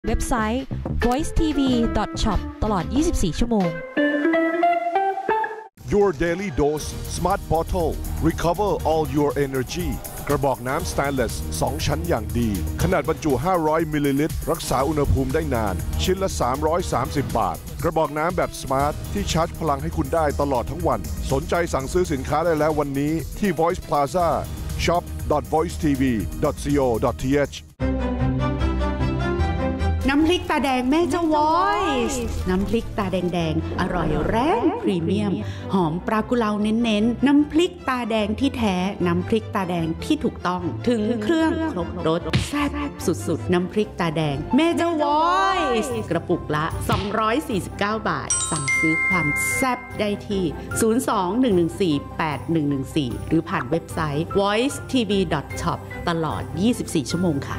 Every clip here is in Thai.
เว็บไซต์ voicetv.shop ตลอด 24 ชั่วโมง Your Daily Dose Smart Bottle Recover all your energy กระบอกน้ำสแตนเลส2ชั้นอย่างดีขนาดบรรจุ500มิลลิลิตรรักษาอุณหภูมิได้นานชิ้นละ330 บาทกระบอกน้ำแบบ Smart ที่ชาร์จพลังให้คุณได้ตลอดทั้งวันสนใจสั่งซื้อสินค้าได้แล้ววันนี้ที่ Voice Plaza shop.voicetv.co.th น้ำพริกตาแดงแม่เจ้า Voice น้ำพริกตาแดงอร่อยแรงพรีเมียมหอมปลากุเลาเน้นๆน้ำพริกตาแดงที่แท้น้ำพริกตาแดงที่ถูกต้องถึงเครื่องครบรสแซ่บสุดๆน้ำพริกตาแดงแม่เจ้า Voice กระปุกละ249 บาทสั่งซื้อความแซ่บได้ที่02-114-8114หรือผ่านเว็บไซต์ voicetv.shop ตลอด 24 ชั่วโมงค่ะ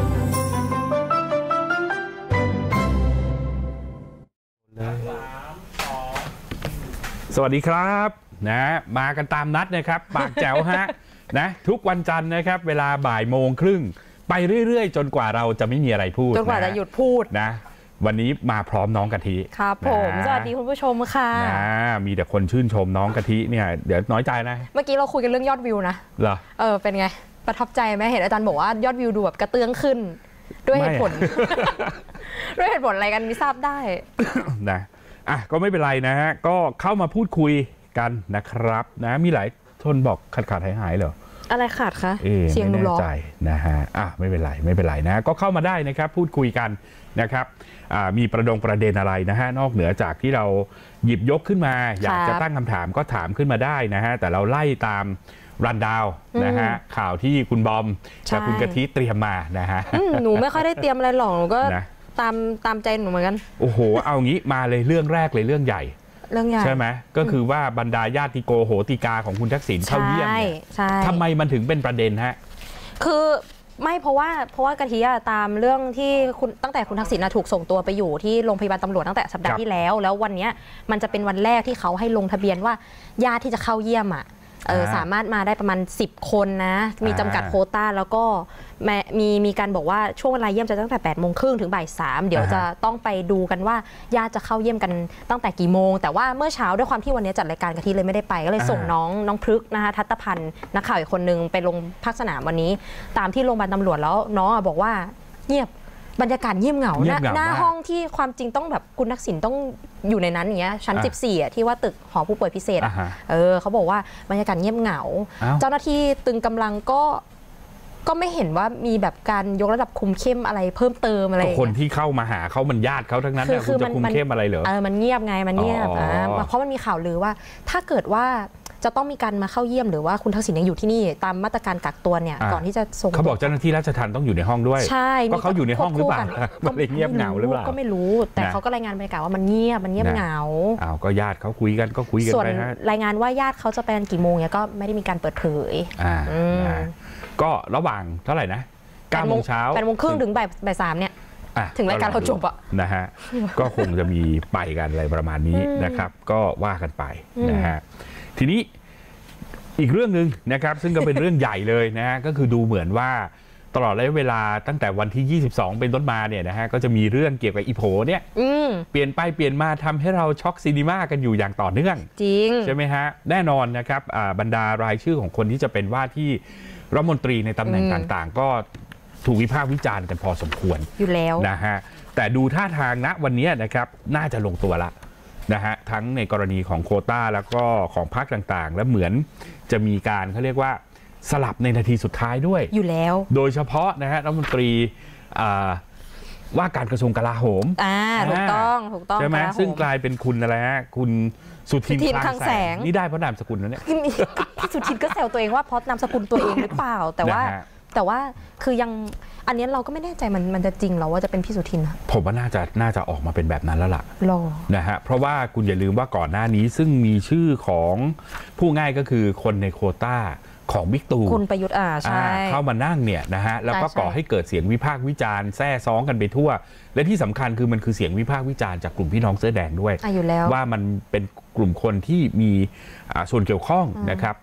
สวัสดีครับนะมากันตามนัดนะครับปากแจ๋วฮะนะทุกวันจันทร์นะครับเวลาบ่ายโมงครึ่งไปเรื่อยๆจนกว่าเราจะไม่มีอะไรพูดจนกว่าจะหยุดพูดนะวันนี้มาพร้อมน้องกะทิครับผมสวัสดีคุณผู้ชมค่ะนะมีแต่คนชื่นชมน้องกะทิเนี่ยเดี๋ยวน้อยใจนะเมื่อกี้เราคุยกันเรื่องยอดวิวนะเหรอเป็นไงประทับใจไหมเห็นอาจารย์บอกว่ายอดวิวดูแบบกระเตื้องขึ้นด้วยเหตุผล ด้วยเหตุผลอะไรกันไม่ทราบได้นะก็ไม่เป็นไรนะฮะก็เข้ามาพูดคุยกันนะครับนะมีหลายคนบอกขาดหายเหรออะไรขาดคะเสียงดูร้อนใจนะฮะไม่เป็นไรนะก็เข้ามาได้นะครับพูดคุยกันนะครับมีประเด็นอะไรนะฮะนอกเหนือจากที่เราหยิบยกขึ้นมาอยากจะตั้งคำถามก็ถามขึ้นมาได้นะฮะแต่เราไล่ตามรันดาวนะฮะข่าวที่คุณบอมกับคุณกะทิเตรียมมานะฮะหนูไม่ค่อยได้เตรียมอะไรหรอกหนูก็ตามใจหนูเหมือนกันโอ้โหเอางี้มาเลยเรื่องแรกเลยเรื่องใหญ่ใช่ไหมก็คือว่าบรรดาญาติโกโหติกาของคุณทักษิณเข้าเยี่ยมทำไมมันถึงเป็นประเด็นฮะคือไม่เพราะว่ากะทิตามเรื่องที่ตั้งแต่คุณทักษิณถูกส่งตัวไปอยู่ที่โรงพยาบาลตำรวจตั้งแต่สัปดาห์ที่แล้ววันนี้มันจะเป็นวันแรกที่เขาให้ลงทะเบียนว่าญาติที่จะเข้าเยี่ยมสามารถมาได้ประมาณ10 คนนะมีจำกัดโควต้าแล้วก็มีการบอกว่าช่วงเวลาเยี่ยมจะตั้งแต่8 โมงครึ่งถึงบ่าย 3เดี๋ยวจะต้องไปดูกันว่าญาติจะเข้าเยี่ยมกันตั้งแต่กี่โมงแต่ว่าเมื่อเช้าด้วยความที่วันนี้จัดรายการกะทิเลยไม่ได้ไปก็เลยส่งน้องพฤกษ์นะคะทัตพันธ์นักข่าวอีกคนนึงไปลงภาคสนามวันนี้ตามที่โรงพยาบาลตำรวจแล้วน้องบอกว่าเงียบบรรยากาศเงียบเหงาหน้าห้องที่ความจริงต้องแบบคุณทักษิณต้องอยู่ในนั้นอย่างเงี้ยชั้น14ที่ว่าตึกหอผู้ป่วยพิเศษเขาบอกว่าบรรยากาศเงียบเหงาเจ้าหน้าที่ตึงกำลังก็ไม่เห็นว่ามีแบบการยกระดับคุมเข้มอะไรเพิ่มเติมอะไรคนที่เข้ามาหาเขามันญาติเขาทั้งนั้นคือจะคุมเข้มอะไรเหรอมันเงียบไงมันเงียบเพราะมันมีข่าวลือว่าถ้าเกิดว่าจะต้องมีการมาเข้าเยี่ยมหรือว่าคุณทักษิณยังอยู่ที่นี่ตามมาตรการกักตัวเนี่ยก่อนที่จะส่งเขาบอกเจ้าหน้าที่ราชทัณฑ์ต้องอยู่ในห้องด้วยใช่ก็เขาอยู่ในห้องหรือเปล่ามันเลยเงียบเหงาหรือเปล่าก็ไม่รู้แต่เขาก็รายงานบรรยากาศว่ามันเงียบเหงาก็ญาติเขาคุยกันส่วนรายงานว่าญาติเขาจะไปกี่โมงเนี่ยก็ไม่ได้มีการเปิดเผยก็ระหว่างเท่าไหร่นะ9 โมงเช้า 8 โมงครึ่งถึงบ่าย 3เนี่ยถึงรายการเราจบนะฮะก็คงจะมีไปกันอะไรประมาณนี้นะครับก็ว่ากันไปนะฮะทีนี้อีกเรื่องหนึ่งนะครับซึ่งก็เป็นเรื่องใหญ่เลยนะฮะก็คือดูเหมือนว่าตลอดระยะเวลาตั้งแต่วันที่22เป็นต้นมาเนี่ยนะฮะก็จะมีเรื่องเกี่ยวกับอีโผเนี่ยเปลี่ยนไปเปลี่ยนมาทำให้เราช็อกซีนีมากันอยู่อย่างต่อเนื่องจริงใช่ไหมฮะแน่นอนนะครับบรรดารายชื่อของคนที่จะเป็นว่าที่รัฐมนตรีในตำแหน่งต่างๆก็ถูกวิพากษ์วิจารณ์กันพอสมควรอยู่แล้วนะฮะแต่ดูท่าทางณวันนี้นะครับน่าจะลงตัวละนะฮะทั้งในกรณีของโควต้าแล้วก็ของพรรคต่างๆและเหมือนจะมีการเขาเรียกว่าสลับในนาทีสุดท้ายด้วยอยู่แล้วโดยเฉพาะนะฮะรัฐมนตรีว่าการกระทรวงกลาโหมถูกต้องใช่ไหมซึ่งกลายเป็นคุณอะไรฮะคุณสุทินคลังแสงนี่ได้เพราะนามสกุลแล้วเนี่ยพี่สุทินก็แซวตัวเองว่าเพราะนามสกุลตัวเองหรือเปล่าแต่ว่าคือยังอันนี้เราก็ไม่แน่ใจมันจะจริงหรอว่าจะเป็นพี่สุทินผมว่าน่าจะออกมาเป็นแบบนั้นแล้วล่ะนะฮะเพราะว่าคุณอย่าลืมว่าก่อนหน้านี้ซึ่งมีชื่อของผู้ง่ายก็คือคนในโควต้าของบิ๊กตู่คุณประยุทธ์ใช่เข้ามานั่งเนี่ยนะฮะแล้วก็ก่อให้เกิดเสียงวิพากษ์วิจารณ์แซ่ซ้องกันไปทั่วและที่สำคัญคือมันคือเสียงวิพากษ์วิจารณ์จากกลุ่มพี่น้องเสื้อแดงด้วยอยู่แล้วว่ามันเป็นกลุ่มคนที่มีส่วนเกี่ยวข้องนะครับกับ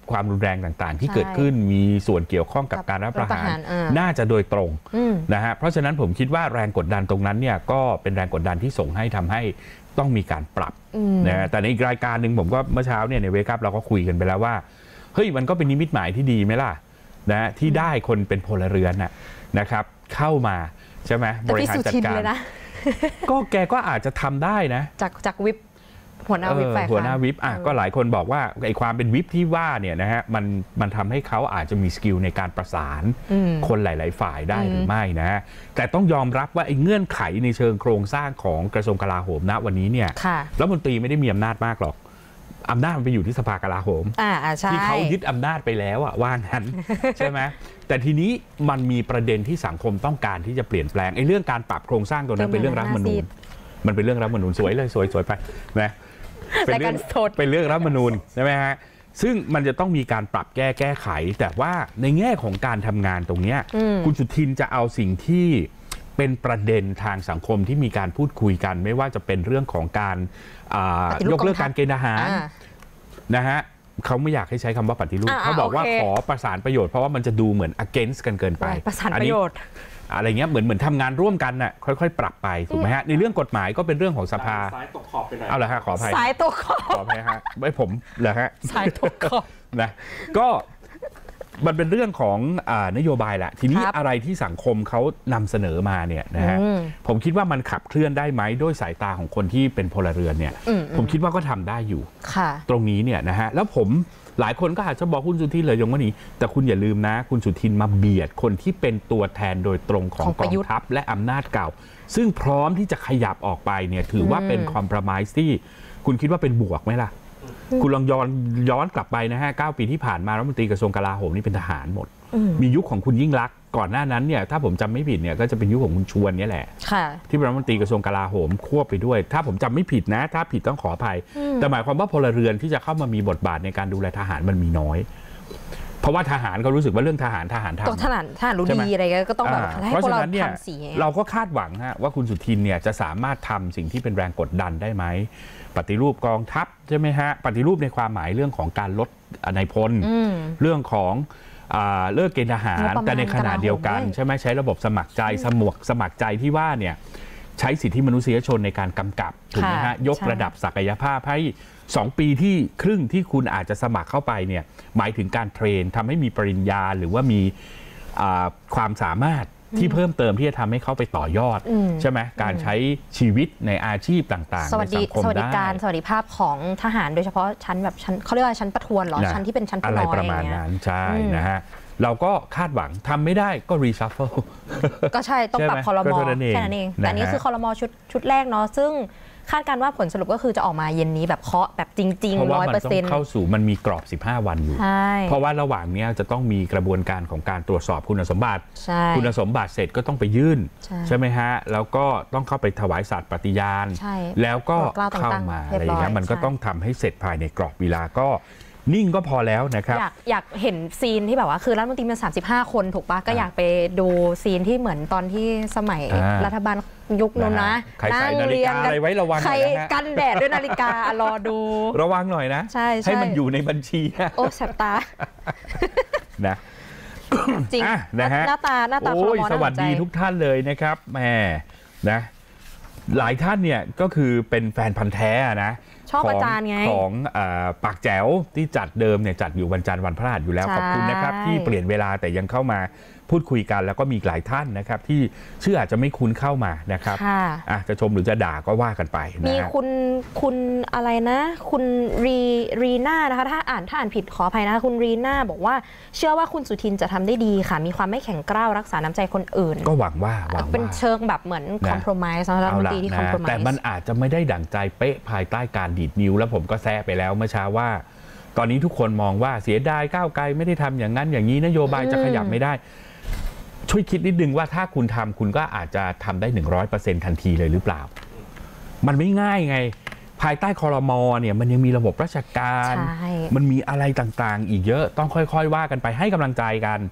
ความรุนแรงต่างๆ ที่เกิดขึ้นมีส่วนเกี่ยวข้องกับการรัฐประหารน่าจะโดยตรงนะฮะเพราะฉะนั้นผมคิดว่าแรงกดดันตรงนั้นเนี่ยก็เป็นแรงกดดันที่ส่งให้ทำให้ต้องมีการปรับนะแต่ในอีกรายการหนึ่งผมก็เมื่อเช้าเนี่ยในเวกัพเราก็คุยกันไปแล้วว่าเฮ้ยมันก็เป็นนิมิตหมายที่ดีไหมล่ะนะที่ได้คนเป็นพลเรือนนะครับเข้ามาใช่ไหมบริหารจัดการก็แกก็อาจจะทำได้นะจากวิปหัวหน้าวิปหัวหน้าวิปก็หลายคนบอกว่าไอ้ความเป็นวิปที่ว่าเนี่ยนะฮะมันทำให้เขาอาจจะมีสกิลในการประสานคนหลายๆฝ่ายได้หรือไม่นะแต่ต้องยอมรับว่าไอ้เงื่อนไขในเชิงโครงสร้างของกระทรวงกลาโหมณวันนี้เนี่ยรัฐมนตรีไม่ได้มีอำนาจมากหรอกอำนาจมันไปอยู่ที่สภากลาโหมที่เขายึดอำนาจไปแล้วว่างั้นใช่ไหมแต่ทีนี้มันมีประเด็นที่สังคมต้องการที่จะเปลี่ยนแปลงไอ้เรื่องการปรับโครงสร้างตัวนั้นเป็นเรื่องรัฐธรรมนูญมันเป็นเรื่องรัฐธรรมนูญสวยเลยสวยไปนะเป็นเรื่องรัฐธรรมนูญใช่ไหมฮะซึ่งมันจะต้องมีการปรับแก้ไขแต่ว่าในแง่ของการทำงานตรงนี้คุณสุทินจะเอาสิ่งที่เป็นประเด็นทางสังคมที่มีการพูดคุยกันไม่ว่าจะเป็นเรื่องของการยกเลิกการเกณฑ์ทหารนะฮะเขาไม่อยากให้ใช้คำว่าปฏิรูปเขาบอกว่าขอประสานประโยชน์เพราะว่ามันจะดูเหมือน against กันเกินไปประสานประโยชน์อะไรเงี้ยเหมือนทำงานร่วมกันน่ะค่อยๆปรับไปถูกไหมฮะในเรื่องกฎหมายก็เป็นเรื่องของสภาสายตกขอบไปหน่อยเอาละฮะขออภัยสายตกขอบขออภัยฮะไม่ผมเหรอฮะสายตกขอบนะก็มันเป็นเรื่องของนโยบายแหละทีนี้อะไรที่สังคมเขานำเสนอมาเนี่ยนะฮะผมคิดว่ามันขับเคลื่อนได้ไหมด้วยสายตาของคนที่เป็นพลเรือนเนี่ยผมคิดว่าก็ทำได้อยู่ตรงนี้เนี่ยนะฮะแล้วผมหลายคนก็อาจจะบอกคุณสุทินเลยยงว่านี้แต่คุณอย่าลืมนะคุณสุทินมาเบียดคนที่เป็นตัวแทนโดยตรงของกองทัพและอำนาจเก่าซึ่งพร้อมที่จะขยับออกไปเนี่ยถือว่าเป็นคอมโพรไมซ์ที่คุณคิดว่าเป็นบวกไหมล่ะคุณลองย้อนกลับไปนะฮะ9 ปีที่ผ่านมารัฐมนตรีกระทรวงกลาโหมนี่เป็นทหารหมดมียุคของคุณยิ่งลักษณ์ก่อนหน้านั้นเนี่ยถ้าผมจำไม่ผิดเนี่ยก็จะเป็นยุคของคุณชวนนี่แหละที่เป็นรัฐมนตรีกระทรวงกลาโหมควบไปด้วยถ้าผมจำไม่ผิดนะถ้าผิดต้องขออภัยแต่หมายความว่าพลเรือนที่จะเข้ามามีบทบาทในการดูแลทหารมันมีน้อยเพราะว่าทหารเขารู้สึกว่าเรื่องทหารทหารรู้ดีอะไรก็ต้องแบบให้พวกเราทำสีเราก็คาดหวังฮะว่าคุณสุทินเนี่ยจะสามารถทำสิ่งที่เป็นแรงกดดันได้ไหมปฏิรูปกองทัพใช่ไหมฮะปฏิรูปในความหมายเรื่องของการลดนายพลเรื่องของเลิกเกณฑ์ทหารแต่ในขณะเดียวกันใช่ไหมใช้ระบบสมัครใจสมัครใจที่ว่าเนี่ยใช้สิทธิมนุษยชนในการกำกับถูกไหมฮะยกระดับศักยภาพให้2 ปีที่ครึ่งที่คุณอาจจะสมัครเข้าไปเนี่ยหมายถึงการเทรนทำให้มีปริญญาหรือว่ามีความสามารถที่เพิ่มเติมที่จะทำให้เขาไปต่อยอดใช่ไหมการใช้ชีวิตในอาชีพต่างๆในสังคมได้สวัสดิการสวัสดิภาพของทหารโดยเฉพาะชั้นแบบชั้นเขาเรียกว่าชั้นประทวนหรอชั้นที่เป็นชั้นผู้น้อยอะไรประมาณนั้นใช่นะฮะเราก็คาดหวังทำไม่ได้ก็รีซัฟเฟิลก็ใช่ต้องปรับครม.แค่นั้นเองแต่นี้คือครม.ชุดแรกเนาะซึ่งคาดการว่าผลสรุปก็คือจะออกมาเย็นนี้แบบเคาะแบบจริงๆ 100%เพราะว่ามันต้องเข้าสู่มันมีกรอบ15 วันอยู่เพราะว่าระหว่างนี้จะต้องมีกระบวนการของการตรวจสอบคุณสมบัติคุณสมบัติเสร็จก็ต้องไปยื่นใช่ไหมฮะแล้วก็ต้องเข้าไปถวายสัตย์ปฏิญาณแล้วก็เข้ามาอะไรอย่างเงี้ยมันก็ต้องทำให้เสร็จภายในกรอบเวลาก็นิ่งก็พอแล้วนะครับอยากเห็นซีนที่แบบว่าคือรัฐมนตรีมัน35 คนถูกปะก็อยากไปดูซีนที่เหมือนตอนที่สมัยรัฐบาลยุคนู้นนะนั่งเรียนกันไว้ระวังใครกันแดดด้วยนาฬิการอดูระวังหน่อยนะให้มันอยู่ในบัญชีโอ้แสบตานะจริงนะฮะหน้าตาโอ้ยสวัสดีทุกท่านเลยนะครับแม่นะหลายท่านเนี่ยก็คือเป็นแฟนพันธ์แท้นะชอบอาจารย์ไงของปากแจ๋วที่จัดเดิมเนี่ยจัดอยู่วันจันทร์วันพฤหัสอยู่แล้วขอบคุณนะครับที่เปลี่ยนเวลาแต่ยังเข้ามาพูดคุยกันแล้วก็มีหลายท่านนะครับที่ชื่ออาจจะไม่คุ้นเข้ามานะครับจะชมหรือจะด่าก็ว่ากันไปนะมีคุณอะไรนะคุณรีน่านะคะถ้าอ่านผิดขออภัยนะคุณรีน่าบอกว่าเชื่อว่าคุณสุทินจะทำได้ดีค่ะมีความไม่แข็งกร้าวรักษาน้ำใจคนอื่นก็หวังว่าเป็นเชิงแบบเหมือนคอมโพรไมซ์รัฐมนตรีที่คอมโพรไมซ์แต่มันอาจจะไม่ได้ดั่งใจเป๊ะภายใต้การดีดนิ้วแล้วผมก็แซะไปแล้วเมื่อเช้าว่าตอนนี้ทุกคนมองว่าเสียดายก้าวไกลไม่ได้ทำอย่างนั้นอย่างนี้นโยบายจะขยับไม่ได้ช่วยคิดนิดนึงว่าถ้าคุณทำคุณก็อาจจะทำได้ 100% ทันทีเลยหรือเปล่ามันไม่ง่ายไงภายใต้ครม.เนี่ยมันยังมีระบบราชการมันมีอะไรต่างๆอีกเยอะต้องค่อยๆว่ากันไปให้กำลังใจกัน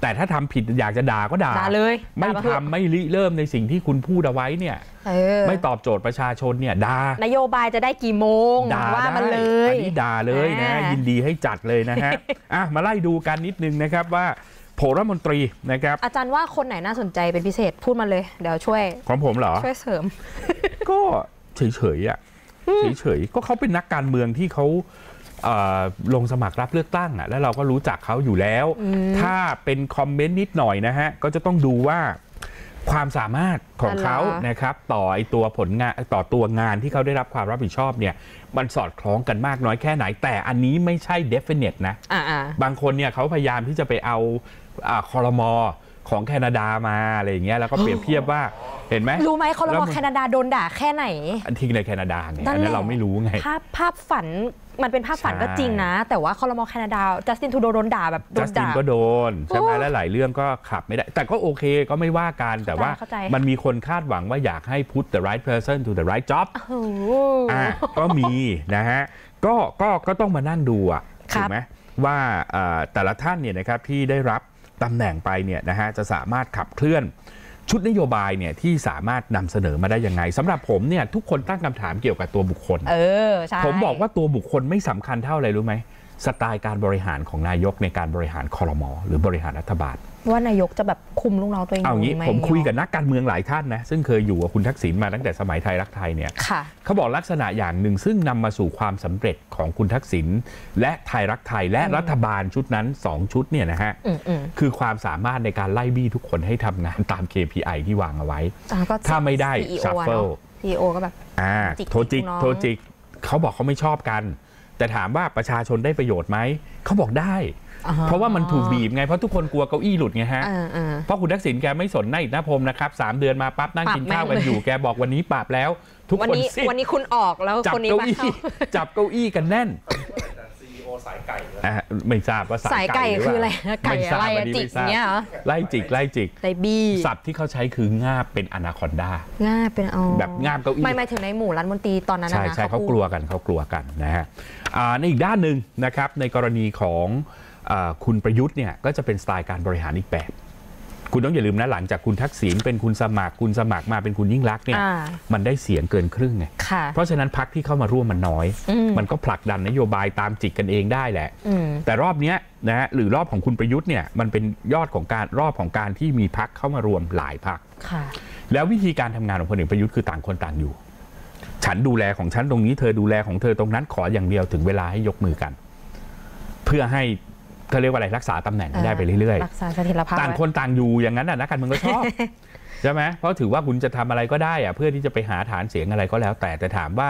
แต่ถ้าทำผิดอยากจะด่าก็ด่าเลยไม่ทำไม่ริเริ่มในสิ่งที่คุณพูดเอาไว้เนี่ยไม่ตอบโจทย์ประชาชนเนี่ยด่านโยบายจะได้กี่โมงว่ามันเลยอันนี้ด่าเลยนะยินดีให้จัดเลยนะฮะมาไล่ดูกันนิดนึงนะครับว่าโผล่รัฐมนตรีนะครับอาจารย์ว่าคนไหนน่าสนใจเป็นพิเศษพูดมาเลยเดี๋ยวช่วยของผมเหรอช่วยเสริมก็เฉยๆอ่ะเฉยๆก็เขาเป็นนักการเมืองที่เขาลงสมัครรับเลือกตั้งอ่ะแล้วเราก็รู้จักเขาอยู่แล้วถ้าเป็นคอมเมนต์นิดหน่อยนะฮะก็จะต้องดูว่าความสามารถของเขานะครับต่อไอตัวผลงานต่อตัวงานที่เขาได้รับความรับผิดชอบเนี่ยมันสอดคล้องกันมากน้อยแค่ไหนแต่อันนี้ไม่ใช่ definite นะบางคนเนี่ยเขาพยายามที่จะไปเอาครม.ของแคนาดามาอะไรอย่างเงี้ยแล้วก็เปรียบเทียบว่าเห็นไหมรู้ไหมครม.แคนาดาโดนด่าแค่ไหนอันที่ในแคนาดาไงอันนั้นเราไม่รู้ไงภาพฝันมันเป็นภาพฝันก็จริงนะแต่ว่าครม.แคนาดาจัสตินทรูโดโดนด่าแบบจัสตินก็โดนใช่ไหมและหลายเรื่องก็ขับไม่ได้แต่ก็โอเคก็ไม่ว่ากันแต่ว่ามันมีคนคาดหวังว่าอยากให้ put the right person to the right job ก็มีนะฮะก็ต้องมานั่งดูถูกไหมว่าแต่ละท่านเนี่ยนะครับที่ได้รับตำแหน่งไปเนี่ยนะฮะจะสามารถขับเคลื่อนชุดนโยบายเนี่ยที่สามารถนำเสนอมาได้ยังไงสำหรับผมเนี่ยทุกคนตั้งคำถามเกี่ยวกับตัวบุคคลใช่ผมบอกว่าตัวบุคคลไม่สำคัญเท่าอะไรรู้ไหมสไตล์การบริหารของนายกในการบริหารครม.หรือบริหารรัฐบาลว่านายกจะแบบคุมลูกน้องตัวเองเอางี้ผมคุยกับนักการเมืองหลายท่านนะซึ่งเคยอยู่กับคุณทักษิณมาตั้งแต่สมัยไทยรักไทยเนี่ยเขาบอกลักษณะอย่างหนึ่งซึ่งนำมาสู่ความสำเร็จของคุณทักษิณและไทยรักไทยและรัฐบาลชุดนั้น2ชุดเนี่ยนะฮะคือความสามารถในการไล่บี้ทุกคนให้ทำงานตาม KPI ที่วางเอาไว้ถ้าไม่ได้ชัฟเฟิล CEO ก็แบบโทจิกเขาบอกเขาไม่ชอบกันแต่ถามว่าประชาชนได้ประโยชน์ไหมเขาบอกได้เพราะว่ามันถูกบีบไงเพราะทุกคนกลัวเก้าอี้หลุดไงฮะเพราะคุณทักษิณแกไม่สนหน้าอิฐหน้าพรมนะครับ3 เดือนมาปั๊บนั่งกินข้าวกันอยู่แกบอกวันนี้ปรับแล้วทุกคนวันนี้คุณออกแล้วคนนี้จับเก้าอี้กันแน่นสายไก่ไม่ทราบว่าสายไก่คืออะไรไก่อะไรจิกเนี้ยเหรอไล่จิกไล่บี้ศัพท์ที่เขาใช้คืองาบเป็นอนาคอนดาเป็นแบบงาบเก้าอี้ไม่ถึงในหมู่รัฐมนตรีตอนนั้นนะใช่เขากลัวกันนะฮะในอีกด้านหนึ่งนะครับในกรณีของคุณประยุทธ์เนี่ยก็จะเป็นสไตล์การบริหารอีกแบบคุณต้องอย่าลืมนะหลังจากคุณทักษิณเป็นคุณสมัครมาเป็นคุณยิ่งลักษณ์เนี่ยมันได้เสียงเกินครึ่งไงเพราะฉะนั้นพรรคที่เข้ามาร่วมมันน้อยมันก็ผลักดันนโยบายตามจิกกันเองได้แหละแต่รอบนี้นะฮะหรือรอบของคุณประยุทธ์เนี่ยมันเป็นรอบของการที่มีพรรคเข้ามารวมหลายพรรคแล้ววิธีการทำงานของพลเอกประยุทธ์คือต่างคนต่างอยู่ฉันดูแลของฉันตรงนี้เธอดูแลของเธอตรงนั้นขออย่างเดียวถึงเวลาให้ยกมือกันเพื่อให้เขาเรียกว่าอะไรรักษาตำแหน่งได้ไปเรื่อยๆรักษาเสถียรภาพต่างคนต่างอยู่อย่างนั้นนักการเมืองก็ชอบใช่ไหมเพราะถือว่าคุณจะทำอะไรก็ได้เพื่อที่จะไปหาฐานเสียงอะไรก็แล้วแต่ถามว่า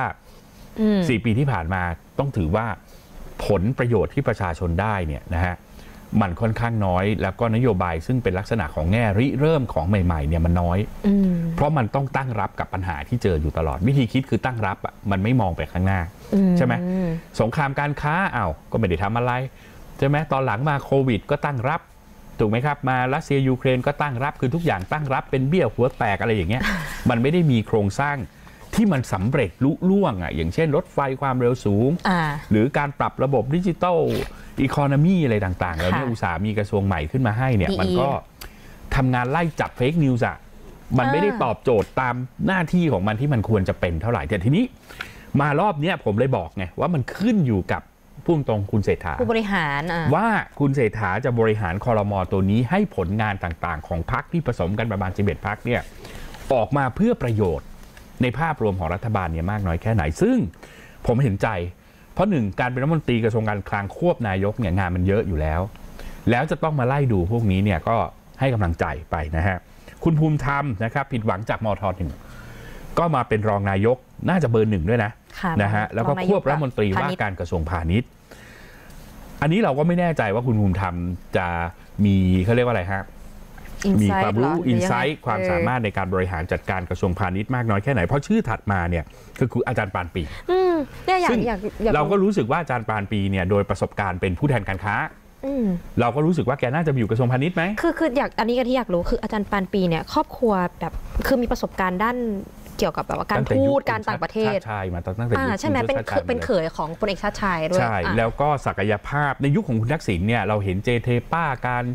4 ปีที่ผ่านมาต้องถือว่าผลประโยชน์ที่ประชาชนได้เนี่ยนะฮะมันค่อนข้างน้อยแล้วก็นโยบายซึ่งเป็นลักษณะของแง่ริเริ่มของใหม่ๆเนี่ยมันน้อยเพราะมันต้องตั้งรับกับปัญหาที่เจออยู่ตลอดวิธีคิดคือตั้งรับมันไม่มองไปข้างหน้าใช่ไหมสงครามการค้าก็ไม่ได้ทำอะไรใช่ไหมตอนหลังมาโควิดก็ตั้งรับถูกไหมครับมารัสเซียยูเครนก็ตั้งรับคือทุกอย่างตั้งรับเป็นเบี้ยหัวแตกอะไรอย่างเงี้ยมันไม่ได้มีโครงสร้างที่มันสำเร็จลุล่วงอย่างเช่นรถไฟความเร็วสูงหรือการปรับระบบดิจิทัลอีโคโนมีอะไรต่างๆแล้วเนี่ยอุตสาหมีกระทรวงใหม่ขึ้นมาให้เนี่ยมันก็ทำงานไล่จับเฟกนิวส์มันไม่ได้ตอบโจทย์ตามหน้าที่ของมันที่มันควรจะเป็นเท่าไหร่แต่ทีนี้มารอบนี้ผมเลยบอกไงว่ามันขึ้นอยู่กับพุ่งตรงคุณเศรษฐาผู้บริหารว่าคุณเศรษฐาจะบริหารครม.ตัวนี้ให้ผลงานต่างๆของพรรคที่ผสมกันประมาณ11 พรรคเนี่ยออกมาเพื่อประโยชน์ในภาพรวมของรัฐบาลเนี่ยมากน้อยแค่ไหนซึ่งผมเห็นใจเพราะ1การเป็นรัฐมนตรีกระทรวงการคลังควบนายกเนี่ยงานมันเยอะอยู่แล้วจะต้องมาไล่ดูพวกนี้เนี่ยก็ให้กำลังใจไปนะฮะคุณภูมิธรรมนะครับผิดหวังจากมท.1ก็มาเป็นรองนายกน่าจะเบอร์ 1ด้วยนะฮะแล้วก็ควบรัฐมนตรีว่าการกระทรวงพาณิชย์อันนี้เราก็ไม่แน่ใจว่าคุณภูมิธรรมจะมีเขาเรียกว่าอะไรฮะมีความรู้อินไซต์ความสามารถในการบริหารจัดการกระทรวงพาณิชย์มากน้อยแค่ไหนเพราะชื่อถัดมาเนี่ยคืออาจารย์ปานปีซึ่งเราก็รู้สึกว่าอาจารย์ปานปีเนี่ยโดยประสบการณ์เป็นผู้แทนการค้าเราก็รู้สึกว่าแกน่าจะอยู่กระทรวงพาณิชย์ไหมคืออยากอันนี้ก็ที่อยากรู้คืออาจารย์ปานปีเนี่ยครอบครัวแบบคือมีประสบการณ์ด้านเกี่ยวกับแบบว่าการทูตการต่างประเทศชาติมาตั้งแต่ใช่ไหมเป็นเขยของพลเอกชาติชายด้วยใช่แล้วก็ศักยภาพในยุคของคุณทักษิณเนี่ยเราเห็นเจเทป้าการ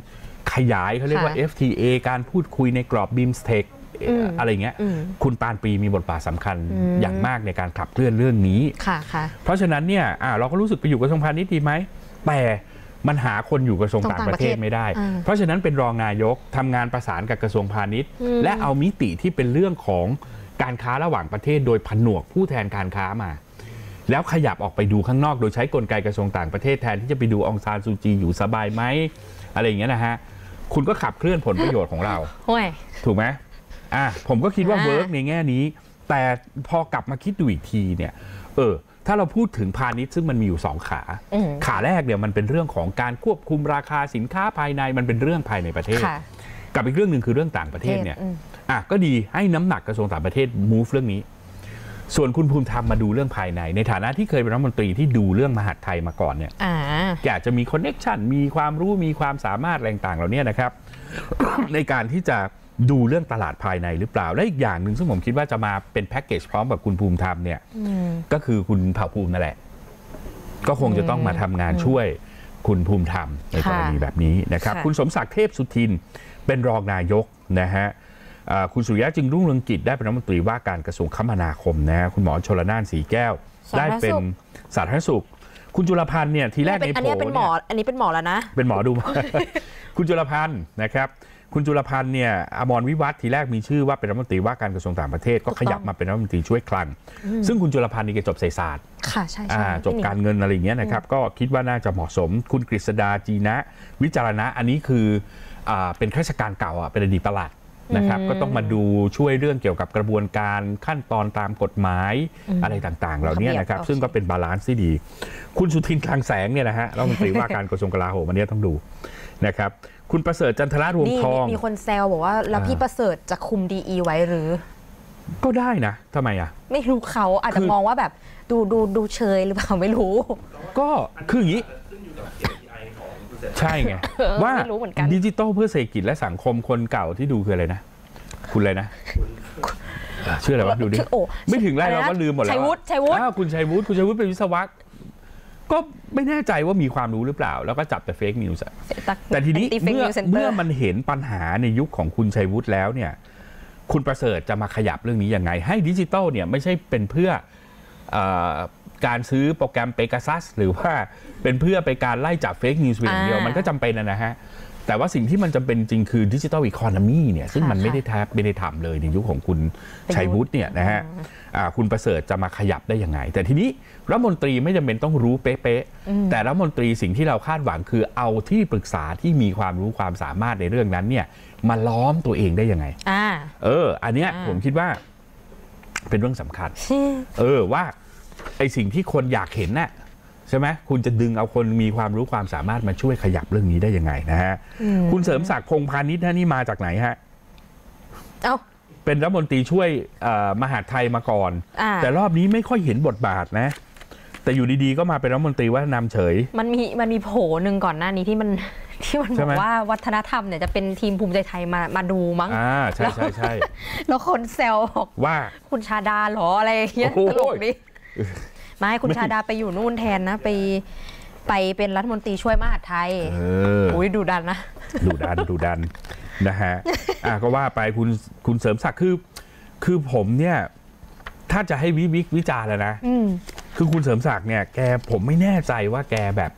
ขยายเขาเรียกว่า FTA การพูดคุยในกรอบ BIMSTEC อะไรเงี้ยคุณปานปรีมีบทบาทสำคัญอย่างมากในการขับเคลื่อนเรื่องนี้เพราะฉะนั้นเนี่ยเราก็รู้สึกไปอยู่กระทรวงพาณิชย์ดีไหมแต่มันหาคนอยู่กระทรวงต่างประเทศไม่ได้เพราะฉะนั้นเป็นรองนายกทำงานประสานกับกระทรวงพาณิชย์และเอามิติที่เป็นเรื่องของการค้าระหว่างประเทศโดยผนวกผู้แทนการค้ามาแล้วขยับออกไปดูข้างนอกโดยใช้กลไกกระทรวงต่างประเทศแทนที่จะไปดูองซานซูจีอยู่สบายไหมอะไรอย่างเงี้ยนะฮะคุณก็ขับเคลื่อนผลประโยชน์ของเราถูกไหมผมก็คิดว่าเวิร์กในแง่นี้แต่พอกลับมาคิดดูอีกทีเนี่ยถ้าเราพูดถึงพาณิชย์ซึ่งมันมีอยู่2ขาแรกเนี่ยมันเป็นเรื่องของการควบคุมราคาสินค้าภายในมันเป็นเรื่องภายในประเทศกับอีกเรื่องหนึ่งคือเรื่องต่างประเทศเนี่ยก็ดีให้น้ำหนักกระทรวงต่างประเทศ move เรื่องนี้ส่วนคุณภูมิธรรมมาดูเรื่องภายในฐานะที่เคยเป็นรัฐมนตรีที่ดูเรื่องมหาดไทยมาก่อนเนี่ยอยากจะมีคอนเนคชั่นมีความรู้มีความสามารถอะไรต่างๆเหล่านี้นะครับ ในการที่จะดูเรื่องตลาดภายในหรือเปล่าและอีกอย่างหนึ่งซึ่งผมคิดว่าจะมาเป็นแพ็กเกจพร้อมกับคุณภูมิธรรมเนี่ยก็คือคุณเผ่าภูมินั่นแหละก็คงจะต้องมาทำงานช่วยคุณภูมิธรรมในกรณีแบบนี้นะครับคุณสมศักดิ์เทพสุทินเป็นรองนายกนะฮะคุณสุริยะจึงรุ่งเรืองกิจได้เป็นรัฐมนตรีว่าการกระทรวงคมนาคมนะคุณหมอชลน่านสีแก้วได้เป็นสาธารณสุขคุณจุลพันธ์เนี่ยทีแรกในโผล่เนี่ยเป็นหมออันนี้เป็นหมอแล้วนะเป็นหมอดู คุณจุลพันธ์นะครับคุณจุลพันธ์เนี่ยอมรวิวัฒน์ทีแรกมีชื่อว่าเป็นรัฐมนตรีว่าการกระทรวงต่างประเทศก็ขยับมาเป็นรัฐมนตรีช่วยคลังซึ่งคุณจุลพันธ์นี่แกจบเศรษฐศาสตร์ค่ะใช่จบการเงินอะไรอย่างเงี้ยนะครับก็คิดว่าน่าจะเหมาะสมคุณกฤษดาจีนะวิจารณะอันนี้คือเป็นข้าราชการเก่าเป็นอดีตปลัดนะครับก็ต้องมาดูช่วยเรื่องเกี่ยวกับกระบวนการขั้นตอนตามกฎหมายอะไรต่างๆเหล่านี้นะครับซึ่งก็เป็นบาลานซ์ที่ดีคุณสุทินคลังแสงเนี่ยนะฮะรัฐมนตรีว่าการกระทรวงกลาโหมอันนี้ต้องดูนะครับคุณประเสริฐจันทรรวงทองมีคนแซวบอกว่าแล้วพี่ประเสริฐจะคุมดีไว้หรือก็ได้นะทำไมไม่รู้เขาอาจจะมองว่าแบบดูเชยหรือเปล่าไม่รู้ก็คืออย่างนี้ใช่ไงว่าดิจิตอลเพื่อเศรษฐกิจและสังคมคนเก่าที่ดูคืออะไรนะคุณอะไรนะชื่ออะไรวะดูดิไม่ถึงไรเราก็ลืมหมดแล้วชัยวุฒิคุณชัยวุฒิเป็นวิศวะก็ไม่แน่ใจว่ามีความรู้หรือเปล่าแล้วก็จับแต่เฟกนิวส์แต่ทีนี้เมื่อมันเห็นปัญหาในยุคของคุณชัยวุฒิแล้วเนี่ยคุณประเสริฐจะมาขยับเรื่องนี้ยังไงให้ดิจิตอลเนี่ยไม่ใช่เป็นเพื่อการซื้อโปรแกรม Pegasus หรือว่าเป็นเพื่อไปการไล่จับเฟกนิวส์อย่างเดียวมันก็จำเป็นนะฮะแต่ว่าสิ่งที่มันจำเป็นจริงคือดิจิทัลอีโคโนมีเนี่ยซึ่งมันไม่ได้ทำเลยในยุคของคุณชัยวุฒิเนี่ยนะฮะคุณประเสริฐจะมาขยับได้ยังไงแต่ทีนี้รัฐมนตรีไม่จำเป็นต้องรู้เป๊ะๆแต่รัฐมนตรีสิ่งที่เราคาดหวังคือเอาที่ปรึกษาที่มีความรู้ความสามารถในเรื่องนั้นเนี่ยมาล้อมตัวเองได้ยังไงอันเนี้ยผมคิดว่าเป็นเรื่องสำคัญว่าไอสิ่งที่คนอยากเห็นน่ะใช่ไหมคุณจะดึงเอาคนมีความรู้ความสามารถมาช่วยขยับเรื่องนี้ได้ยังไงนะฮะคุณเสริมศักดิ์พงษ์พาณิชย์นี่มาจากไหนฮะเป็นรัฐมนตรีช่วยมหาดไทยมาก่อนแต่รอบนี้ไม่ค่อยเห็นบทบาทนะแต่อยู่ดีๆก็มาเป็นรัฐมนตรีวัฒนธรรมเฉยมันมีโผล่หนึ่งก่อนหน้านี้ที่มันบอกว่าวัฒนธรรมเนี่ยจะเป็นทีมภูมิใจไทยมาดูมั้งใช่แล้วคนแซวว่าคุณชาดาหรออะไรอย่างเงี้ยตลกดิไม่คุณชาดาไปอยู่นู่นแทนนะไปเป็นรัฐมนตรีช่วยมหาดไทยอุ้ยดูดันนะดูดันนะฮะก็ว่าไปคุณเสริมศักดิ์คือผมเนี่ยถ้าจะให้วิจารณ์แล้วนะคือคุณเสริมศักดิ์เนี่ยแกผมไม่แน่ใจว่าแกแบบ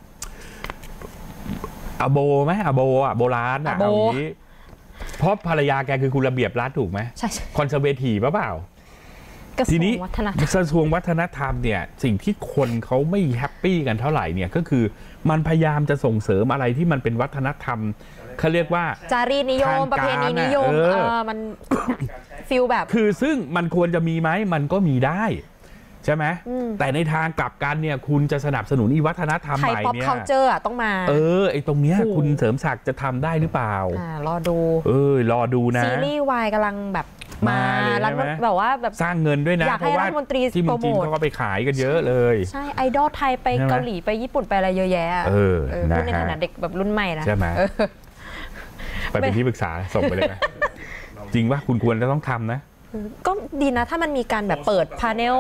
อโบไหมอโบโบราณเอาอย่างนี้เพราะภรรยาแกคือคุณระเบียบรัฐถูกไหมใช่คอนเซอร์เวทีฟเปล่าทีนี้กระทรวงวัฒนธรรมเนี่ยสิ่งที่คนเขาไม่แฮปปี้กันเท่าไหร่เนี่ยก็คือมันพยายามจะส่งเสริมอะไรที่มันเป็นวัฒนธรรมเขาเรียกว่าจารีตนิยมประเพณีนิยมมันฟิลแบบคือซึ่งมันควรจะมีไหมมันก็มีได้ใช่ไหมแต่ในทางกลับกันเนี่ยคุณจะสนับสนุนอีวัฒนธรรมใหม่เนี่ย Pop Culture ต้องมาไอ้ตรงเนี้ยคุณเสริมศักดิ์จะทำได้หรือเปล่ารอดูรอดูนะซีรีส์วายกำลังแบบมาแล้วแบบว่าแบบสร้างเงินด้วยนะอยากให้รัฐมนตรีที่เมืองจีนเขาก็ไปขายกันเยอะเลยใช่ไอดอลไทยไปเกาหลีไปญี่ปุ่นไปอะไรเยอะแยะในฐานะเด็กแบบรุ่นใหม่นะใช่ไหมไปเป็นที่ปรึกษาส่งไปเลยนะจริงว่าคุณควรจะต้องทำนะก็ดีนะถ้ามันมีการแบบเปิดพาเนล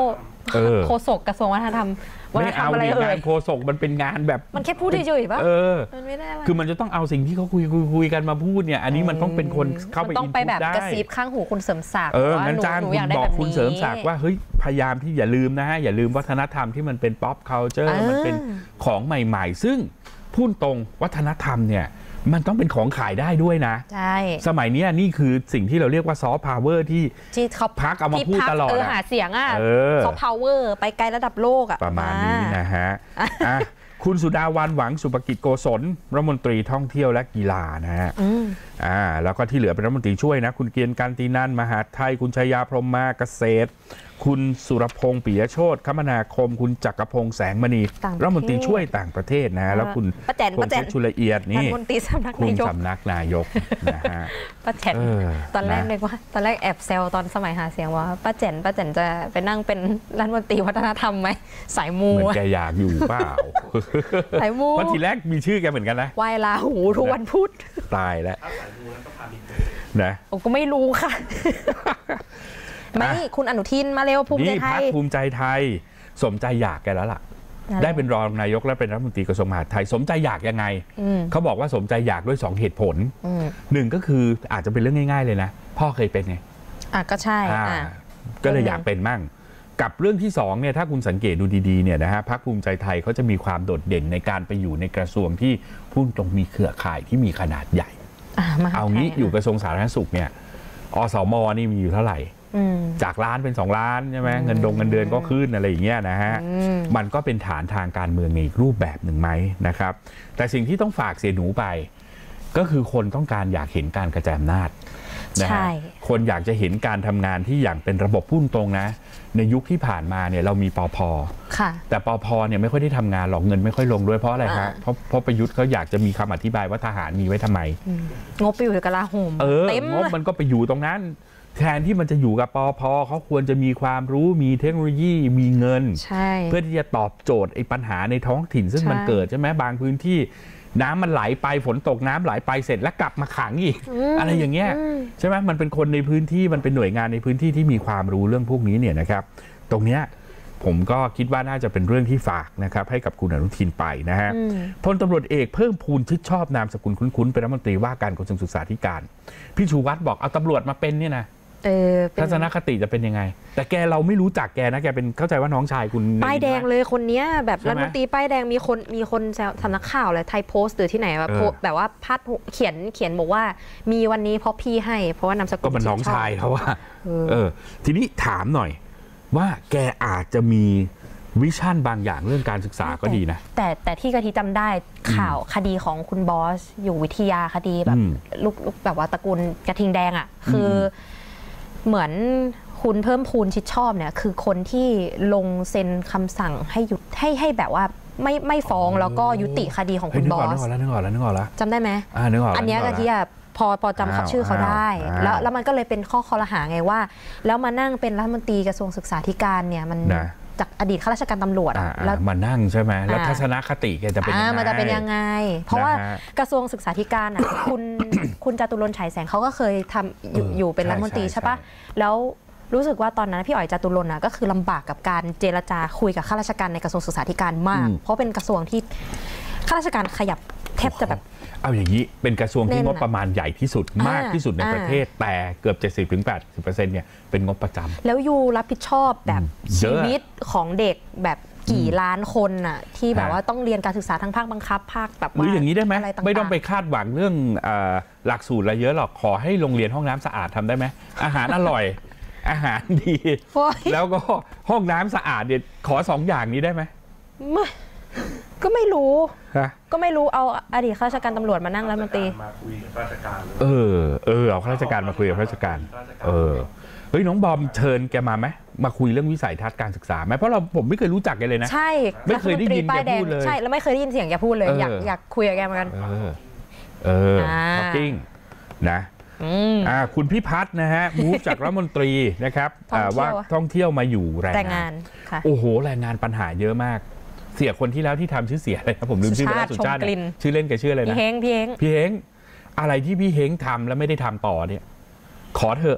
โฆษกกระทรวงวัฒนธรรมไม่เอาดิงานโฆษกมันเป็นงานแบบมันแค่พูดเฉยๆป่ะมันไม่ได้อะไรคือมันจะต้องเอาสิ่งที่เขาคุยกันมาพูดเนี่ยอันนี้มันต้องเป็นคนเข้าไปต้องไปแบบกระซิบข้างหูคุณเสริมศักดิ์ว่างั้นจ้างคุณบอกคุณเสริมศักดิ์ว่าเฮ้ยพยายามที่อย่าลืมนะฮะอย่าลืมวัฒนธรรมที่มันเป็น pop culture มันเป็นของใหม่ๆซึ่งพูดตรงวัฒนธรรมเนี่ยมันต้องเป็นของขายได้ด้วยนะใช่สมัยนี้นี่คือสิ่งที่เราเรียกว่าซอฟต์พาวเวอร์ที่เขาพักเอามาพูดตลอดหาเสียงซอฟต์พาวเวอร์ไปไกลระดับโลกประมาณนี้นะฮะคุณสุดาวันหวังสุภกิจโกศลรัฐมนตรีท่องเที่ยวและกีฬานะฮะแล้วก็ที่เหลือเป็นรัฐมนตรีช่วยนะคุณเกียรติการตีนันท์มหาดไทยคุณชัยยาพรหมมาเกษตรคุณสุรพงษ์ปิยโชติคมนาคมคุณจักรพงษ์แสงมณีรัฐมนตรีช่วยต่างประเทศนะแล้วคุณพงษ์ชุลเอียดนี่รัฐมนตรีสำนักนายกนะฮะป้าแจนตอนแรกเลยว่าตอนแรกแอบแซวตอนสมัยหาเสียงว่าป้าแจนจะไปนั่งเป็นรัฐมนตรีวัฒนธรรมไหมสายมูเหมือนแกอยากอยู่เปล่าสายมูเพราะทีแรกมีชื่อแกเหมือนกันนะไหว้ลาหูทุกวันพุธตายแล้วนะผมก็ไม่รู้ค่ะไม่คุณอนุทินมาเร็วภูมิใจไทยภูมิใจไทยสมใจอยากแกแล้วล่ะได้เป็นรองนายกและเป็นรัฐมนตรีกระทรวงมหาดไทยสมใจอยากยังไงเขาบอกว่าสมใจอยากด้วย2เหตุผล1ก็คืออาจจะเป็นเรื่องง่ายๆเลยนะพ่อเคยเป็นไงก็ใช่ก็เลยอยากเป็นมั่งกับเรื่องที่2เนี่ยถ้าคุณสังเกตดูดีๆเนี่ยนะฮะพรรคภูมิใจไทยเขาจะมีความโดดเด่นในการไปอยู่ในกระทรวงที่พูดตรงมีเครือข่ายที่มีขนาดใหญ่เอางี้อยู่กระทรวงสาธารณสุขเนี่ยอสม.นี่มีอยู่เท่าไหร่จากล้านเป็น2ล้านใช่ไหมเงินเดือนก็ขึ้นอะไรอย่างเงี้ยนะฮะมันก็เป็นฐานทางการเมืองในอีกรูปแบบหนึ่งไหมนะครับแต่สิ่งที่ต้องฝากเสียหนูไปก็คือคนต้องการอยากเห็นการกระจายอำนาจนะฮะคนอยากจะเห็นการทำงานที่อย่างเป็นระบบพุ่งตรงนะในยุคที่ผ่านมาเนี่ยเรามีปภ.แต่ปภ.เนี่ยไม่ค่อยได้ทำงานหรอกเงินไม่ค่อยลงด้วยเพราะอะไรฮะเพราะประยุทธ์เขาอยากจะมีคำอธิบายว่าทหารมีไว้ทำไมงบไปอยู่ในกลาโหมงบมันก็ไปอยู่ตรงนั้นแทนที่มันจะอยู่กับปภ.เขาควรจะมีความรู้มีเทคโนโลยีมีเงินเพื่อที่จะตอบโจทย์ไอ้ปัญหาในท้องถิ่นซึ่งมันเกิดใช่ไหมบางพื้นที่น้ำมันไหลไปฝนตกน้ำไหลไปเสร็จแล้วกลับมาขังอีกอะไรอย่างเงี้ยใช่ไหมมันเป็นคนในพื้นที่มันเป็นหน่วยงานในพื้นที่ที่มีความรู้เรื่องพวกนี้เนี่ยนะครับตรงเนี้ยผมก็คิดว่าน่าจะเป็นเรื่องที่ฝากนะครับให้กับคุณอนุทินไปนะฮะพลตำรวจเอกเพิ่มพูนชิดชอบนามสกุลคุ้นๆเป็นรัฐมนตรีว่าการกระทรวงศึกษาธิการพี่ชูวัฒน์บอกเอาตำรวจมาเป็นเนี่ยนะทัศนคติจะเป็นยังไงแต่แกเราไม่รู้จักแกนะแกเป็นเข้าใจว่าน้องชายคุณป้ายแดงเลยคนนี้แบบรัฐมนตรีป้ายแดงมีคนสำนักข่าวอะไรไทยโพสต์หรือที่ไหนแบบว่าพาดเขียนบอกว่ามีวันนี้เพราะพี่ให้เพราะว่านามสกุลก็มันน้องชายเขาว่าทีนี้ถามหน่อยว่าแกอาจจะมีวิชั่นบางอย่างเรื่องการศึกษาก็ดีนะแต่ที่กะทิจำได้ข่าวคดีของคุณบอสอยู่วิทยาคดีแบบลูกแบบว่าตระกูลกระทิงแดงอ่ะคือเหมือนคุณเพิ่มพูนชิดชอบเนี่ยคือคนที่ลงเซ็นคำสั่งให้หยุดให้แบบว่าไม่ฟ้องแล้วก็ยุติคดีของคุณบอสนึกออกแล้วจำได้ไหมอันนี้กะทิพอจำชื่อเขาได้แล้วมันก็เลยเป็นข้อคอรหาไงว่าแล้วมานั่งเป็นรัฐมนตรีกระทรวงศึกษาธิการเนี่ยมันจากอดีตข้าราชการตำรวจแล้วมานั่งใช่ไหมแล้วทัศนคติแกจะเป็นยังไงมันจะเป็นยังไงเพราะว่ากระทรวงศึกษาธิการคุณจตุรนต์ฉายแสงเขาก็เคยทำอยู่เป็นรัฐมนตรีใช่ปะแล้วรู้สึกว่าตอนนั้นพี่อ๋อยจตุรนต์ก็คือลำบากกับการเจรจาคุยกับข้าราชการในกระทรวงศึกษาธิการมากเพราะเป็นกระทรวงที่ข้าราชการขยับแทบจะแบบเอาอย่างนี้เป็นกระทรวงที่งบประมาณใหญ่ที่สุดมากที่สุดในประเทศแต่เกือบ 70-80% เนี่ยเป็นงบประจำแล้วยูรับผิดชอบแบบชีวิตของเด็กแบบกี่ล้านคนน่ะที่แบบว่าต้องเรียนการศึกษาทั้งภาคบังคับภาคแบบหรืออย่างนี้ได้ไหมไม่ต้องไปคาดหวังเรื่องหลักสูตรอะไรเยอะหรอกขอให้โรงเรียนห้องน้ำสะอาดทำได้ไหมอาหารอร่อยอาหารดีแล้วก็ห้องน้ำสะอาดเนี่ยขอ2อย่างนี้ได้ไหมก็ไม่รู้เอาอดีตข้าราชการตำรวจมานั่งรัฐมนตรีมาคุยกับข้าราชการเอาข้าราชการมาคุยกับข้าราชการเฮ้ยน้องบอมเชิญแกมาไหมมาคุยเรื่องวิสัยทัศน์การศึกษาไหมเพราะผมไม่เคยรู้จักแกเลยนะใช่ไม่เคยได้ยินแกพูดเลยใช่แล้วไม่เคยได้ยินเสียงแกพูดเลยอยากคุยกับแกเหมือนกันท็อปปิ้งนะคุณพิพัฒน์นะฮะมูฟจากรัฐมนตรีนะครับว่าท่องเที่ยวมาอยู่แรงงานโอ้โหแรงงานปัญหาเยอะมากเสียคนที่แล้วที่ทำชื่อเสียอะไรนะผมลืมชื่อไปแล้วสุชาติชื่อเล่นแกชื่ออะไรนะพี่เฮงอะไรที่พี่เฮงทำแล้วไม่ได้ทำต่อเนี่ยขอเถอะ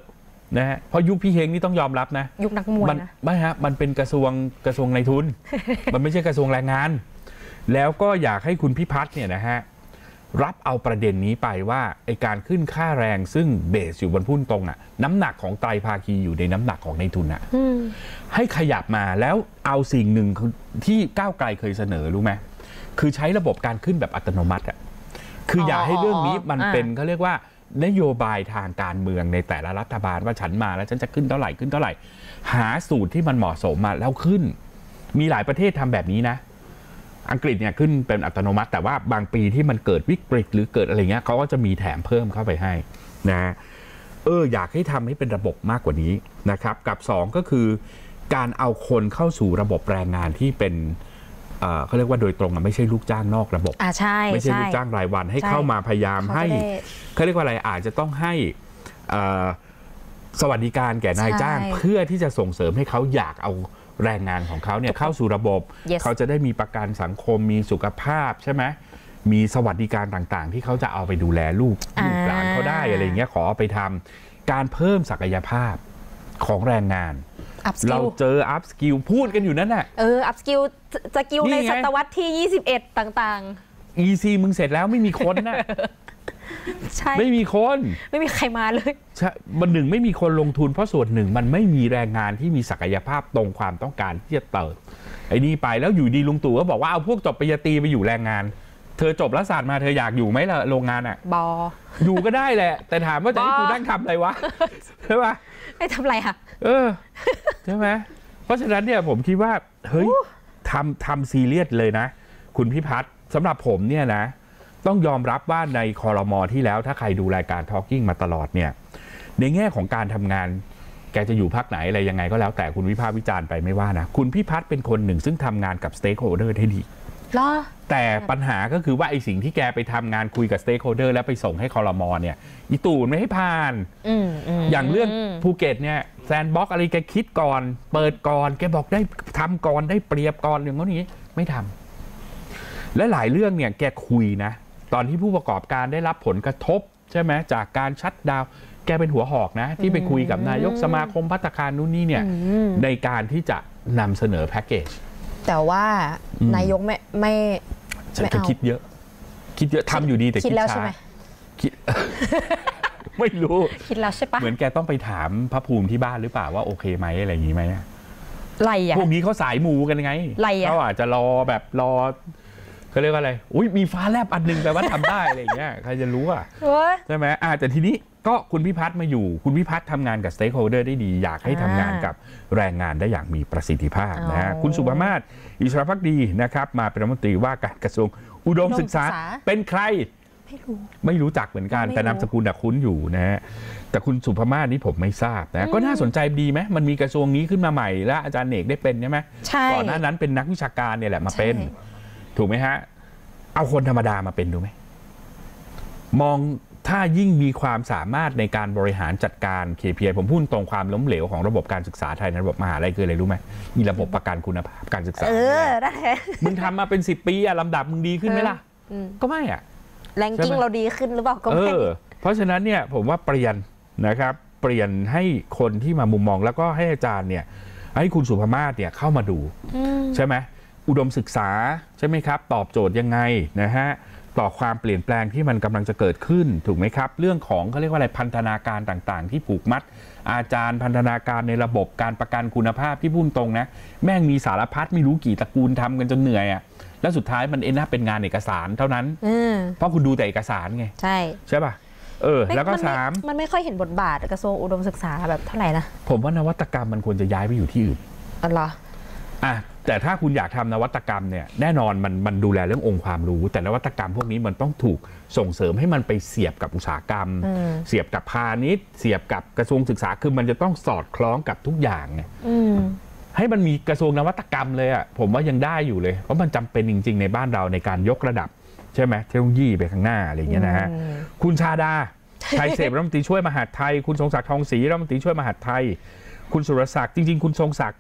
นะฮะเพราะยุคพี่เฮงนี่ต้องยอมรับนะยุคนักมวยนะไม่ฮะมันเป็นกระทรวงในทุน มันไม่ใช่กระทรวงแรงงานแล้วก็อยากให้คุณพิพัฒน์เนี่ยนะฮะรับเอาประเด็นนี้ไปว่าไอการขึ้นค่าแรงซึ่งเบสอยู่บนหุ้นตรงอะน้ำหนักของไตรภาคีอยู่ในน้ำหนักของในทุนอะให้ขยับมาแล้วเอาสิ่งหนึ่งที่ก้าวไกลเคยเสนอรู้ไหมคือใช้ระบบการขึ้นแบบอัตโนมัติอะคืออย่าให้เรื่องนี้มันเป็นเขาเรียกว่านโยบายทางการเมืองในแต่ละรัฐบาลว่าฉันมาแล้วฉันจะขึ้นเท่าไหร่หาสูตรที่มันเหมาะสมมาแล้วขึ้นมีหลายประเทศทำแบบนี้นะอังกฤษเนี่ยขึ้นเป็นอัตโนมัติแต่ว่าบางปีที่มันเกิดวิกฤตหรือเกิดอะไรเงี้ยเขาก็จะมีแถมเพิ่มเข้าไปให้นะอยากให้ทำให้เป็นระบบมากกว่านี้นะครับกับ2ก็คือการเอาคนเข้าสู่ระบบแรงงานที่เป็นเขาเรียกว่าโดยตรงไม่ใช่ลูกจ้างนอกระบบไม่ใช่ลูกจ้างรายวันให้เข้ามาพยายามให้เขาเรียกว่าอะไรอาจจะต้องให้สวัสดิการแก่นายจ้างเพื่อที่จะส่งเสริมให้เขาอยากเอาแรงงานของเขาเนี่ยเข้าสู่ระบบ เขาจะได้มีประกันสังคมมีสุขภาพใช่ไหมมีสวัสดิการต่างๆที่เขาจะเอาไปดูแลลูกหลานเขาได้อะไรเงี้ยขอเอาไปทำการเพิ่มศักยภาพของแรงงานเราเจออัพสกิลพูดกันอยู่นั่นแหละอัพสกิลสกิลในศตวรรษที่21ต่างๆ EC มึงเสร็จแล้วไม่มีคนนะใช่ไม่มีคนไม่มีใครมาเลยใช่มันหนึ่งไม่มีคนลงทุนเพราะส่วนหนึ่งมันไม่มีแรงงานที่มีศักยภาพตรงความต้องการที่จะเติบไอ้นี่ไปแล้วอยู่ดีลุงตู่ก็บอกว่าเอาพวกจบปริญญาตรีไปอยู่แรงงานเธอจบรัฐศาสตร์มาเธออยากอยู่ไหมล่ะโรงงานอ่ะอยู่ก็ได้แหละแต่ถามว่าจะให้กูนั่งทำอะไรวะใช่ปะให้ทำอะไรค่ะใช่ไหมเพราะฉะนั้นเนี่ยผมคิดว่าเฮ้ยทำซีเรียสเลยนะคุณพิพัฒน์สำหรับผมเนี่ยนะต้องยอมรับว่าในครม.ที่แล้วถ้าใครดูรายการ Talking มาตลอดเนี่ยในแง่ของการทำงานแกจะอยู่พรรคไหนอะไรยังไงก็แล้วแต่คุณวิพากษ์วิจารณ์ไปไม่ว่านะคุณพิพัฒน์เป็นคนหนึ่งซึ่งทำงานกับ Stakeholder ได้ดีแต่ปัญหาก็คือว่าไอ้สิ่งที่แกไปทำงานคุยกับ Stakeholder แล้วไปส่งให้ครม.เนี่ยอีตู่ไม่ให้ผ่านอย่างเรื่องภูเก็ตเนี่ยแซนด์บ็อกซ์อะไรแกคิดก่อนเปิดก่อนแกบอกได้ทำก่อนได้เปรียบก่อนอย่างนี้ไม่ทำและหลายเรื่องเนี่ยแกคุยนะตอนที่ผู้ประกอบการได้รับผลกระทบใช่ไหมจากการชัตดาวน์แกเป็นหัวหอกนะที่ไปคุยกับนายกสมาคมภัตตาคารนู่นนี่เนี่ยในการที่จะนำเสนอแพ็กเกจแต่ว่านายกไม่เอาคิดเยอะทำอยู่ดีแต่คิดช้าคิดไม่รู้คิดแล้วใช่ปะเหมือนแกต้องไปถามพระภูมิที่บ้านหรือเปล่าว่าโอเคไหมอะไรอย่างนี้ไหมไรอะพวกนี้เขาสายมูกันไงเขาอาจจะรอเขาเรียกว่าอะไรมีฟ้าแลบอันนึงแปลว่าทำได้อะไรอย่างเงี้ยใครจะรู้อ่ะใช่ไหมแต่ทีนี้ก็คุณพิพัฒน์มาอยู่คุณพิพัฒน์ทำงานกับ Stakeholder ได้ดีอยากให้ทำงานกับแรงงานได้อย่างมีประสิทธิภาพนะฮะคุณสุภมาศอิสระภักดีนะครับมาเป็นรัฐมนตรีว่าการกระทรวงอุดมศึกษาเป็นใครไม่รู้จักเหมือนกันแต่นามสกุลคุ้นอยู่นะฮะแต่คุณสุภมาศนี่ผมไม่ทราบนะก็น่าสนใจดีไหมมันมีกระทรวงนี้ขึ้นมาใหม่แล้วอาจารย์เนกได้เป็นใช่ไหมก่อนหน้านั้นเป็นนักวิชาการเนี่ยแหละมาเป็นถูกไหมฮะเอาคนธรรมดามาเป็นดูไหมมองถ้ายิ่งมีความสามารถในการบริหารจัดการ KPI ผมพูดตรงความล้มเหลวของระบบการศึกษาไทยในระบบมหาลัยคืออะไรรู้ไหมมีระบบประกันคุณภาพการศึกษาได้มึงทำมาเป็น10 ปีลำดับมึงดีขึ้นไหมล่ะก็ไม่แรงกิ้งเราดีขึ้นหรือเปล่าก็ไม่เพราะฉะนั้นเนี่ยผมว่าเปลี่ยนนะครับเปลี่ยนให้คนที่มามุมมองแล้วก็ให้อาจารย์เนี่ยให้คุณสุภมาศเนี่ยเข้ามาดูใช่ไหมอุดมศึกษาใช่ไหมครับตอบโจทย์ยังไงนะฮะต่อความเปลี่ยนแปลงที่มันกำลังจะเกิดขึ้นถูกไหมครับเรื่องของเขาเรียกว่าอะไรพันธนาการต่างๆที่ผูกมัดอาจารย์พันธนาการในระบบการประกันคุณภาพที่พูดตรงนะแม่งมีสารพัดไม่รู้กี่ตระกูลทำกันจนเหนื่อยอ่ะแล้วสุดท้ายมันเป็นงานเอกสารเท่านั้นเพราะคุณดูแต่เอกสารไงใช่ป่ะแล้วก็3 มันไม่ค่อยเห็นบทบาทกระทรวงอุดมศึกษาแบบเท่าไหร่นะผมว่านวัตกรรมมันควรจะย้ายไปอยู่ที่อื่นเหรอแต่ถ้าคุณอยากทำนวัตกรรมเนี่ยแน่นอนมันดูแลเรื่ององค์ความรู้แต่นวัตกรรมพวกนี้มันต้องถูกส่งเสริมให้มันไปเสียบกับอุตสาหกรรมเสียบกับพาณิชย์เสียบกับกระทรวงศึกษาคือมันจะต้องสอดคล้องกับทุกอย่างไงให้มันมีกระทรวงนวัตกรรมเลยอ่ะผมว่ายังได้อยู่เลยเพราะมันจำเป็นจริงๆในบ้านเราในการยกระดับใช่ไหมเทคโนโลยีไปข้างหน้าอะไรอย่างเงี้ยนะฮะคุณชาดาชัยเสพรัฐมนตรีช่วยมหาดไทยคุณทรงศักดิ์ทองศรีรัฐมนตรีช่วยมหาดไทยคุณสุรศักดิ์จริงๆคุณทรงศักดิ์เนี่ย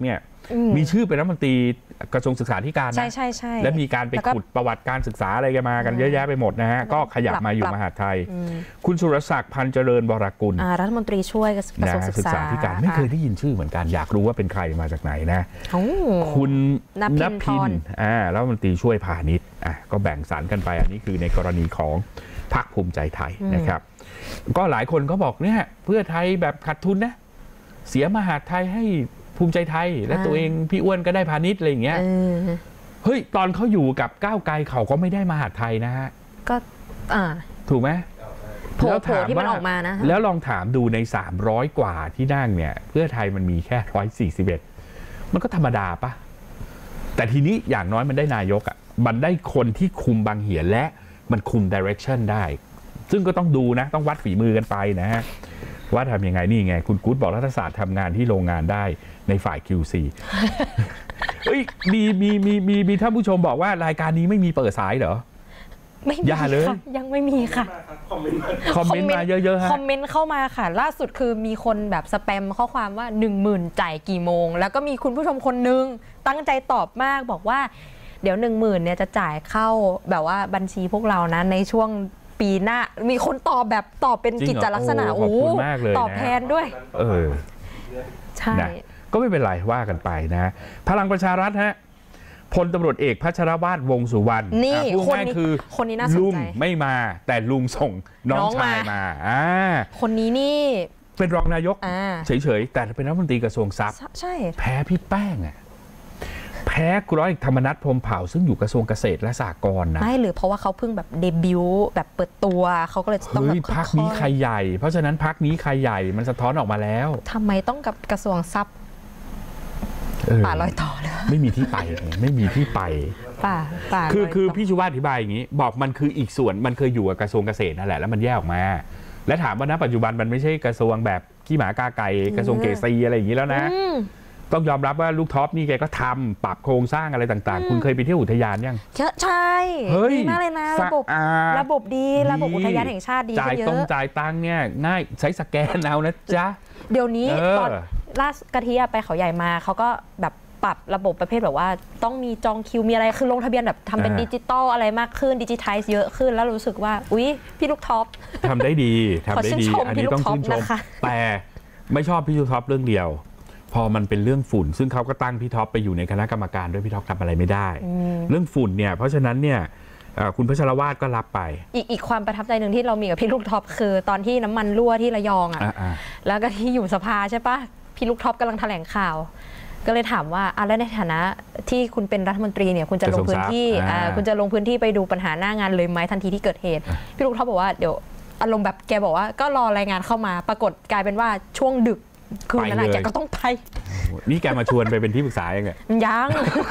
มีชื่อเป็นรัฐมนตรีกระทรวงศึกษาธิการนะใช่และมีการไปขุดประวัติการศึกษาอะไรกันมากันเยอะแยะไปหมดนะฮะก็ขยับมาอยู่มหาดไทยคุณสุรศักดิ์พันเจริญวรกุลรัฐมนตรีช่วยกระทรวงศึกษาธิการไม่เคยได้ยินชื่อเหมือนกันอยากรู้ว่าเป็นใครมาจากไหนนะคุณณพินรัฐมนตรีช่วยพาณิชย์ก็แบ่งสรรกันไปอันนี้คือในกรณีของพรรคภูมิใจไทยนะครับก็หลายคนก็บอกเนี่ยเพื่อไทยแบบขาดทุนนะเสียมหาดไทยให้ภูมิใจไทยและตัวเองพี่อ้วนก็ได้พาณิชย์อะไรอย่างเงี้ยเฮ้ยตอนเขาอยู่กับก้าวไกลเขาก็ไม่ได้มหาดไทยนะฮะก็ถูกไหมโผล่ที่มันออกมานะแล้วลองถามดูใน300กว่าที่นั่งเนี่ยเพื่อไทยมันมีแค่141มันก็ธรรมดาปะแต่ทีนี้อย่างน้อยมันได้นายกอ่ะมันได้คนที่คุมบางเหียนและมันคุม direction ได้ซึ่งก็ต้องดูนะต้องวัดฝีมือกันไปนะฮะว่าทำยังไงนี่ไงคุณกู๊ดบอกรัฐศาสตร์ทำงานที่โรงงานได้ในฝ่าย QC เฮ้ยมีท่านผู้ชมบอกว่ารายการนี้ไม่มีเปิดสายเหรอไม่มีค่ะยังไม่มีค่ะคอมเมนต์มาเยอะๆฮะคอมเมนต์เข้ามาค่ะล่าสุดคือมีคนแบบสแปมข้อความว่า 10,000 จ่ายกี่โมงแล้วก็มีคุณผู้ชมคนนึงตั้งใจตอบมากบอกว่าเดี๋ยว 10,000 เนี่ยจะจ่ายเข้าแบบว่าบัญชีพวกเรานะในช่วงปีหน้ามีคนตอบแบบตอบเป็นกิจลักษณะโอ้ตอบแทนด้วยใช่ก็ไม่เป็นไรว่ากันไปนะพลังประชารัฐฮะพลตำรวจเอกพัชรวาทวงษ์สุวรรณนี่คนนี้น่าสนใจลุงไม่มาแต่ลุงส่งน้องชายมาคนนี้นี่เป็นรองนายกเฉยๆแต่เป็นรัฐมนตรีกระทรวงทรัพย์ใช่แพ้พี่แป้งแพ้ร้อยธรรมนัสพรหมเผ่าซึ่งอยู่กระทรวงเกษตรและสหกรณ์นะไม่หรือเพราะว่าเขาเพิ่งแบบเดบิวต์แบบเปิดตัวเขาก็เลยต้องแบบพรรคนี้ใครใหญ่เพราะฉะนั้นพรรคนี้ใครใหญ่มันสะท้อนออกมาแล้วทำไมต้องกับกระทรวงทรัพย์ป่าลอยต่อเลยไม่มีที่ไปไม่มีที่ไปป่าคือพี่ชูวาอธิบายอย่างนี้บอกมันคืออีกส่วนมันเคยอยู่กับกระทรวงเกษตรนั่นแหละแล้วมันแยกออกมาและถามว่าณปัจจุบันมันไม่ใช่กระทรวงแบบขี้หมากาไก่กระทรวงเกษตรอะไรอย่างนี้แล้วนะต้องยอมรับว่าลูกท็อปนี่แกก็ทำปรับโครงสร้างอะไรต่างๆคุณเคยไปเที่ยวอุทยานยังใช่ดีมากเลยนะระบบดีระบบอุทยานแห่งชาติดีจ่ายจ่ายตังค์เนี่ยง่ายใช้สแกนเอานะจ๊ะเดี๋ยวนี้ตอนล่ากะทิไปเขาใหญ่มาเขาก็แบบปรับระบบประเภทแบบว่าต้องมีจองคิวมีอะไรคือลงทะเบียนแบบทำเป็นดิจิตอลอะไรมากขึ้นดิจิทัลเยอะขึ้นแล้วรู้สึกว่าอุ๊ยพี่ลูกท็อปทำได้ดีอันนี้ต้องชื่นชมแต่ไม่ชอบพี่ลูกท็อปเรื่องเดียวพอมันเป็นเรื่องฝุ่นซึ่งเขาก็ตั้งพี่ท็อปไปอยู่ในคณะกรรมการด้วยพี่ท็อปทำอะไรไม่ได้เรื่องฝุ่นเนี่ยเพราะฉะนั้นเนี่ยคุณพัชรวาทก็รับไปอีกความประทับใจหนึ่งที่เรามีกับพี่ลูกท็อปคือตอนที่น้ำมันรั่วที่ระยองแล้วก็ที่อยู่สภาใช่ปะพี่ลูกท็อปกำลังแถลงข่าวก็เลยถามว่าแล้วในฐานะที่คุณเป็นรัฐมนตรีเนี่ยคุณจะลงพื้นที่คุณจะลงพื้นที่ไปดูปัญหาหน้างานเลยไหมทันทีที่เกิดเหตุพี่ลูกท็อปบอกว่าเดี๋ยวอารมณ์แบบแกบอกว่าก็รอรายงานเข้ามาปรากฏกลายเป็นว่าช่วงดึกคืนนั้นแกก็ต้องไปนี่แกมาชวนไปเป็นที่ปรึกษายังไงยัง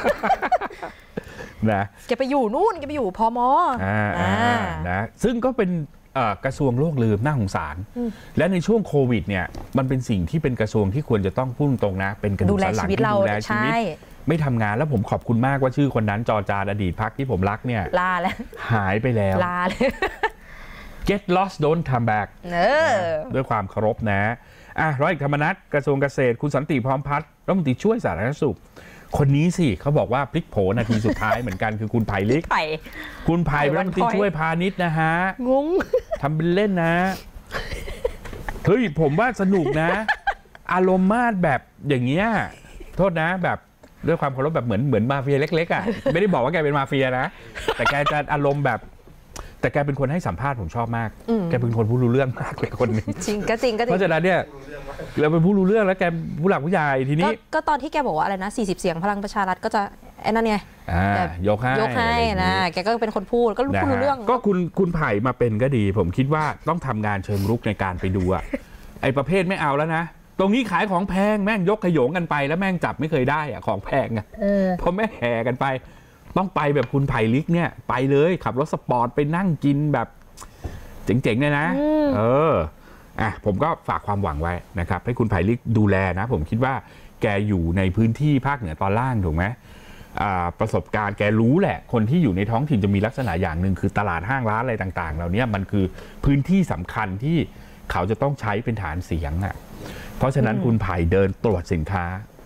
นะแกไปอยู่นู่นแกไปอยู่พม. นะซึ่งก็เป็นกระทรวงโลกลืมน่าสงสารและในช่วงโควิดเนี่ยมันเป็นสิ่งที่เป็นกระทรวงที่ควรจะต้องพูดตรงนะเป็นกระดูกสันหลังที่ดูแลชีวิตไม่ทำงานแล้วผมขอบคุณมากว่าชื่อคนนั้นจอจานอดีตพรรคที่ผมรักเนี่ยลาแล้วหายไปแล้วลาเลย Get lost don't come back ด้วยความเคารพนะร้อยเอกธรรมนัสกระทรวงเกษตรคุณสันติพร้อมพัฒน์รัฐมนตรีช่วยสาธารณสุขคนนี้สิเขาบอกว่าพลิกโผนาทีสุดท้ายเหมือนกันคือคุณไผ่ลิกคุณไผ่รัฐมนตรีช่วยพาณิชย์นะฮะงงทำเป็นเล่นนะเฮ้ยผมว่าสนุกนะอารมณ์มาดแบบอย่างเงี้ยโทษนะแบบด้วยความเคารพแบบเหมือนมาเฟียเล็กๆอ่ะไม่ได้บอกว่าแกเป็นมาเฟียนะแต่แกจะอารมณ์แบบแต่แกเป็นคนให้สัมภาษณ์ผมชอบมากแกเป็นคนผู้รู้เรื่องมากเลยคนนึงจริงก็จริงเพราะฉะนั้นเนี่ยเราเป็นผู้รู้เรื่องแล้วแกผู้หลักผู้ใหญ่ทีนี้ก็ตอนที่แกบอกว่าอะไรนะ40เสียงพลังประชารัฐก็จะไอ้นั่นไงยกให้นะแกก็เป็นคนพูดก็รู้เรื่องก็คุณไผ่มาเป็นก็ดีผมคิดว่าต้องทำงานเชิงรุกในการไปดูอะไอ้ประเภทไม่เอาแล้วนะตรงนี้ขายของแพงแม่งยกขยงกันไปแล้วแม่งจับไม่เคยได้อะของแพงอะเพราะแม่แห่กันไปต้องไปแบบคุณไผ่ลิกเนี่ยไปเลยขับรถสปอร์ตไปนั่งกินแบบเจ๋งๆเลยนะผมก็ฝากความหวังไว้นะครับให้คุณไผ่ลิกดูแลนะผมคิดว่าแกอยู่ในพื้นที่ภาคเหนือตอนล่างถูกไหมประสบการณ์แกรู้แหละคนที่อยู่ในท้องถิ่นจะมีลักษณะอย่างหนึ่งคือตลาดห้างร้านอะไรต่างๆเหล่านี้มันคือพื้นที่สำคัญที่เขาจะต้องใช้เป็นฐานเสียงอ่ะเพราะฉะนั้นคุณไผ่เดินตรวจสินค้า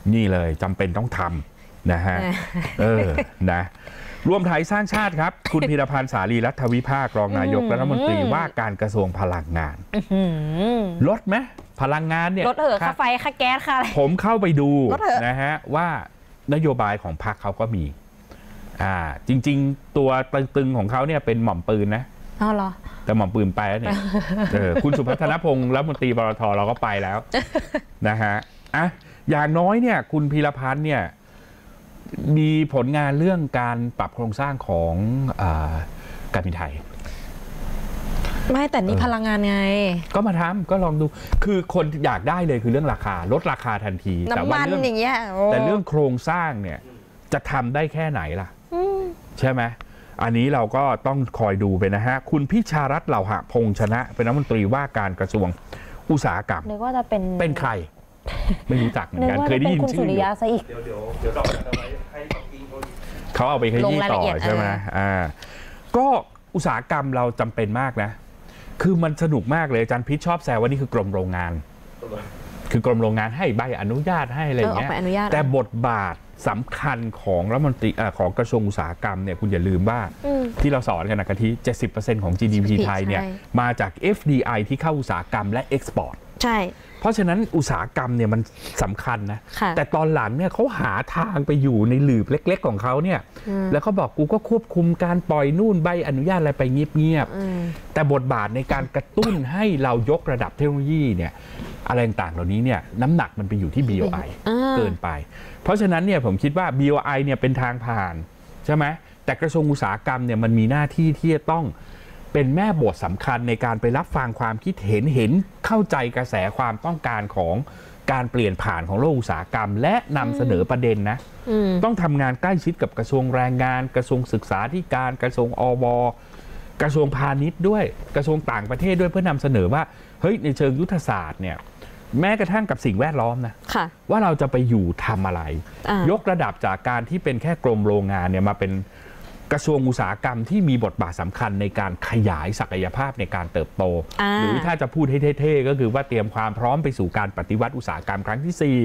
นี่เลยจำเป็นต้องทำนะฮะนะรวมไทยสร้างชาติครับ คุณพีรพันธ์สารีรัฐวิภาครองนายกรัฐมนตรีว่าการกระทรวงพลังงานลดไหมพลังงานเนี่ยลดค่าไฟค่าแก๊สค่าอะไรผมเข้าไปดูนะฮะว่านโยบายของพรรคเขาก็มีจริงๆตัวตึงๆของเขาเนี่ยเป็นหม่อมปืนนะอ๋อเหรอแต่หม่อมปืนไปแล้วเนี่ยคุณสุพัฒนพงศ์รัฐมนตรีปตทเราก็ไปแล้วนะฮะอย่างน้อยเนี่ยคุณพีรพันธ์เนี่ยมีผลงานเรื่องการปรับโครงสร้างของการบินไทยไม่แต่นี่พลังงานไงก็มาทำก็ลองดูคือคนอยากได้เลยคือเรื่องราคาลดราคาทันทีแต่ว่าเรื่องอย่างเงี้ยแต่เรื่องโครงสร้างเนี่ยจะทำได้แค่ไหนล่ะใช่ไหมอันนี้เราก็ต้องคอยดูไปนะฮะคุณพิชารัตน์เหล่าหะพงษ์ชนะเป็นรัฐมนตรีว่าการกระทรวงอุตสาหกรรมนึกว่าจะเป็นใครไม่รู้จักเหมือนกันเคยได้ยินชื่ออยู่เดี๋ยวต่อจะไว้ให้เขาเอาไปขยี้ต่อใช่ไหมก็อุตสาหกรรมเราจำเป็นมากนะคือมันสนุกมากเลยอาจารย์พิชชอบแซวว่านี่คือกรมโรงงานคือกรมโรงงานให้ใบอนุญาตให้อะไรอย่างเงี้ยแต่บทบาทสำคัญของรัฐมนตรีของกระทรวงอุตสาหกรรมเนี่ยคุณอย่าลืมว่าที่เราสอนกันนะกะทิ 70% ของ GDP ไทยเนี่ยมาจาก FDI ที่เข้าอุตสาหกรรมและเอ็กซ์พอร์ตใช่เพราะฉะนั้นอุตสาหกรรมเนี่ยมันสำคัญนะแต่ตอนหลังเนี่ยเขาหาทางไปอยู่ในหลืบเล็กๆของเขาเนี่ยแล้วเขาบอกกูก็ควบคุมการปล่อยนู่นใบอนุญาตอะไรไปเงียบๆแต่บทบาทในการกระตุ้นให้เรายกระดับเทคโนโลยีเนี่ยอะไรต่างๆเหล่านี้เนี่ยน้ำหนักมันไปอยู่ที่ BOI เกินไปเพราะฉะนั้นเนี่ยผมคิดว่า BOI เนี่ยเป็นทางผ่านใช่ไหมแต่กระทรวงอุตสาหกรรมเนี่ยมันมีหน้าที่ที่จะต้องเป็นแม่บทสำคัญในการไปรับฟังความคิดเห็นเข้าใจกระแสความต้องการของการเปลี่ยนผ่านของโลกอุตสาหกรรมและนำเสนอประเด็นนะต้องทำงานใกล้ชิดกับกระทรวงแรงงานกระทรวงศึกษาธิการกระทรวงอบกระทรวงพาณิชย์ด้วยกระทรวงต่างประเทศด้วยเพื่อนำเสนอว่าเฮ้ยในเชิงยุทธศาสตร์เนี่ยแม้กระทั่งกับสิ่งแวดล้อมนะว่าเราจะไปอยู่ทำอะไรยกระดับจากการที่เป็นแค่กรมโรงงานเนี่ยมาเป็นกระทรวงอุตสาหกรรมที่มีบทบาทสำคัญในการขยายศักยภาพในการเติบโตหรือถ้าจะพูดให้เท่ๆก็คือว่าเตรียมความพร้อมไปสู่การปฏิวัติอุตสาหกรรมครั้งที่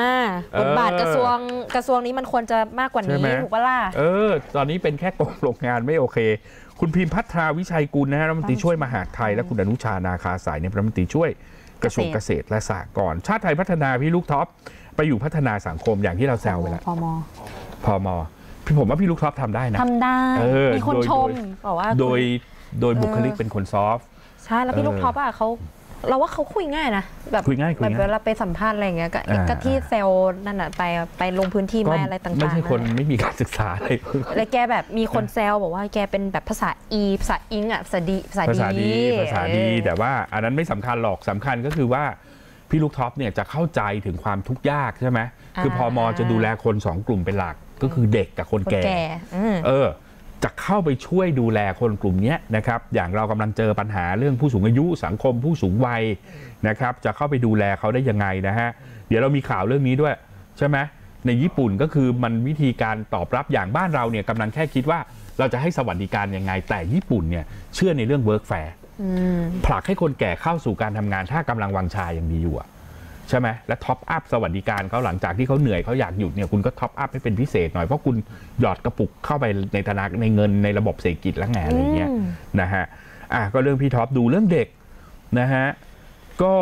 4 บทบาทกระทรวงนี้มันควรจะมากกว่านี้ถูกปะล่ะตอนนี้เป็นแค่กรมโรงงานไม่โอเคคุณพิมพ์พัทราวิชัยกุลนะฮะรัฐมนตรีช่วยมหาดไทยและคุณอนุชานาคาสายเนี่ยรัฐมนตรีช่วยกระทรวงเกษตรและสหกรณ์ชาติไทยพัฒนาพี่ลูกท็อปไปอยู่พัฒนาสังคมอย่างที่เราแซวไปแล้วพมผมว่าพี่ลูกท็อปทำได้นะทำได้มีคนชมบอกว่าโดยบุคลิกเป็นคนซอฟใช่แล้วพี่ลูกท็อปเขาเราว่าเขาคุยง่ายนะแบบคุยง่ายแบบเวลาไปสัมภาษณ์อะไรอย่างเงี้ยก็ที่เซลนั่นน่ะไปลงพื้นที่มาอะไรต่างๆไม่ใช่คนไม่มีการศึกษาอะไรเลยแกแบบมีคนแซวบอกว่าแกเป็นแบบภาษาภาษาอิงอ่ะภาษาดีแต่ว่าอันนั้นไม่สำคัญหรอกสำคัญก็คือว่าพี่ลูกท็อปเนี่ยจะเข้าใจถึงความทุกข์ยากใช่ไหมคือพมจะดูแลคน2กลุ่มเป็นหลักก็คือเด็กกับคนแก่จะเข้าไปช่วยดูแลคนกลุ่มนี้นะครับอย่างเรากำลังเจอปัญหาเรื่องผู้สูงอายุสังคมผู้สูงวัยนะครับจะเข้าไปดูแลเขาได้ยังไงนะฮะเดี๋ยวเรามีข่าวเรื่องนี้ด้วยใช่ไหมในญี่ปุ่นก็คือมันวิธีการตอบรับอย่างบ้านเราเนี่ยกำลังแค่คิดว่าเราจะให้สวัสดิการยังไงแต่ญี่ปุ่นเนี่ยเชื่อในเรื่องเวิร์กแฟร์ผลักให้คนแก่เข้าสู่การทำงานถ้ากำลังวังชายังดีอยู่ใช่ไหมและท็อปอัพสวัสดิการเขาหลังจากที่เขาเหนื่อยเขาอยากหยุดเนี่ยคุณก็ท็อปอัพให้เป็นพิเศษหน่อยเพราะคุณหยอดกระปุกเข้าไปในธนาคารในเงินในระบบเศรษฐกิจและงานอะไรเงี้ยนะฮะก็เรื่องพี่ท็อปดูเรื่องเด็กนะฮะก็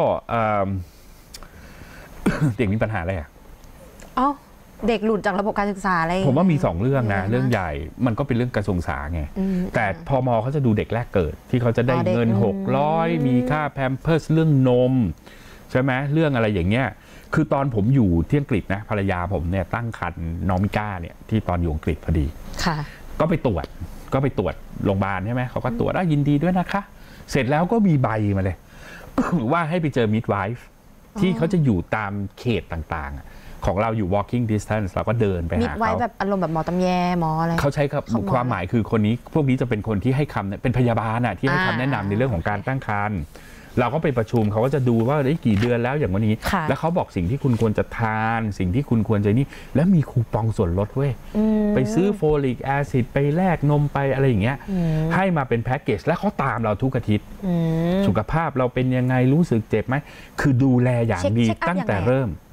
เด็กมีปัญหาอะไรเด็กหลุดจากระบบการศึกษาอะไรผมว่ามี2เรื่องนะเรื่องใหญ่มันก็เป็นเรื่องกระทรวงศึกษาไงแต่พมเขาจะดูเด็กแรกเกิดที่เขาจะได้เงิน600มีค่าแพมเพิร์สเรื่องนมใช่ไหมเรื่องอะไรอย่างเงี้ยคือตอนผมอยู่ที่อังกฤษนะภรรยาผมเนี่ยตั้งครรภ์น้องมิก้าเนี่ยที่ตอนอยู่อังกฤษพอดีก็ไปตรวจโรงพยาบาลใช่ไหมเขาก็ตรวจยินดีด้วยนะคะเสร็จแล้วก็มีใบมาเลย ว่าให้ไปเจอมิดไวฟ์ที่เขาจะอยู่ตามเขตต่างๆของเราอยู่ walking distance เราก็เดินไปหาเขามิดไวฟ์แบบอารมณ์แบบหมอตำแยหมออะไรเขาใช้ความหมายคือคนนี้พวกนี้จะเป็นคนที่ให้คำเป็นพยาบาลที่ให้คำแนะนำในเรื่องของการตั้งครรภ์เราก็ไปประชุมเขาก็จะดูว่าได้กี่เดือนแล้วอย่างวันนี้แล้วเขาบอกสิ่งที่คุณควรจะทานสิ่งที่คุณควรจะนี่แล้วมีคูปองส่วนลดเว้ยไปซื้อโฟลิกแอซิดไปแลกนมไปอะไรอย่างเงี้ยให้มาเป็นแพ็กเกจแล้วเขาตามเราทุกอาทิตย์สุขภาพเราเป็นยังไงรู้สึกเจ็บไหมคือดูแลอย่างดีตั้งแต่เริ่ม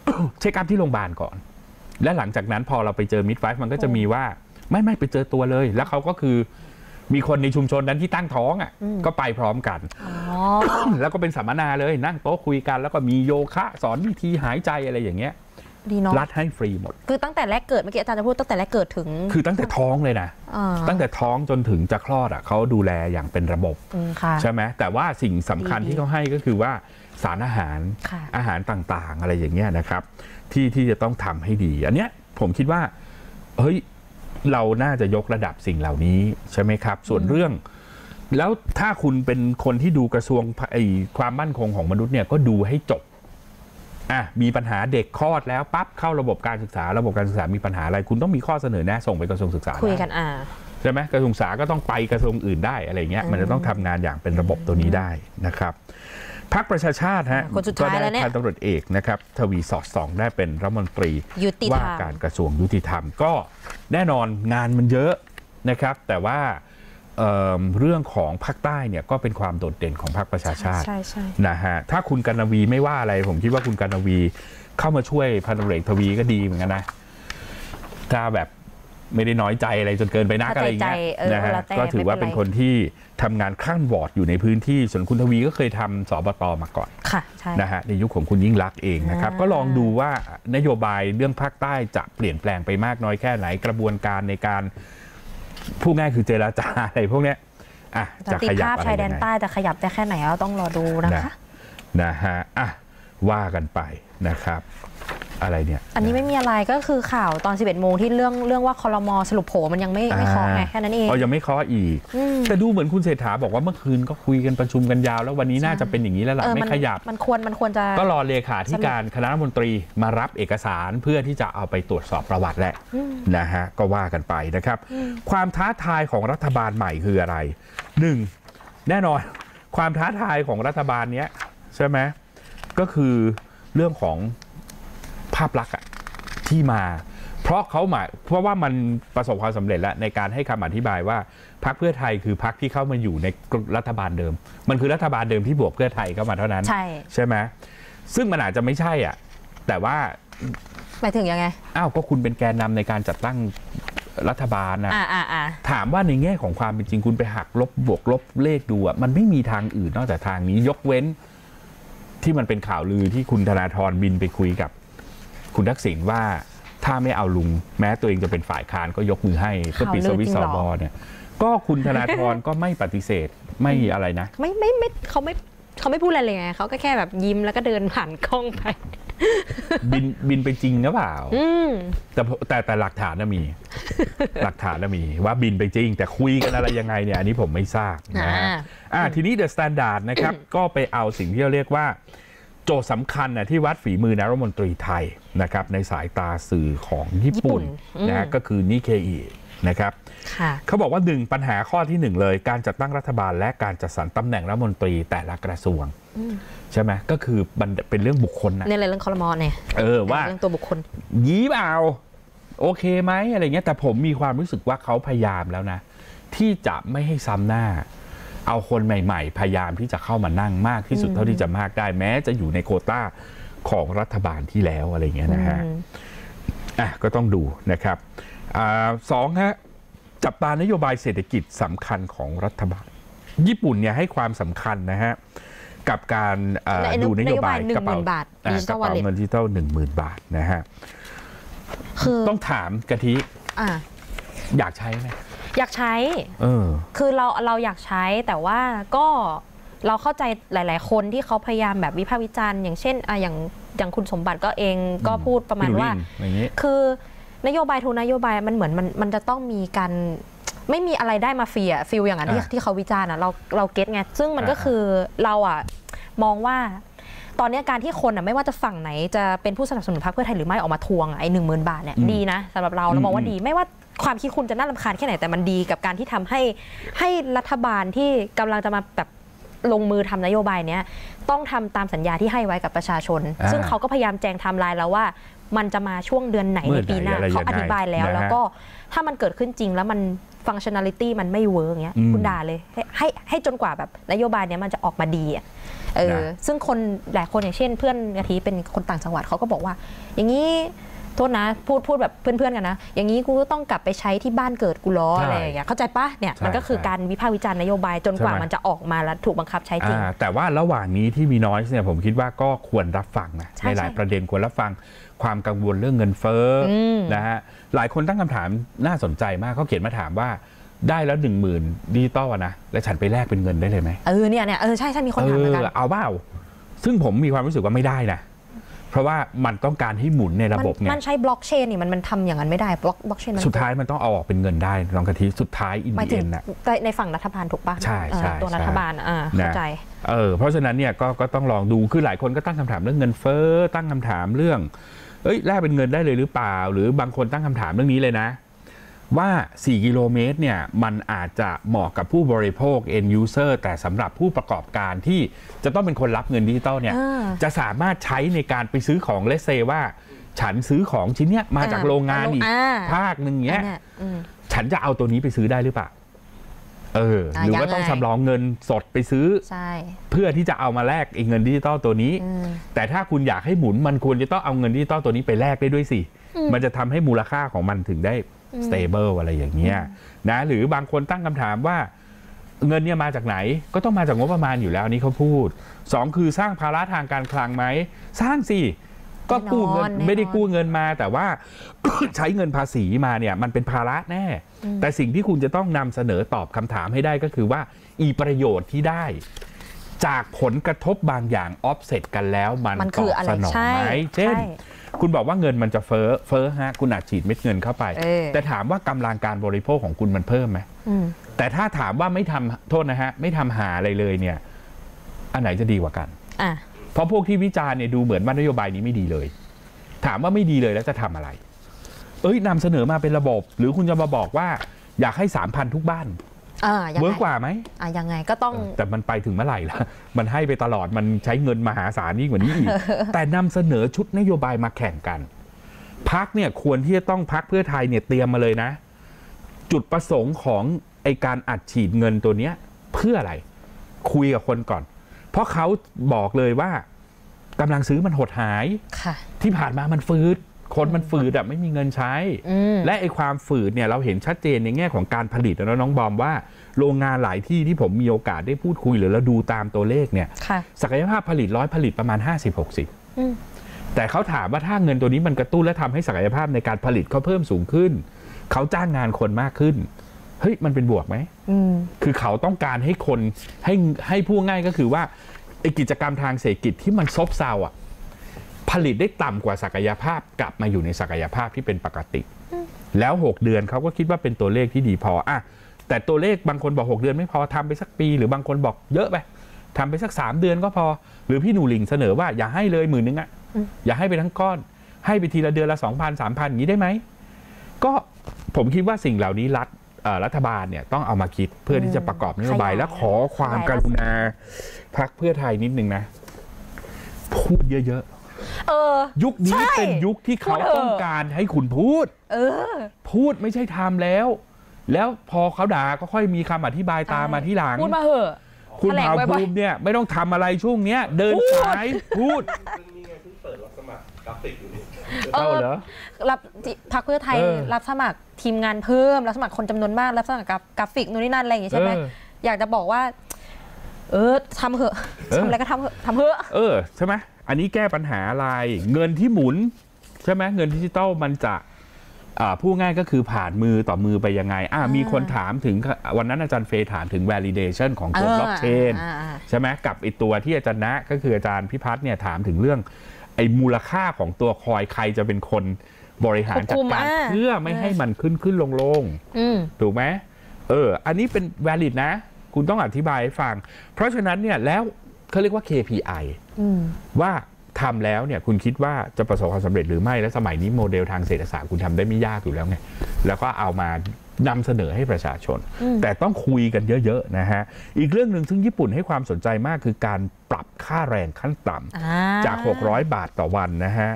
เช็คอัพที่โรงพยาบาลก่อนและหลังจากนั้นพอเราไปเจอมิดไวฟ์มันก็จะมีว่าไม่ไปเจอตัวเลยแล้วเขาก็คือมีคนในชุมชนนั้นที่ตั้งท้องอ่ะก็ไปพร้อมกันแล้วก็เป็นสัมมนาเลยนั่งโต๊ะคุยกันแล้วก็มีโยคะสอนวิธีหายใจอะไรอย่างเงี้ยดีเนาะรัดให้ฟรีหมดคือตั้งแต่แรกเกิดเมื่อกี้อาจารย์จะพูดตั้งแต่แรกเกิดถึงคือตั้งแต่ท้องเลยนะตั้งแต่ท้องจนถึงจะคลอดอ่ะเขาดูแลอย่างเป็นระบบใช่ไหมแต่ว่าสิ่งสำคัญที่เขาให้ก็คือว่าสารอาหารต่างๆอะไรอย่างเงี้ยนะครับที่จะต้องทำให้ดีอันเนี้ยผมคิดว่าเฮ้ยเราน่าจะยกระดับสิ่งเหล่านี้ใช่ไหมครับส่วนเรื่องแล้วถ้าคุณเป็นคนที่ดูกระทรวงความมั่นคงของมนุษย์เนี่ยก็ดูให้จบมีปัญหาเด็กคลอดแล้วปั๊บเข้าระบบการศึกษามีปัญหาอะไรคุณต้องมีข้อเสนอแนะส่งไปกระทรวงศึกษาคุยกันใช่ไหมกระทรวงศึกษาก็ต้องไปกระทรวงอื่นได้อะไรเงี้ยมันจะต้องทำงานอย่างเป็นระบบตัวนี้ได้นะครับพรรคประชาชาติก็ได้พันตำรวจเอกนะครับทวีสอดส่องได้เป็นรัฐมนตรีว่าการกระทรวงยุติธรรมก็แน่นอนงานมันเยอะนะครับแต่ว่าเรื่องของภาคใต้เนี่ยก็เป็นความโดดเด่นของพรรคประชาชาตินะฮะถ้าคุณกนวีไม่ว่าอะไรผมคิดว่าคุณกนวีเข้ามาช่วยพันตำรวจเอกทวีก็ดีเหมือนกันนะถ้าแบบไม่ได้น้อยใจอะไรจนเกินไปนักอะไรอย่างเงี้ยนะฮะก็ถือว่าเป็นคนที่ทำงานข้ามวอร์ดอยู่ในพื้นที่ส่วนคุณทวีก็เคยทำสบต.มาก่อนนะฮะในยุคของคุณยิ่งลักษณ์เองนะครับก็ลองดูว่านโยบายเรื่องภาคใต้จะเปลี่ยนแปลงไปมากน้อยแค่ไหนกระบวนการในการพูดง่ายคือเจรจาอะไรพวกเนี้ยจะขยับอะไรชายแดนใต้จะขยับได้แค่ไหนเราต้องรอดูนะคะนะฮะว่ากันไปนะครับอะไรเนี่ยอันนี้ไม่มีอะไรก็คือข่าวตอน 11 โมงที่เรื่องว่าครม.สรุปโผมันยังไม่เคาะไงแค่นั้นเองยังไม่เคาะอีกแต่ดูเหมือนคุณเศรษฐาบอกว่าเมื่อคืนก็คุยกันประชุมกันยาวแล้ววันนี้น่าจะเป็นอย่างนี้แล้วล่ะไม่ขยับมันควรจะก็รอเลขาธิการคณะรัฐมนตรีมารับเอกสารเพื่อที่จะเอาไปตรวจสอบประวัติแหละนะฮะก็ว่ากันไปนะครับความท้าทายของรัฐบาลใหม่คืออะไร1แน่นอนความท้าทายของรัฐบาลนี้ใช่ไหมก็คือเรื่องของภาพลักษณ์ที่มาเพราะว่ามันประสบความสำเร็จแล้วในการให้คำอธิบายว่าพรรคเพื่อไทยคือพรรคที่เข้ามาอยู่ในรัฐบาลเดิมมันคือรัฐบาลเดิมที่บวกเพื่อไทยเข้ามาเท่านั้นใช่ไหมซึ่งมันอาจจะไม่ใช่แต่ว่าหมายถึงยังไงก็คุณเป็นแกนนำในการจัดตั้งรัฐบาลนะถามว่าในแง่ของความเป็นจริงคุณไปหักลบบวกลบเลขดูมันไม่มีทางอื่นนอกจากทางนี้ยกเว้นที่มันเป็นข่าวลือที่คุณธนาธรบินไปคุยกับคุณทักษิณว่าถ้าไม่เอาลุงแม้ตัวเองจะเป็นฝ่ายค้านก็ยกมือให้เพื่อปิดสวิตช์สวเนี่ยก็คุณธนาธรก็ไม่ปฏิเสธไม่อะไรนะไม่เขาไม่พูดอะไรเลยไงเขาก็แค่แบบยิ้มแล้วก็เดินผ่านกล้องไปบินไปจริงหรือเปล่าแต่หลักฐานน่ะมีหลักฐานน่ะมีว่าบินไปจริงแต่คุยกันอะไรยังไงเนี่ยอันนี้ผมไม่ทราบนะทีนี้ The Standard นะครับก็ไปเอาสิ่งที่เราเรียกว่าโจทย์สำคัญที่วัดฝีมือนายรัฐมนตรีไทยนะครับในสายตาสื่อของญี่ปุ่นนะก็คือนิเคอินะครับเขาบอกว่าปัญหาข้อที่1เลยการจัดตั้งรัฐบาลและการจัดสรรตำแหน่งรัฐมนตรีแต่ละกระทรวงใช่ไหมก็คือเป็นเรื่องบุคคลนะในเรื่องครม.เนี่ยว่าเรื่องตัวบุคคลยี้เปล่าโอเคไหมอะไรเงี้ยแต่ผมมีความรู้สึกว่าเขาพยายามแล้วนะที่จะไม่ให้ซ้ำหน้าเอาคนใหม่ๆพยายามที่จะเข้ามานั่งมากที่สุดเท่าที่จะมากได้แม้จะอยู่ในโควต้าของรัฐบาลที่แล้วอะไรเงี้ยนะฮะก็ต้องดูนะครับ2จับตานโยบายเศรษฐกิจสำคัญของรัฐบาลญี่ปุ่นเนี่ยให้ความสำคัญนะฮะกับการดูนโยบายกระเป๋าเงินดิจิทัล 10,000 บาทนะฮะคือต้องถามกะทิอยากใช้ไหมอยากใช้คือเราอยากใช้แต่ว่าก็เราเข้าใจหลายๆคนที่เขาพยายามแบบวิพากษ์วิจารณ์อย่างเช่นอย่างคุณสมบัติก็เองก็พูดประมาณว่าคือนโยบายทุกนโยบายมันเหมือนมันจะต้องมีการไม่มีอะไรได้มาฟรีฟิลอย่างนั้นที่เขาวิจารณ์เราเก็ตไงซึ่งมันก็คือเรามองว่าตอนนี้การที่คนไม่ว่าจะฝั่งไหนจะเป็นผู้สนับสนุนพรรคเพื่อไทยหรือไม่ออกมาทวงไอ้ 10,000 บาทเนี่ยดีนะสำหรับเรามองว่าดีไม่ว่าความคิดคุณจะน่ารำคาญแค่ไหนแต่มันดีกับการที่ทำให้รัฐบาลที่กำลังจะมาแบบลงมือทำนโยบายนี้ต้องทำตามสัญญาที่ให้ไว้กับประชาชนซึ่งเขาก็พยายามแจงไทม์ไลน์แล้วว่ามันจะมาช่วงเดือนไหนในปีหน้าเขาอธิบายแล้วก็ถ้ามันเกิดขึ้นจริงแล้วมันฟังก์ชันนาลิตี้มันไม่เวิร์กเงี้ยคุณด่าเลยให้จนกว่าแบบนโยบายเนี้ยมันจะออกมาดีซึ่งคนหลายคนอย่างเช่นเพื่อนกะทิเป็นคนต่างจังหวัดเขาก็บอกว่าอย่างนี้โทษนะพูดแบบเพื่อนๆกันนะอย่างนี้กูก็ต้องกลับไปใช้ที่บ้านเกิดกูล้ออะไรอย่างเงี้ยเข้าใจปะเนี่ยมันก็คือการวิพากษ์วิจารณ์นโยบายจนกว่ามันจะออกมาแล้วถูกบังคับใช้จริงแต่ว่าระหว่างนี้ที่มีน้อยเนี่ยผมคิดว่าก็ควรรับฟังนะในหลายประเด็นควรรับฟังความกังวลเรื่องเงินเฟ้อนะฮะหลายคนตั้งคำถามน่าสนใจมากเขาเขียนมาถามว่าได้แล้ว10,000ดิจิตอลนะแล้วฉันไปแลกเป็นเงินได้เลยไหมเนี่ยใช่มีคนถามเหมือนกันเอาเปล่าซึ่งผมมีความรู้สึกว่าไม่ได้นะเพราะว่ามันต้องการให้หมุนในระบบไงมันใช้บล็อกเชนนี่มันทำอย่างนั้นไม่ได้บล็อกเชนสุดท้ายมันต้องเอาออกเป็นเงินได้ลองกะทิสุดท้ายอินเดียนนะในฝั่งรัฐบาลถูกป่ะใช่ตัวรัฐบาลเข้าใจเพราะฉะนั้นเนี่ยก็ต้องลองดูคือหลายคนก็ตั้งคำถามเรื่องเงินเฟ้อตั้งคำถามเรื่องแลกเป็นเงินได้เลยหรือเปล่าหรือบางคนตั้งคำถามเรื่องนี้เลยนะว่า4กิโลเมตรเนี่ยมันอาจจะเหมาะกับผู้บริโภค end user แต่สำหรับผู้ประกอบการที่จะต้องเป็นคนรับเงินดิจิตอลเนี่ยจะสามารถใช้ในการไปซื้อของเลสเซว่าฉันซื้อของชิ้นเนี้ยมาจากโรงงานอีกภาคหนึ่งเนี้ยฉันจะเอาตัวนี้ไปซื้อได้หรือเปล่าหรือว่าต้องสำรองเงินสดไปซื้อเพื่อที่จะเอามาแลกเงินดิจิตอลตัวนี้แต่ถ้าคุณอยากให้หมุนมันควรจะต้องเอาเงินดิจิตอลตัวนี้ไปแลกได้ด้วยสิมันจะทำให้มูลค่าของมันถึงได้stable อะไรอย่างเงี้ยนะหรือบางคนตั้งคำถามว่าเงินเนี่ยมาจากไหนก็ต้องมาจากงบประมาณอยู่แล้วนี่เขาพูด2คือสร้างภาระทางการคลังไหมสร้างสิก็กู้เงินไม่ได้กู้เงินมาแต่ว่า ใช้เงินภาษีมาเนี่ยมันเป็นภาระแน่แต่สิ่งที่คุณจะต้องนำเสนอตอบคำถามให้ได้ก็คือว่าประโยชน์ที่ได้จากผลกระทบบางอย่าง offset กันแล้วมันตอบสนองไหมเช่นคุณบอกว่าเงินมันจะเฟ้อฮะคุณอาจฉีดเม็ดเงินเข้าไปแต่ถามว่ากำลังการบริโภคของคุณมันเพิ่มไหมแต่ถ้าถามว่าไม่ทำโทษนะฮะไม่ทำหาอะไรเลยเนี่ยอันไหนจะดีกว่ากันเพราะพวกที่วิจารณ์เนี่ยดูเหมือนว่านโยบายนี้ไม่ดีเลยถามว่าไม่ดีเลยแล้วจะทำอะไรนำเสนอมาเป็นระบบหรือคุณจะมาบอกว่าอยากให้ 3,000 ทุกบ้านเวิร์กกว่าไหมยังไงก็ต้องแต่มันไปถึงเมื่อไหร่ล่ะมันให้ไปตลอดมันใช้เงินมหาศาลยิ่งกว่านี้อีก แต่นำเสนอชุดนโยบายมาแข่งกันพรรคเนี่ยควรที่จะต้องพรรคเพื่อไทยเนี่ยเตรียมมาเลยนะจุดประสงค์ของไอการอัดฉีดเงินตัวเนี้ยเพื่ออะไรคุยกับคนก่อนเพราะเขาบอกเลยว่ากำลังซื้อมันหดหายที่ผ่านมามันฝืดคนมันฝืดไม่มีเงินใช้และไอ้ความฝืดเนี่ยเราเห็นชัดเจนในแง่ของการผลิตแล้วน้องบอมว่าโรงงานหลายที่ผมมีโอกาสได้พูดคุยหรือเราดูตามตัวเลขเนี่ยศักยภาพผลิตผลิตประมาณ 50-60แต่เขาถามว่าถ้าเงินตัวนี้มันกระตุ้นและทำให้ศักยภาพในการผลิตเขาเพิ่มสูงขึ้นเขาจ้างงานคนมากขึ้นเฮ้ยมันเป็นบวกไหมคือเขาต้องการให้คนให้พูดง่ายก็คือว่าไอ้กิจกรรมทางเศรษฐกิจที่มันซบเซาผลิตได้ต่ำกว่าศักยภาพกลับมาอยู่ในศักยภาพที่เป็นปกติแล้ว6เดือนเขาก็คิดว่าเป็นตัวเลขที่ดีพอแต่ตัวเลขบางคนบอก6เดือนไม่พอทำไปสักปีหรือบางคนบอกเยอะไปทำไปสัก3เดือนก็พอหรือพี่หนูหลิงเสนอว่าอย่าให้เลย10,000อย่าให้ไปทั้งก้อนให้ไปทีละเดือนละ 2,000 3,000 อย่างนี้ได้ไหมก็ผมคิดว่าสิ่งเหล่านี้รัฐบาลเนี่ยต้องเอามาคิดเพื่อที่จะประกอบนโยบายและขอความกรุณาพรรคเพื่อไทยนิดนึงนะพูดเยอะยุคนี้เป็นยุคที่เขาต้องการให้คุณพูดพูดไม่ใช่ทำแล้วพอเขาด่าก็ค่อยมีคำอธิบายตามมาที่หลังพูดมาเหอะคุณเผ่าภูมิเนี่ยไม่ต้องทำอะไรช่วงเนี้ยเดินสายพูดนี่ไงเพิ่งเปิดรับสมัครกราฟิกอยู่นี่เหรอรับพรรคเพื่อไทยรับสมัครทีมงานเพิ่มรับสมัครคนจำนวนมากรับสมัครกราฟิกนู่นนี่นั่นอะไรอย่างงี้ใช่ไหมอยากจะบอกว่าทำเหอะทำอะไรก็ทำเหอะใช่ไหมอันนี้แก้ปัญหาอะไรเงินที่หมุนใช่ไหมเงินดิจิตอลมันจะพูดง่ายก็คือผ่านมือต่อมือไปยังไงมีคนถามถึงวันนั้นอาจารย์เฟย์ถามถึง validation ของตัว blockchain ใช่ไหมกับไอตัวที่อาจารย์ณก็คืออาจารย์พิพัฒน์เนี่ยถามถึงเรื่องไอมูลค่าของตัวคอยใครจะเป็นคนบริหารจัดการเพื่อไม่ให้มันขึ้นลงถูกไหมอันนี้เป็น valid นะคุณต้องอธิบายให้ฟังเพราะฉะนั้นเนี่ยแล้วเขาเรียกว่า KPI ว่าทำแล้วเนี่ยคุณคิดว่าจะประสบความสำเร็จหรือไม่และสมัยนี้โมเดลทางเศรษฐศาสตร์คุณทำได้ไม่ยากอยู่แล้วไงแล้วก็เอามานำเสนอให้ประชาชนแต่ต้องคุยกันเยอะๆนะฮะอีกเรื่องหนึ่งซึ่งญี่ปุ่นให้ความสนใจมากคือการปรับค่าแรงขั้นต่ำจาก600 บาทต่อวันนะฮะ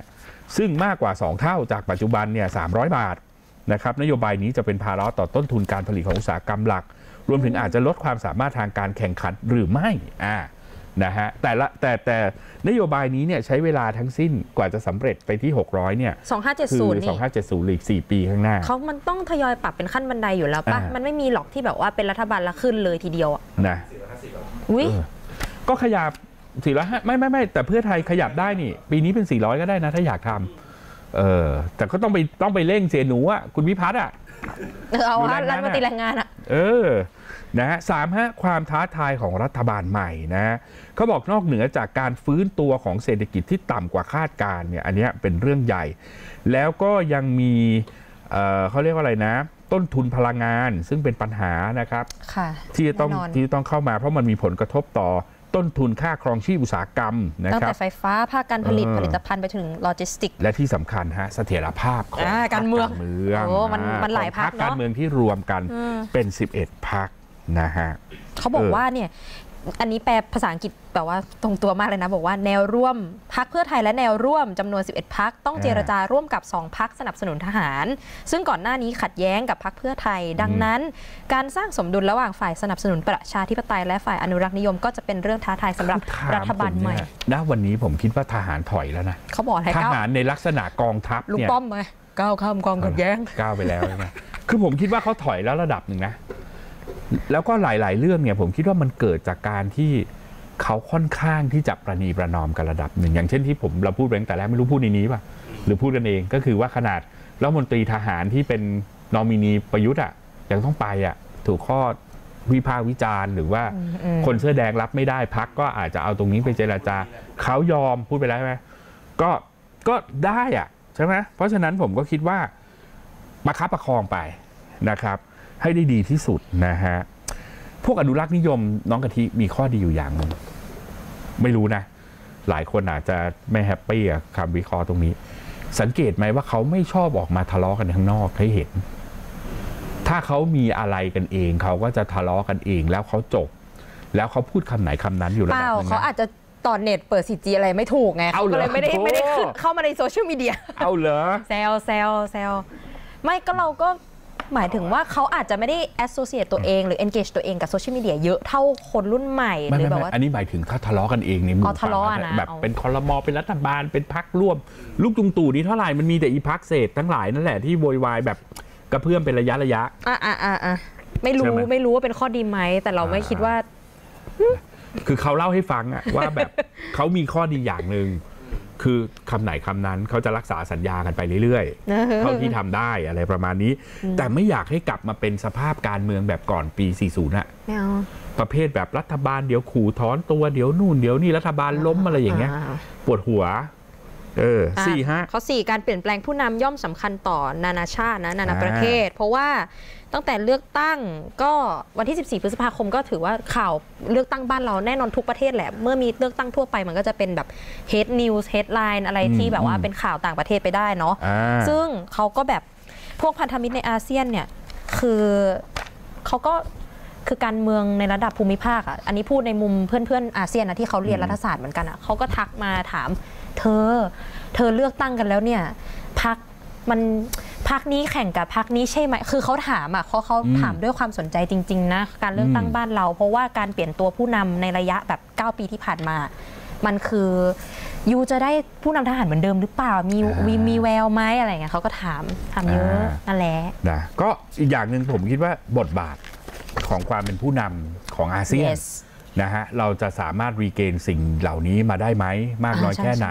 ซึ่งมากกว่า2เท่าจากปัจจุบันเนี่ย300 บาทนะครับนโยบายนี้จะเป็นภาระต่อต้นทุนการผลิตของอุตสาหกรรมหลักรวมถึงอาจจะลดความสามารถทางการแข่งขันหรือไม่นะฮะแต่นโยบายนี้เนี่ยใช้เวลาทั้งสิ้นกว่าจะสำเร็จไปที่600เนี่ยคือ2570อีก4 ปีข้างหน้ามันต้องทยอยปรับเป็นขั้นบันไดอยู่แล้วป่ะมันไม่มีหรอกที่แบบว่าเป็นรัฐบาลละขึ้นเลยทีเดียวนะก็ขยับ400ไม่แต่เพื่อไทยขยับได้นี่ปีนี้เป็น400ก็ได้นะถ้าอยากทำแต่ก็ต้องไปเร่งเสียหนูอ่ะคุณวิพัฒน์อ่ะเอารัฐมนตรีแรงงานอ่ะนะฮะ3ความท้าทายของรัฐบาลใหม่นะเขาบอกนอกเหนือจากการฟื้นตัวของเศรษฐกิจที่ต่ำกว่าคาดการณ์เนี่ยอันนี้เป็นเรื่องใหญ่แล้วก็ยังมีเขาเรียกว่าอะไรนะต้นทุนพลังงานซึ่งเป็นปัญหานะครับที่ต้องเข้ามาเพราะมันมีผลกระทบต่อต้นทุนค่าครองชีพอุตสาหกรรมนะครับตั้งแต่ไฟฟ้าภาคการผลิตผลิตภัณฑ์ไปถึงโลจิสติกและที่สำคัญฮะเสถียรภาพของการเมืองมันหลายพรรคการเมืองที่รวมกันเป็น11 พรรคนะฮะเขาบอกว่าเนี่ยอันนี้แปลภาษาอังกฤษแบบว่าตรงตัวมากเลยนะบอกว่าแนวร่วมพรรคเพื่อไทยและแนวร่วมจำนวน11 พรรคต้องเจรจาร่วมกับ2 พรรคสนับสนุนทหารซึ่งก่อนหน้านี้ขัดแย้งกับพรรคเพื่อไทยดังนั้นการสร้างสมดุลระหว่างฝ่ายสนับสนุนประชาธิปไตยและฝ่ายอนุรักษ์นิยมก็จะเป็นเรื่องท้าทายสำหรับรัฐบาลใหม่ณวันนี้ผมคิดว่าทหารถอยแล้วนะเขาบอกอะไรทหารในลักษณะกองทัพลุงป้อมไหมก้าวข้ามกองขัดแย้งก้าวไปแล้วใช่ไหมคือผมคิดว่าเขาถอยแล้วระดับหนึ่งนะแล้วก็หลายๆเรื่องเนี่ยผมคิดว่ามันเกิดจากการที่เขาค่อนข้างที่จะประนีประนอมกันระดับหนึ่งอย่างเช่นที่เราพูดไปตั้งแต่แรกไม่รู้พูดในนี้ป่ะหรือพูดกันเองก็คือว่าขนาดรัฐมนตรีทหารที่เป็นนอมินีประยุทธ์อ่ะยังต้องไปอ่ะถูกข้อวิพากษ์วิจารณ์หรือว่าคนเสื้อแดงรับไม่ได้พรรคก็อาจจะเอาตรงนี้ไปเจรจาเขายอมพูดไปแล้วใช่ไหมก็ได้อ่ะใช่ไหมเพราะฉะนั้นผมก็คิดว่าประคับประคองไปนะครับให้ได้ดีที่สุดนะฮะพวกอนุรักษ์นิยมน้องกะทิมีข้อดีอยู่อย่างนึงไม่รู้นะหลายคนอาจจะไม่แฮปปี้กับคำวิเคราะห์ตรงนี้สังเกตไหมว่าเขาไม่ชอบออกมาทะเลาะกันข้างนอกให้เห็นถ้าเขามีอะไรกันเองเขาก็จะทะเลาะกันเองแล้วเขาจบแล้วเขาพูดคำไหนคำนั้นอยู่ระดับนึงเขาอาจจะตอนเน็ตเปิด 4G อะไรไม่ถูกไงเขาเลยไม่ได้ขึ้นเข้ามาในโซเชียลมีเดียเอาเหรอแซวไม่ก็เราก็หมายถึงว่าเขาอาจจะไม่ได้ associate ตัวเองหรือ engage ตัวเองกับโซเชียลมีเดียเยอะเท่าคนรุ่นใหม่หรือแบบว่าอันนี้หมายถึงถ้าทะเลาะกันเองในมือทะเลาะนะแบบเป็นครม.เป็นรัฐบาลเป็นพรรคร่วมลูกตุงตู่นี่เท่าไหร่มันมีแต่อีพรรคเศษทั้งหลายนั่นแหละที่โวยวายแบบกระเพื่อมเป็นระยะไม่รู้ว่าเป็นข้อดีไหมแต่เราไม่คิดว่าคือเขาเล่าให้ฟังอะว่าแบบเขามีข้อดีอย่างนึงคือคำไหนคำนั้นเขาจะรักษาสัญญากันไปเรื่อยๆเท่าที่ทำได้อะไรประมาณนี้แต่ไม่อยากให้กลับมาเป็นสภาพการเมืองแบบก่อนปี 40 อะประเภทแบบรัฐบาลเดี๋ยวขู่ถอนตัวเดี๋ยวนู่นเดี๋ยวนี่รัฐบาลล้มอะไรอย่างเงี้ยปวดหัวข้อ 4การเปลี่ยนแปลงผู้นำย่อมสำคัญต่อนานาชาตินะนานาประเทศเพราะว่าตั้งแต่เลือกตั้งก็วันที่14 พฤษภาคมก็ถือว่าข่าวเลือกตั้งบ้านเราแน่นอนทุกประเทศแหละเมื่อมีเลือกตั้งทั่วไปมันก็จะเป็นแบบ head news headline อะไรที่แบบว่าเป็นข่าวต่างประเทศไปได้เนาะซึ่งเขาก็แบบพวกพันธมิตรในอาเซียนเนี่ยคือเขาก็คือการเมืองในระดับภูมิภาคอ่ะอันนี้พูดในมุมเพื่อนๆอาเซียนนะที่เขาเรียนรัฐศาสตร์เหมือนกันอ่ะเขาก็ทักมาถามเธอเลือกตั้งกันแล้วเนี่ยพรรคนี้แข่งกับพรรคนี้ใช่ไหมคือเขาถามอ่ะเขาถามด้วยความสนใจจริงๆนะการเลือกตั้งบ้านเราเพราะว่าการเปลี่ยนตัวผู้นำในระยะแบบ9 ปีที่ผ่านมามันคือยูจะได้ผู้นำทหารเหมือนเดิมหรือเปล่ามีแววไหมอะไรเงี้ยเขาก็ถามเยอะนั่นแหละนะก็อีกอย่างหนึ่งผมคิดว่าบทบาทของความเป็นผู้นำของอาเซียนนะฮะเราจะสามารถรีเกนสิ่งเหล่านี้มาได้ไหมมากน้อยแค่ไหน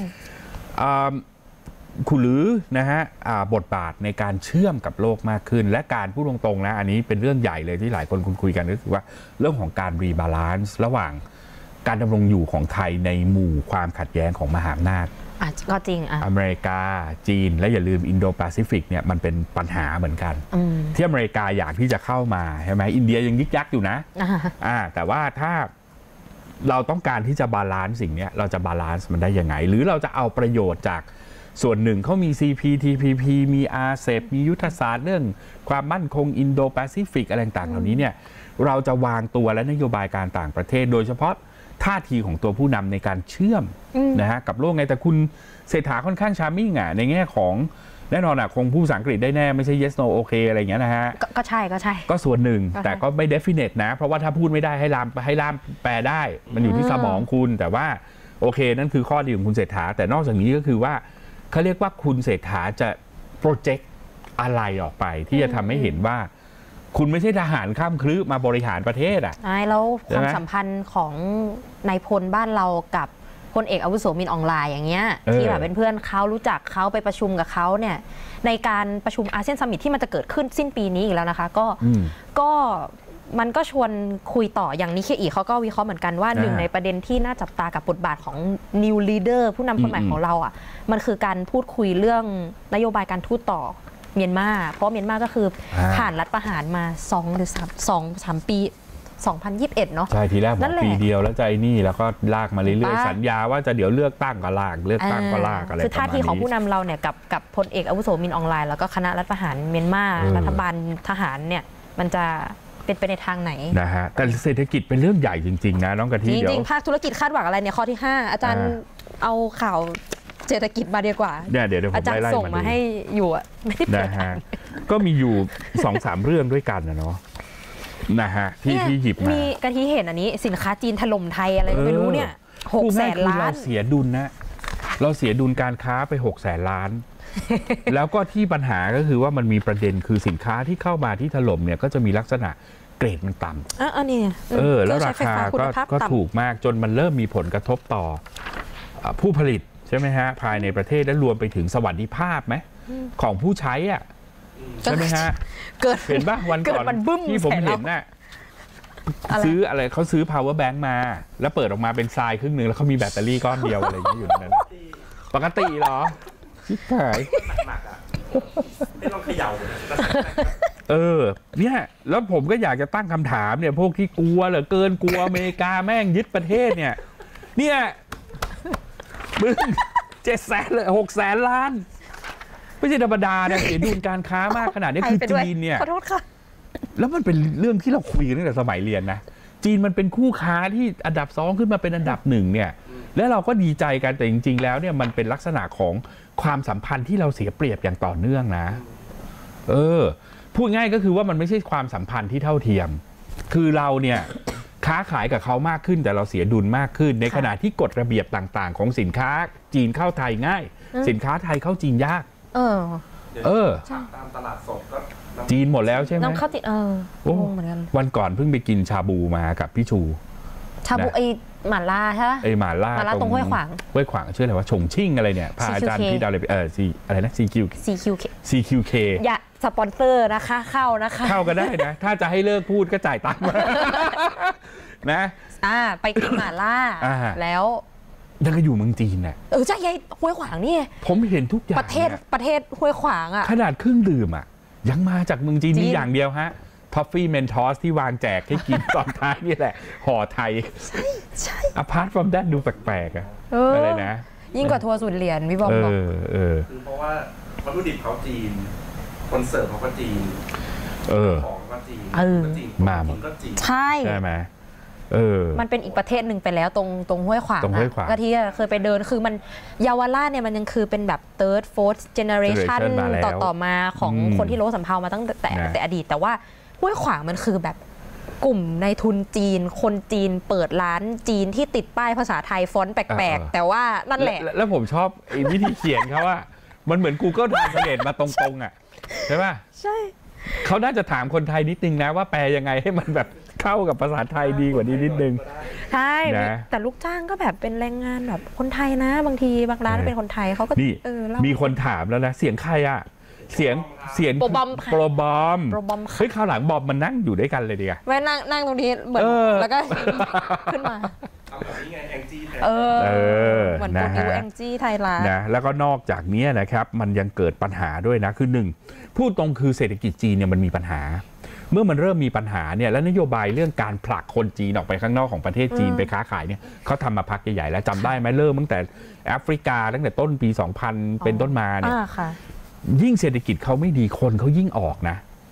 คุณหรือนะฮะบทบาทในการเชื่อมกับโลกมากขึ้นและการพูดตรงๆนะอันนี้เป็นเรื่องใหญ่เลยที่หลายคนคุยกันก็คือว่าเรื่องของการรีบาลานซ์ระหว่างการดำรงอยู่ของไทยในหมู่ความขัดแย้งของมหาอำนาจก็จริงอเมริกาจีนและอย่าลืมอินโดแปซิฟิกเนี่ยมันเป็นปัญหาเหมือนกันที่อเมริกาอยากที่จะเข้ามาใช่ไหมอินเดียยังยึกยักอยู่นะแต่ว่าถ้าเราต้องการที่จะบาลานซ์สิ่งนี้เราจะบาลานซ์มันได้ยังไงหรือเราจะเอาประโยชน์จากส่วนหนึ่งเขามี CPTPP มี RCEP มียุทธศาสตร์เรื่องความมั่นคงอินโดแปซิฟิกอะไรต่างๆเหล่านี้เนี่ยเราจะวางตัวและนโยบายการต่างประเทศโดยเฉพาะท่าทีของตัวผู้นำในการเชื่อมนะฮะกับโลกไงแต่คุณเศรษฐาค่อนข้างชาร์มมิ่งอ่ะในแง่ของแน่นอนอ่ะคงพูดภาษาอังกฤษได้แน่ไม่ใช่ yes no okay อะไรอย่างเงี้ยนะฮะก็ใช่ก็ส่วนหนึ่งแต่ก็ไม่ definite นะเพราะว่าถ้าพูดไม่ได้ให้ล่ามแปลได้มันอยู่ที่สมองคุณแต่ว่าโอเคนั่นคือข้อดีของคุณเศรษฐาแต่นอกจากนี้ก็คือว่าเขาเรียกว่าคุณเศรษฐาจะโปรเจกต์อะไรออกไปที่จะทำให้เห็นว่าคุณไม่ใช่ทหารข้ามครื้มาบริหารประเทศอ่ะใช่แล้วความสัมพันธ์ของนายพลบ้านเรากับพลเอกอาวุโสมินอองไลน์อย่างเงี้ยที่แบบเป็นเพื่อนเขารู้จักเขาไปประชุมกับเขาเนี่ยในการประชุมอาเซียนซัมมิตที่มันจะเกิดขึ้นสิ้นปีนี้อีกแล้วนะคะก็มันก็ชวนคุยต่ออย่างนิเคอีเขาก็วิเคราะห์เหมือนกันว่าหนึ่งในประเด็นที่น่าจับตากับบทบาทของ New Leader ผู้นำคนใหม่ของเราอ่ะมันคือการพูดคุยเรื่องนโยบายการทูตต่อเมียนมาเพราะเมียนมาก็คือผ่านรัฐประหารมา2 หรือ 3 ปี 2021 เนาะใช่ทีแรกบอกปีเดียวแล้วใจนี่แล้วก็ลากมาเรื่อยๆสัญญาว่าจะเดี๋ยวเลือกตั้งก็ลากเลือกตั้งก็ลากอะไรคือท่าทีของผู้นำเราเนี่ยกับพลเอกอาวุโสมินอองไลน์แล้วก็คณะรัฐประหารเมียนมารัฐบาลทหารเนี่ยมันจะเป็นไปในทางไหนนะฮะแต่เศรษฐกิจเป็นเรื่องใหญ่จริงๆนะน้องกะทิจริงๆภาคธุรกิจคาดหวังอะไรเนี่ยข้อที่5อาจารย์เอาข่าวเศรษฐกิจมาดีกว่าเดี๋ยวผมอาจารย์ส่งมาให้อยู่ไม่ได้นะฮะก็มีอยู่ 2-3 เรื่องด้วยกันนะเนาะนะฮะที่หยิบมีกะทิเห็นอันนี้สินค้าจีนถล่มไทยอะไรไม่รู้เนี่ย600,000 ล้านเราเสียดุลนะเราเสียดุลการค้าไป600,000 ล้านแล้วก็ที่ปัญหาก็คือว่ามันมีประเด็นคือสินค้าที่เข้ามาที่ถล่มเนี่ยก็จะมีลักษณะเกรดมันต่ำอันนี้แล้วราคาก็ถูกมากจนมันเริ่มมีผลกระทบต่อผู้ผลิตใช่ไหมฮะภายในประเทศและรวมไปถึงสวัสดิภาพไหมของผู้ใช้อ่ะใช่ไหมฮะเห็นป่ะวันก่อนที่ผมเห็นน่ะซื้ออะไรเขาซื้อ power bank มาแล้วเปิดออกมาเป็นทรายครึ่งหนึ่งแล้วเขามีแบตเตอรี่ก้อนเดียวอะไรอย่างนี้อยู่ในนั้นปกติเหรอชิบหายหนักๆอ่ะไม่ต้องเขย่าเนี่ยแล้วผมก็อยากจะตั้งคำถามเนี่ยพวกที่กลัวเหลือเกินกลัวอเมริกาแม่งยึดประเทศเนี่ยมึง700,000 เลย600,000 ล้านไม่ใช่ธรรมดานะเสียดุลการค้ามากขนาดนี้คือจีนเนี่ยขอโทษค่ะแล้วมันเป็นเรื่องที่เราคุยกันตั้งแต่สมัยเรียนนะจีนมันเป็นคู่ค้าที่อันดับ2ขึ้นมาเป็นอันดับ1เนี่ยแล้วเราก็ดีใจกันแต่จริงๆแล้วเนี่ยมันเป็นลักษณะของความสัมพันธ์ที่เราเสียเปรียบอย่างต่อเนื่องนะพูดง่ายก็คือว่ามันไม่ใช่ความสัมพันธ์ที่เท่าเทียมคือเราเนี่ยค้าขายกับเขามากขึ้นแต่เราเสียดุลมากขึ้นในขณะที่กฎระเบียบต่างๆของสินค้าจีนเข้าไทยง่ายสินค้าไทยเข้าจีนยากตามตลาดสดก็จีนหมดแล้วใช่ไหมน้ำเข้าจีนงงเหมือนกันวันก่อนเพิ่งไปกินชาบูมากับพี่ชูชาบูไอหม่าล่าใช่ไหมหม่าล่าตรงห้วยขวางชื่ออะไรว่าฉงชิ่งอะไรเนี่ยพาอาจารย์ที่ดาวเลยอะไรนะ CQK อย่าสปอนเซอร์นะคะเข้าก็ได้นะถ้าจะให้เลิกพูดก็จ่ายตังค์มานะไปกินหม่าล่าแล้วยังก็อยู่เมืองจีนน่ะใช่ยัยห้วยขวางนี่ผมเห็นทุกอย่างประเทศห้วยขวางอ่ะขนาดเครื่องดื่มอ่ะยังมาจากเมืองจีนมีอย่างเดียวฮะทอฟฟี่เมนทอสที่วางแจกให้กินตอนท้ายนี่แหละห่อไทยใช่ apart from that ดูแปลกๆอะไรนะยิ่งกว่าทัวร์ศูนย์เหรียญพี่บอมบอกคือเพราะว่าวัตถุดิบเขาจีนคนเสิร์ฟเขาก็จีนของก็จีนมาหมดใช่ไหมมันเป็นอีกประเทศหนึ่งไปแล้วตรงห้วยขวางก็ที่เคยไปเดินคือมันเยาวราชเนี่ยมันยังคือเป็นแบบ third fourth generation ต่อมาของคนที่โลสำเภามาตั้งแต่อดีตแต่ว่าห้วยขวางมันคือแบบกลุ่มในทุนจีนคนจีนเปิดร้านจีนที่ติดป้ายภาษาไทยฟอนต์แปลกๆแต่ว่านั่นแหละแล้วผมชอบวิธีเขียนเขาว่ามันเหมือน Google Translate มาตรงๆอ่ะใช่ป่ะใช่เขาน่าจะถามคนไทยนิดนึงนะว่าแปลยังไงให้มันแบบเข้ากับภาษาไทยดีกว่านี้นิดนึงใช่แต่ลูกจ้างก็แบบเป็นแรงงานแบบคนไทยนะบางทีบางร้านเป็นคนไทยเขาก็มีคนถามแล้วนะเสียงใครอ่ะเสียงโปรบอมเฮ้ยคราวหลังบอมมันนั่งอยู่ด้วยกันเลยดีกว่าแม่นั่งตรงนี้เหมือนแล้วก็ขึ้นมาทำแบบนี้ไงแองจี้เหมือนโปรดิวแองจี้ไทยร้านนะแล้วก็นอกจากนี้นะครับมันยังเกิดปัญหาด้วยนะคือ1พูดตรงคือเศรษฐกิจจีนเนี่ยมันมีปัญหาเมื่อมันเริ่มมีปัญหาเนี่ยและนโยบายเรื่องการผลักคนจีนออกไปข้างนอกของประเทศจีนไปค้าขายเนี่ยเขาทำมาพักใหญ่ๆแล้วจำได้ไหมเริ่มตั้งแต่แอฟริกาตั้งแต่ต้นปี 2000 เป็นต้นมาเนี่ยยิ่งเศรษฐกิจเขาไม่ดีคนเขายิ่งออกนะ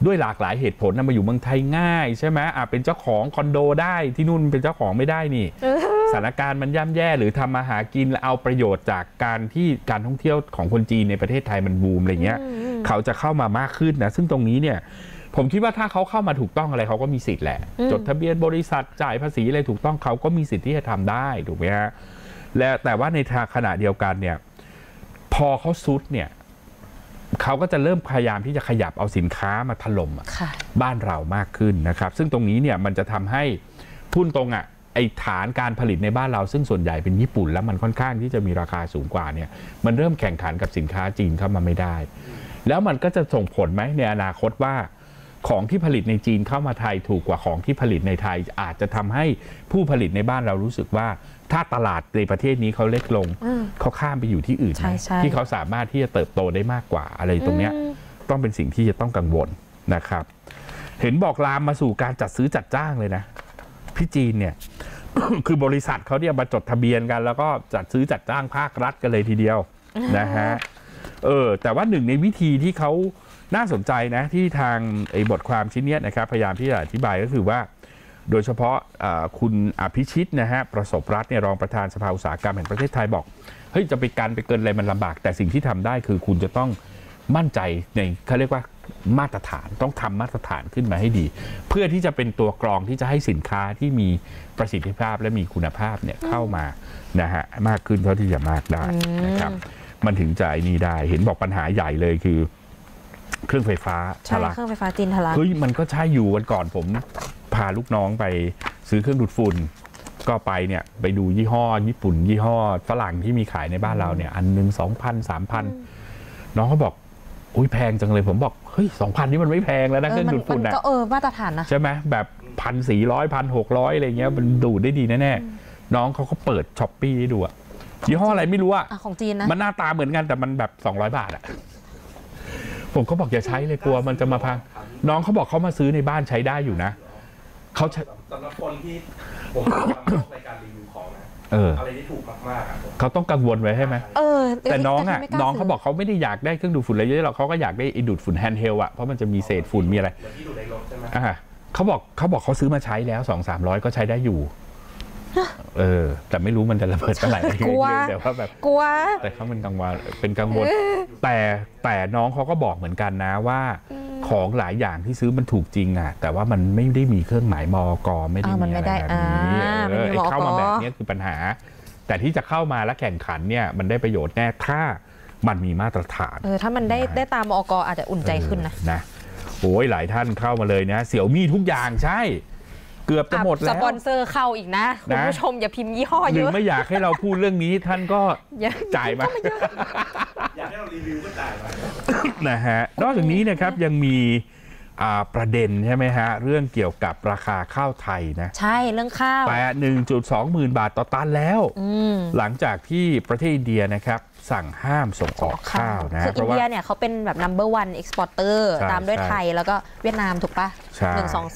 ด้วยหลากหลายเหตุผลมาอยู่เมืองไทยง่ายใช่ไหมเป็นเจ้าของคอนโดได้ที่นู่นเป็นเจ้าของไม่ได้นี่สถานการณ์มันย่ำแย่หรือทำมาหากินแล้วเอาประโยชน์จากการที่การท่องเที่ยวของคนจีนในประเทศไทยมันบูมอะไรเงี้ยเขาจะเข้ามามากขึ้นนะซึ่งตรงนี้เนี่ยผมคิดว่าถ้าเขาเข้ามาถูกต้องอะไรเขาก็มีสิทธิ์แหละจดทะเบียนบริษัทจ่ายภาษีอะไรถูกต้องเขาก็มีสิทธิ์ที่จะทำได้ถูกไหมฮะและแต่ว่าในขณะเดียวกันเนี่ยพอเขาซุดเนี่ยเขาก็จะเริ่มพยายามที่จะขยับเอาสินค้ามาถล่มบ้านเรามากขึ้นนะครับซึ่งตรงนี้เนี่ยมันจะทำให้พุ่นตรงไอ้ฐานการผลิตในบ้านเราซึ่งส่วนใหญ่เป็นญี่ปุ่นแล้วมันค่อนข้างที่จะมีราคาสูงกว่าเนี่ยมันเริ่มแข่งขันกับสินค้าจีนเข้ามาไม่ได้แล้วมันก็จะส่งผลไหมในอนาคตว่าของที่ผลิตในจีนเข้ามาไทยถูกกว่าของที่ผลิตในไทยอาจจะทำให้ผู้ผลิตในบ้านเรารู้สึกว่าถ้าตลาดในประเทศนี้เขาเล็กลงเขาข้ามไปอยู่ที่อื่นที่เขาสามารถที่จะเติบโตได้มากกว่าอะไรตรงเนี้ยต้องเป็นสิ่งที่จะต้องกังวลนะครับเห็นบอกลามมาสู่การจัดซื้อจัดจ้างเลยนะพี่จีนเนี่ย คือบริษัทเขาเนี่ยมาจดทะเบียนกันแล้วก็จัดซื้อจัดจ้างภาครัฐกันเลยทีเดียวนะฮะแต่ว่าหนึ่งในวิธีที่เขาน่าสนใจนะที่ทางบทความชิ้นนี้นะครับพยายามที่จะอธิบายก็คือว่าโดยเฉพาะคุณอภิชิตนะฮะประสบรัฐเนี่ยรองประธานสภาอุตสาหกรรมแห่งประเทศไทยบอกเฮ้ยจะไปกันไปเกินอะไรมันลำบากแต่สิ่งที่ทำได้คือคุณจะต้องมั่นใจในเขาเรียกว่ามาตรฐานต้องทำมาตรฐานขึ้นมาให้ดีเพื่อที่จะเป็นตัวกรองที่จะให้สินค้าที่มีประสิทธิภาพและมีคุณภาพเนี่ยเข้ามานะฮะมากขึ้นเท่าที่จะมากได้นะครับมันถึงจะนี่ได้เห็นบอกปัญหาใหญ่เลยคือเครื่องไฟฟ้าใช่เครื่องไฟฟ้าจีนทะลักเฮ้ยมันก็ใช่อยู่วันก่อนผมพาลูกน้องไปซื้อเครื่องดูดฝุ่นก็ไปเนี่ยไปดูยี่ห้อญี่ปุ่นยี่ห้อฝรั่งที่มีขายในบ้านเราเนี่ยอันนึง 2,000 3,000 น้องเขาบอกอุ้ยแพงจังเลยผมบอกเฮ้ย 2,000 นี่มันไม่แพงแล้วนะเครื่องดูดฝุ่นก็มาตรฐานนะใช่ไหมแบบ 1,400 1,600 อะไรเงี้ยมันดูดได้ดีแน่ๆน้องเขาก็เปิดช้อปปี้ให้ดูอะยี่ห้ออะไรไม่รู้อะของจีนนะมันหน้าตาเหมือนกันแต่มันแบบ200 บาทอะผมก็บอกอย่าใช้เลยกลัวมันจะมาพังน้องเขาบอกเขามาซื้อในบ้านใช้ได้อยู่นะเขาสำหรับคนที่ผมทำรายการรีวิวของนะอะไรที่ถูกมากๆเขาต้องกังวลไว้ใช่ไหมแต่น้องเขาบอกเขาไม่ได้อยากได้เครื่องดูดฝุ่นอะไรเยอะหรอกเขาก็อยากได้ดูดฝุ่นแฮนด์เฮลอะเพราะมันจะมีเศษฝุ่นมีอะไรที่ดูในรถใช่ไหมเขาบอกเขาซื้อมาใช้แล้ว 200-300 ก็ใช้ได้อยู่แต่ไม่รู้มันจะระเบิดเมื่อไหร่แต่ว่าแบบกลัวแต่เขาเป็นกังวลแต่น้องเขาก็บอกเหมือนกันนะว่าของหลายอย่างที่ซื้อมันถูกจริงอ่ะแต่ว่ามันไม่ได้มีเครื่องหมายมก.ไม่ได้มีอะไรแบบนี้เข้ามาแบบนี้คือปัญหาแต่ที่จะเข้ามาและแข่งขันเนี่ยมันได้ประโยชน์แน่ถ้ามันมีมาตรฐานถ้ามันได้ตามมก.อาจจะอุ่นใจขึ้นนะโอ้ยหลายท่านเข้ามาเลยนะเสี่ยวมี่ทุกอย่างใช่เกือบจะหมดแล้วสปอนเซอร์เข้าอีกนะคุณผู้ชมอย่าพิมพ์ยี่ห้อเยอะหรือไม่อยากให้เราพูดเรื่องนี้ท่านก็จ่ายมาอยากให้เรารีวิวก็จ่ายมานะฮะนอกจากนี้นะครับยังมีประเด็นใช่ไหมฮะเรื่องเกี่ยวกับราคาข้าวไทยนะใช่เรื่องข้าวแต่ 1.2 หมื่นบาทต่อตันแล้วหลังจากที่ประเทศอินเดียนะครับสั่งห้ามส่งออกข้าวนะคืออินเดียเนี่ยเขาเป็นแบบ number one exporter ตามด้วยไทยแล้วก็เวียดนามถูกปะ1 2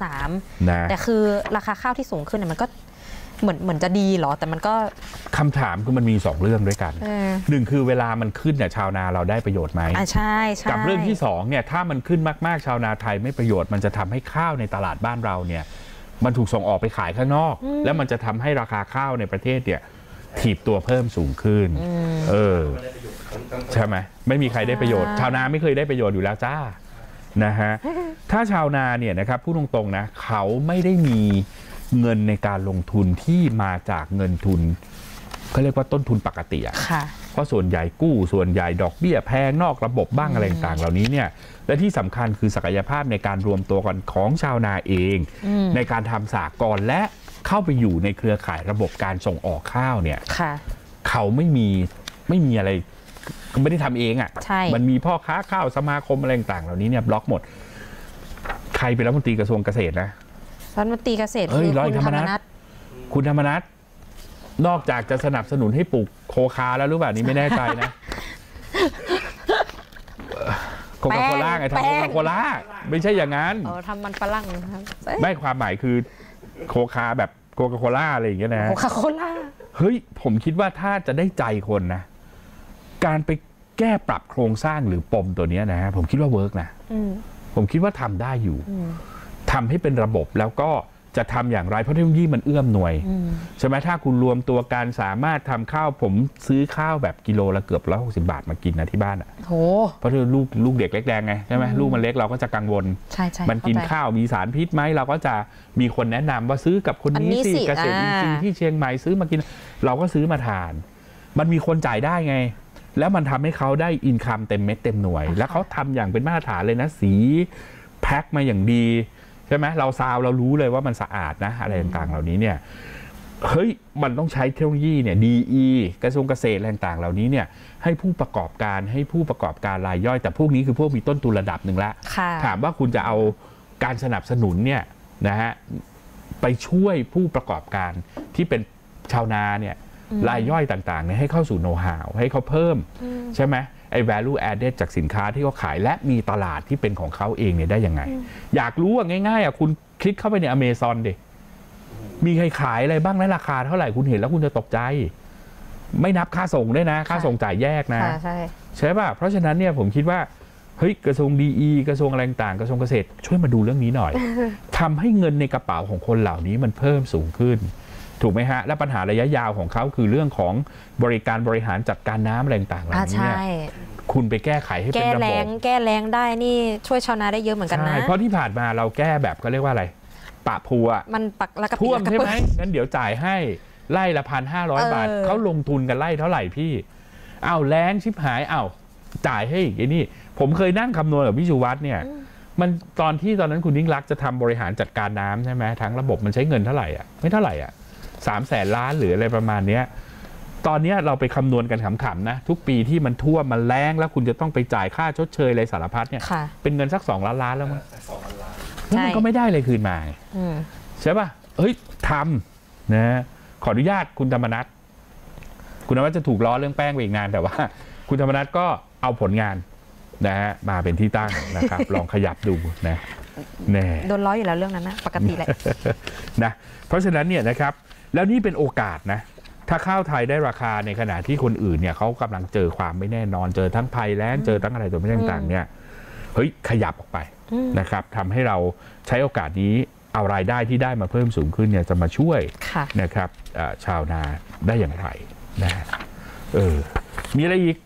3แต่คือราคาข้าวที่สูงขึ้นเนี่ยมันก็เหมือนจะดีหรอแต่มันก็คำถามคือมันมี2เรื่องด้วยกันหนึ่งคือเวลามันขึ้นเนี่ยชาวนาเราได้ประโยชน์ไหมใช่กับเรื่องที่2เนี่ยถ้ามันขึ้นมากๆชาวนาไทยไม่ประโยชน์มันจะทำให้ข้าวในตลาดบ้านเราเนี่ยมันถูกส่งออกไปขายข้างนอกแล้วมันจะทำให้ราคาข้าวในประเทศเนี่ยถีบตัวเพิ่มสูงขึ้นใช่ไหมไม่มีใครได้ประโยชน์ชาวนาไม่เคยได้ประโยชน์อยู่แล้วจ้านะฮะถ้าชาวนาเนี่ยนะครับพูดตรงๆนะเขาไม่ได้มีเงินในการลงทุนที่มาจากเงินทุนเขาเรียกว่าต้นทุนปกติอ่ะเพราะส่วนใหญ่กู้ส่วนใหญ่ดอกเบี้ยแพงนอกระบบบ้างอะไรต่างๆเหล่านี้เนี่ยและที่สำคัญคือศักยภาพในการรวมตัวกันของชาวนาเองในการทำสหกรณ์และเข้าไปอยู่ในเครือข่ายระบบการส่งออกข้าวเนี่ยเขาไม่มีอะไรไม่ได้ทำเองอ่ะมันมีพ่อค้าข้าวสมาคมอะไรต่างๆเหล่านี้เนี่ยบล็อกหมดใครเป็นรัฐมนตรีกระทรวงเกษตรนะรัฐมนตรีเกษตรคือคุณธรรมนัสคุณธรรมนัสนอกจากจะสนับสนุนให้ปลูกโคคาแล้วหรือเปล่านี่ไม่แน่ใจนะโคคาโคล่าไงทำโคคาโคล่าไม่ใช่อย่างนั้นทำมันฝรั่งไม่ความหมายคือโคคาแบบโคคาโคล่าอะไรอย่างเงี้ยนะโคคาโคล่าเฮ้ยผมคิดว่าถ้าจะได้ใจคนนะการไปแก้ปรับโครงสร้างหรือปมตัวนี้นะฮะผมคิดว่าเวิร์กนะผมคิดว่าทำได้อยู่ทำให้เป็นระบบแล้วก็จะทำอย่างไรเพราะเทคโนโลยีมันเอื้อมหน่วยใช่ไหมถ้าคุณรวมตัวกันสามารถทำข้าวผมซื้อข้าวแบบกิโลละเกือบ160 บาทมากินนะที่บ้านอ่ะเพราะลูกเด็กเล็กแดงไงใช่ไหมลูกมันเล็กเราก็จะกังวลมันกินข้าวมีสารพิษไหมเราก็จะมีคนแนะนำว่าซื้อกับคนนี้สิเกษตรอินทรีย์ที่เชียงใหม่ซื้อมากินเราก็ซื้อมาทานมันมีคนจ่ายได้ไงแล้วมันทำให้เขาได้อินคัมเต็มเม็ดเต็มหน่วยแล้วเขาทำอย่างเป็นมาตรฐานเลยนะสีแพ็คมาอย่างดีใช่ไหมเราซาวเรารู้เลยว่ามันสะอาดนะอะไรต่างๆเหล่านี้เนี่ยเฮ้ยมันต้องใช้เทคโนโลยีเนี่ยDE กระทรวงเกษตรอะไรต่างๆเหล่านี้เนี่ยให้ผู้ประกอบการรายย่อยแต่พวกนี้คือพวกมีต้นทุนระดับหนึ่งละถามว่าคุณจะเอาการสนับสนุนเนี่ยนะฮะไปช่วยผู้ประกอบการที่เป็นชาวนาเนี่ยรายย่อยต่างๆเนี่ยให้เข้าสู่โน้ตฮาวให้เขาเพิ่มใช่ไหมไอ้ value added จากสินค้าที่เขาขายและมีตลาดที่เป็นของเขาเองเนี่ยได้ยังไงอยากรู้ง่ายๆคุณคลิกเข้าไปใน Amazon ดิมีใครขายอะไรบ้างและราคาเท่าไหร่คุณเห็นแล้วคุณจะตกใจไม่นับค่าส่งด้วยนะค่าส่งจ่ายแยกนะใช่ป่ะเพราะฉะนั้นเนี่ยผมคิดว่าเฮ้ยกระทรวงDEกระทรวงอะไรต่างกระทรวงเกษตรช่วยมาดูเรื่องนี้หน่อย ทำให้เงินในกระเป๋าของคนเหล่านี้มันเพิ่มสูงขึ้นถูกไหมฮะและปัญหาระยะยาวของเขาคือเรื่องของบริหารจัดการน้ำอะไรต่างๆเหล่านี้เนี่ยคุณไปแก้ไขให้เป็นระบบแก้แรงได้นี่ช่วยชาวนาได้เยอะเหมือนกันนะเพราะที่ผ่านมาเราแก้แบบเขาเรียกว่าอะไรปะพัวมันปักละกระท่วมใช่ไหมงั้นเดี๋ยวจ่ายให้ไล่ละ1,500 บาทเขาลงทุนกันไล่เท่าไหร่พี่เอาแรงชิบหายเอาจ่ายให้อีกไอ้นี่ผมเคยนั่งคำนวณกับพี่ชูวัฒน์เนี่ยมันตอนนั้นคุณยิ่งรักจะทำบริหารจัดการน้ำใช่ไหมทั้งระบบมันใช้เงินเท่าไหร่อ่ะไม่เท่าไหร่อ่ะ300,000 ล้านหรืออะไรประมาณนี้ตอนนี้เราไปคำนวณกันขำๆนะทุกปีที่มันท่วมมันแล้งแล้วคุณจะต้องไปจ่ายค่าชดเชยอะไรสารพัดเนี่ยเป็นเงินสัก2 ล้านแล้วมั้งแล้วมันก็ไม่ได้เลยคืนมาใช่ป่ะเฮ้ยทำนะขออนุญาตคุณธรรมนัสจะถูกล้อเรื่องแป้งไปอีกนานแต่ว่าคุณธรรมนัสก็เอาผลงานนะฮะมาเป็นที่ตั้งนะครับ ลองขยับดูนะแน่โดนล้ออยู่แล้วเรื่องนั้นนะปกติแหละนะเพราะฉะนั้นเนี่ยนะครับแล้วนี่เป็นโอกาสนะถ้าข้าวไทยได้ราคาในขณะที่คนอื่นเนี่ยเขากำลังเจอความไม่แน่นอนเจอทั้งภัยแล้งเจอทั้งอะไรตัวไม่ต่างๆเนี่ยเฮ้ยขยับออกไปนะครับทำให้เราใช้โอกาสนี้เอารายได้ที่ได้มาเพิ่มสูงขึ้นเนี่ยจะมาช่วยนะครับชาวนาได้อย่างไรนะมีอะไรอีก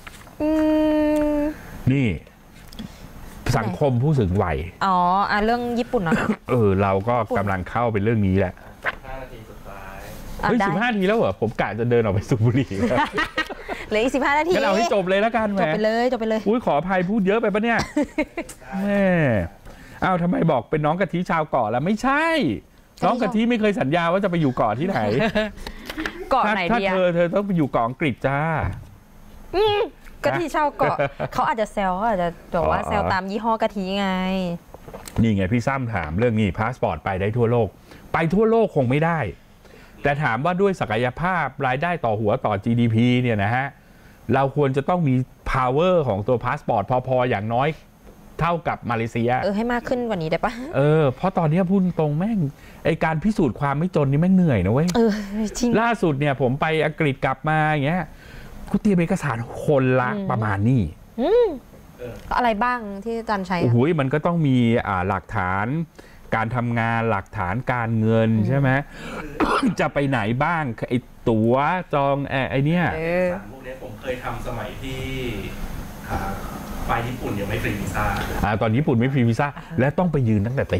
นี่สังคมผู้สูงวัยเรื่องญี่ปุ่นเนาะเราก็กำลังเข้าไปเรื่องนี้แหละ 15 นาทีสุดท้ายเฮ้ย15 นาทีแล้วเหรอผมกะจะเดินออกไปสูบบุหรี่เหลืออีก15 นาทีงั้นเอาให้จบเลยแล้วกันจบไปเลยอุ้ยขออภัยพูดเยอะไปปะเนี่ยแม่ทำไมบอกเป็นน้องกะทิชาวเกาะแล้วไม่ใช่น้องกะทิไม่เคยสัญญาว่าจะไปอยู่เกาะที่ไหนเกาะไหนดีถ้าเธอต้องไปอยู่เกาะอังกฤษจ้ากะทิชาวเกาะเขาอาจจะแซวอาจจะบอกว่าแซวตามยี่ห้อกะทิไงนี่ไงพี่ซ้ำถามเรื่องนี้พาสปอร์ตไปได้ทั่วโลกไปทั่วโลกคงไม่ได้แต่ถามว่าด้วยศักยภาพรายได้ต่อหัวต่อ GDP เนี่ยนะฮะเราควรจะต้องมี power ของตัวพาสปอร์ตพออย่างน้อยเท่ากับมาเลเซียให้มากขึ้นกว่านี้ได้ปะเพราะตอนนี้พูดตรงแม่งไอการพิสูจน์ความไม่จนนี่แม่งเหนื่อยนะเว้ยจริงล่าสุดเนี่ยผมไปอังกฤษกลับมาอย่างเงี้ยกูเตรียมเอกสารคนละประมาณนี้อะไรบ้างที่อาจารย์ใช้โอ้โหมันก็ต้องมีหลักฐานการทำงานหลักฐานการเงินใช่ไหม จะไปไหนบ้างไอตั๋วจองไอเนี้ยพวกนี้ผมเคยทำสมัยที่ไปญี่ปุ่นยังไม่ฟรีวีซ่าตอนญี่ปุ่นไม่ฟรีวีซ่าและต้องไปยืนตั้งแต่ตี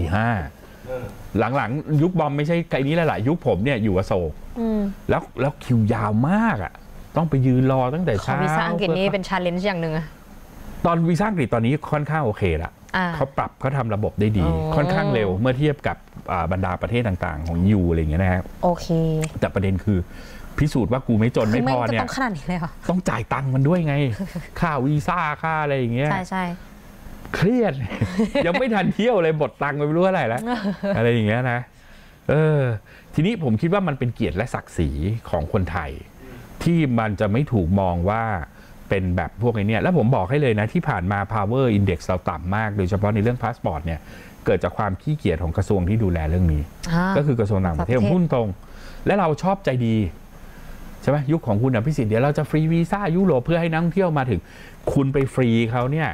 5หลังๆยุคบอมไม่ใช่ไกลนี้หลายยุคผมเนี่ยอยู่อโศกแล้วคิวยาวมากต้องไปยืนรอตั้งแต่เช้าวีซ่าอังกฤษนี่เป็นชาเลนจ์อย่างหนึ่งตอนวีซ่าอังกฤษตอนนี้ค่อนข้างโอเคละเขาปรับเขาทำระบบได้ดีค่อนข้างเร็วเมื่อเทียบกับบรรดาประเทศต่างๆของยูอะไรอย่างเงี้ยนะครับโอเคแต่ประเด็นคือพิสูจน์ว่ากูไม่จนไม่พอเนี่ยต้องขนาดนี้เลยเหรอต้องจ่ายตังค์มันด้วยไงค่าวีซ่าค่าอะไรอย่างเงี้ยใช่เครียดยังไม่ทันเที่ยวเลยบทตังค์ไปไม่รู้อะไรแล้วอะไรอย่างเงี้ยนะทีนี้ผมคิดว่ามันเป็นเกียรติและศักดิ์ศรีของคนไทยที่มันจะไม่ถูกมองว่าเป็นแบบพวกไอ้นี่แล้วผมบอกให้เลยนะที่ผ่านมา power index เราต่ำมากโดยเฉพาะในเรื่องพาสปอร์ตเนี่ยเกิดจากความขี้เกียจของกระทรวงที่ดูแลเรื่องนี้ก็คือกระทรวงต่างประเทศผมพูดตรงและเราชอบใจดีใช่ไหมยุคของคุณอภิสิทธิ์เดี๋ยวเราจะฟรีวีซ่ายุโรปเพื่อให้นักท่องเที่ยวมาถึงคุณไปฟรีเขาเนี่ย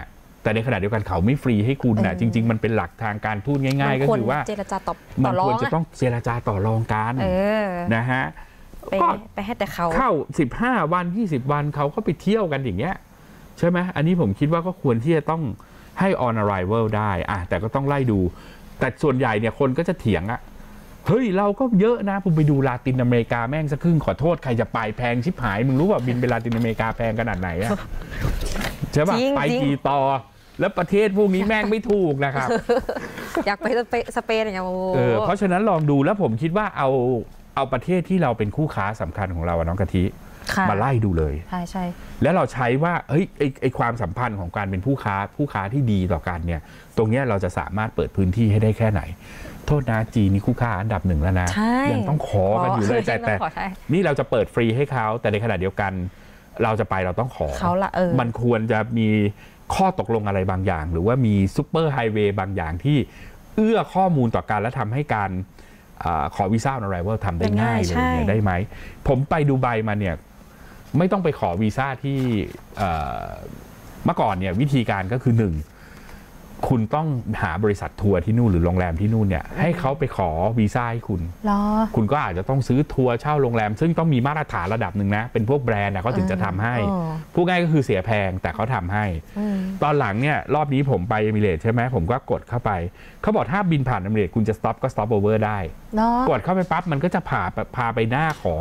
แต่ในขณะเดียวกันเขาไม่ฟรีให้คุณนะจริงๆมันเป็นหลักทางการทูตง่ายๆก็คือว่าเจรจาต่อมันรองควรจะต้องเจรจาต่อรองกันนะฮะไปให้แต่เขาเข้า15 วัน20 วันเขาก็ไปเที่ยวกันอย่างเงี้ยใช่ไหมอันนี้ผมคิดว่าก็ควรที่จะต้องให้ on arrival ได้แต่ก็ต้องไล่ดูแต่ส่วนใหญ่เนี่ยคนก็จะเถียงเฮ้ยเราก็เยอะนะผมไปดูลาตินอเมริกาแม่งสักครึ่งขอโทษใครจะไปแพงชิบหายมึงรู้ว่าบินไปลาตินอเมริกาแพงขนาดไหนใช่ป่ะไปกี่ต่อแล้วประเทศพวกนี้แม่งไม่ถูกนะครับอยากไปสเปนอย่างเงี้ยเพราะฉะนั้นลองดูแล้วผมคิดว่าเอาประเทศที่เราเป็นคู่ค้าสำคัญของเราน้องกะทิมาไล่ดูเลยใช่แล้วเราใช้ว่าเฮ้ยไอความสัมพันธ์ของการเป็นผู้ค้าที่ดีต่อกันเนี่ยตรงนี้เราจะสามารถเปิดพื้นที่ให้ได้แค่ไหนโทษนะจีนนี่คู่ค้าอันดับ 1แล้วนะยังต้องขอกันอยู่เลยแต่นี่เราจะเปิดฟรีให้เขาแต่ในขณะเดียวกันเราจะไปเราต้องขอเขาละมันควรจะมีข้อตกลงอะไรบางอย่างหรือว่ามีซุปเปอร์ไฮเวย์บางอย่างที่เอื้อข้อมูลต่อกันและทำให้การขอวีซ่า on arrival ทำได้ง่ายเลยเนี่ยได้ไหมผมไปดูไบมาเนี่ยไม่ต้องไปขอวีซ่าที่เมื่อก่อนเนี่ยวิธีการก็คือ1คุณต้องหาบริษัททัวร์ที่นู่นหรือโรงแรมที่นู่นเนี่ยให้เขาไปขอวีซ่าให้คุณก็อาจจะต้องซื้อทัวร์เช่าโรงแรมซึ่งต้องมีมาตรฐานระดับหนึ่งนะเป็นพวกแบรนด์เขาถึงจะทำให้พูดง่ายก็คือเสียแพงแต่เขาทำให้ตอนหลังเนี่ยรอบนี้ผมไปเอมิเรตส์ใช่ไหมผมก็กดเข้าไปเขาบอกถ้าบินผ่านเอมิเรตส์คุณจะ stop ก็ stop over ได้กดเข้าไปปั๊บมันก็จะพาไปหน้าของ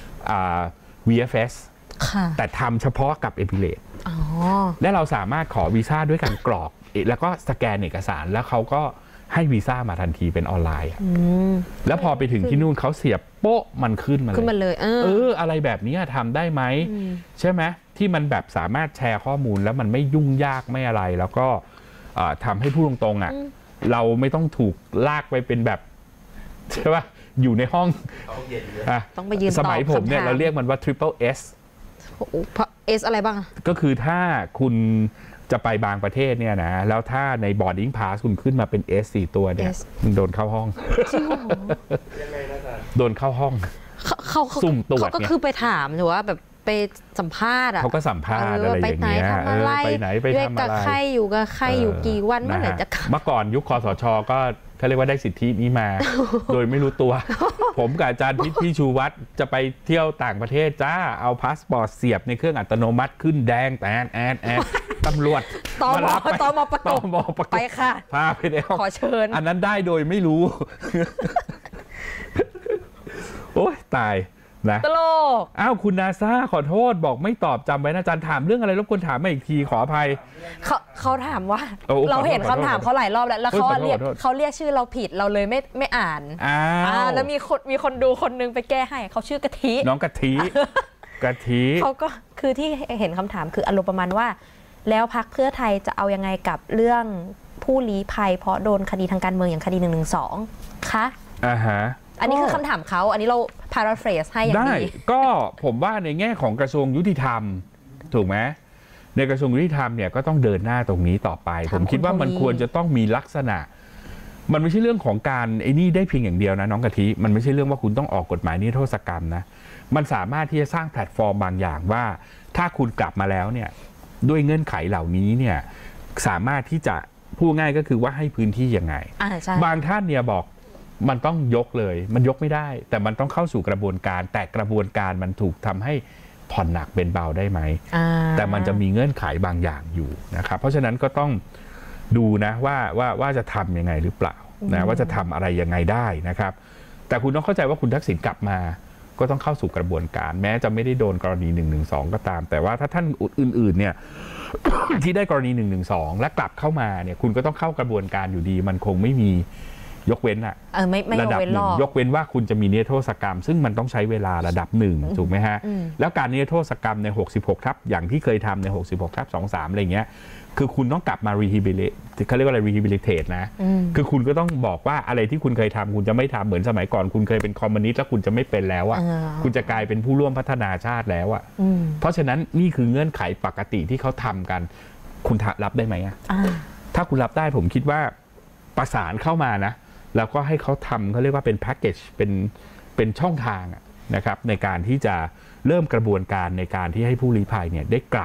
VFS แต่ทำเฉพาะกับเอมิเรตส์และเราสามารถขอวีซ่าด้วยการกรอกแล้วก็สแกนเอกสารแล้วเขาก็ให้วีซ่ามาทันทีเป็นออนไลน์แล้วพอไปถึงที่นู่นเขาเสียบโป๊ะมันขึ้นมาเลยอะไรแบบนี้ทำได้ไหมใช่ไหมที่มันแบบสามารถแชร์ข้อมูลแล้วมันไม่ยุ่งยากไม่อะไรแล้วก็ทำให้พูดตรงๆเราไม่ต้องถูกลากไปเป็นแบบใช่ป่ะอยู่ในห้องต้องไปยืนสมัยผมเนี่ยเราเรียกมันว่า Triple S S อะไรบ้างก็คือถ้าคุณจะไปบางประเทศเนี่ยนะแล้วถ้าใน boarding pass คุณขึ้นมาเป็น S 4 ตัวเนี่ยมึงโดนเข้าห้องโดนเข้าห้องเขาสุ่มตรวจก็คือไปถามหรือว่าแบบไปสัมภาษณ์เขาก็สัมภาษณ์อะไรอย่างเงี้ยไปไหนไปทำอะไรกับใครอยู่กับใครอยู่กี่วันเมื่อไหร่จะเมื่อก่อนยุคคสช.ก็เขาเรียกว่าได้สิทธินี้มาโดยไม่รู้ตัวผมกับอาจารย์พี่ชูวัฒน์จะไปเที่ยวต่างประเทศจ้าเอาพาสปอร์ตเสียบในเครื่องอัตโนมัติขึ้นแดงแอนตำรวจมารับตมประกบไปค่ะพาไปในห้องขอเชิญอันนั้นได้โดยไม่รู้โอ๊ยตายนะตลกอ้าวคุณนาซาขอโทษบอกไม่ตอบจำไว้นะอาจารย์ถามเรื่องอะไรรบกวนถามมาอีกทีขออภัยเขาถามว่าเราเห็นคำถามเขาหลายรอบแล้วเขาเรียกชื่อเราผิดเราเลยไม่อ่านแล้วมีคนดูคนนึงไปแก้ให้เขาชื่อกะทิน้องกะทิเขาก็คือที่เห็นคำถามคืออารมณ์ประมาณว่าแล้วพรรคเพื่อไทยจะเอายังไงกับเรื่องผู้ลี้ภัยเพราะโดนคดีทางการเมืองอย่างคดี112คะอันนี้คือคำถามเขาอันนี้เรา paraphrase ให้อย่างดีก็ผมว่าในแง่ของกระทรวงยุติธรรมถูกไหมในกระทรวงยุติธรรมเนี่ยก็ต้องเดินหน้าตรงนี้ต่อไปผมคิดว่ามันควรจะต้องมีลักษณะมันไม่ใช่เรื่องของการไอ้นี่ได้เพียงอย่างเดียวนะน้องกะทิมันไม่ใช่เรื่องว่าคุณต้องออกกฎหมายนิรโทษกรรมนะมันสามารถที่จะสร้างแพลตฟอร์มบางอย่างว่าถ้าคุณกลับมาแล้วเนี่ยด้วยเงื่อนไขเหล่านี้เนี่ยสามารถที่จะพูดง่ายก็คือว่าให้พื้นที่ยังไงบางท่านเนี่ยบอกมันต้องยกเลยมันยกไม่ได้แต่มันต้องเข้าสู่กระบวนการแต่กระบวนการมันถูกทำให้ผ่อนหนักเป็นเบาได้ไหมแต่มันจะมีเงื่อนไขบางอย่างอยู่นะครับเพราะฉะนั้นก็ต้องดูนะว่าจะทำยังไงหรือเปล่านะว่าจะทำอะไรยังไงได้นะครับแต่คุณต้องเข้าใจว่าคุณทักษิณกลับมาก็ต้องเข้าสู่กระบวนการแม้จะไม่ได้โดนกรณี112ก็ตามแต่ว่าถ้าท่านอื่นๆเนี่ย ที่ได้กรณี112และกลับเข้ามาเนี่ยคุณก็ต้องเข้ากระบวนการอยู่ดีมันคงไม่มียกเว้นอะระดับหนึ่งยกเว้นว่าคุณจะมีนิรโทษกรรมซึ่งมันต้องใช้เวลาระดับหนึ่งถูกไหมฮะแล้วการนิรโทษกรรมใน66ทับอย่างที่เคยทำใน66ทับ23อะไรเงี้ยคือคุณต้องกลับมา rehabilitate เขาเรียกว่าอะไร rehabilitate นะคือคุณก็ต้องบอกว่าอะไรที่คุณเคยทำคุณจะไม่ทำเหมือนสมัยก่อนคุณเคยเป็นคอมมิวนิสต์แล้วคุณจะไม่เป็นแล้วอ่ะคุณจะกลายเป็นผู้ร่วมพัฒนาชาติแล้วอ่ะเพราะฉะนั้นนี่คือเงื่อนไขปกติที่เขาทำกันคุณรับได้ไหมอ่ะถ้าคุณรับได้ผมคิดว่าประสานเข้ามานะแล้วก็ให้เขาทำเขาเรียกว่าเป็นแพ็กเกจเป็นช่องทางนะครับในการที่จะเริ่มกระบวนการในการที่ให้ผู้ลี้ภัยเนี่ยได้กลับ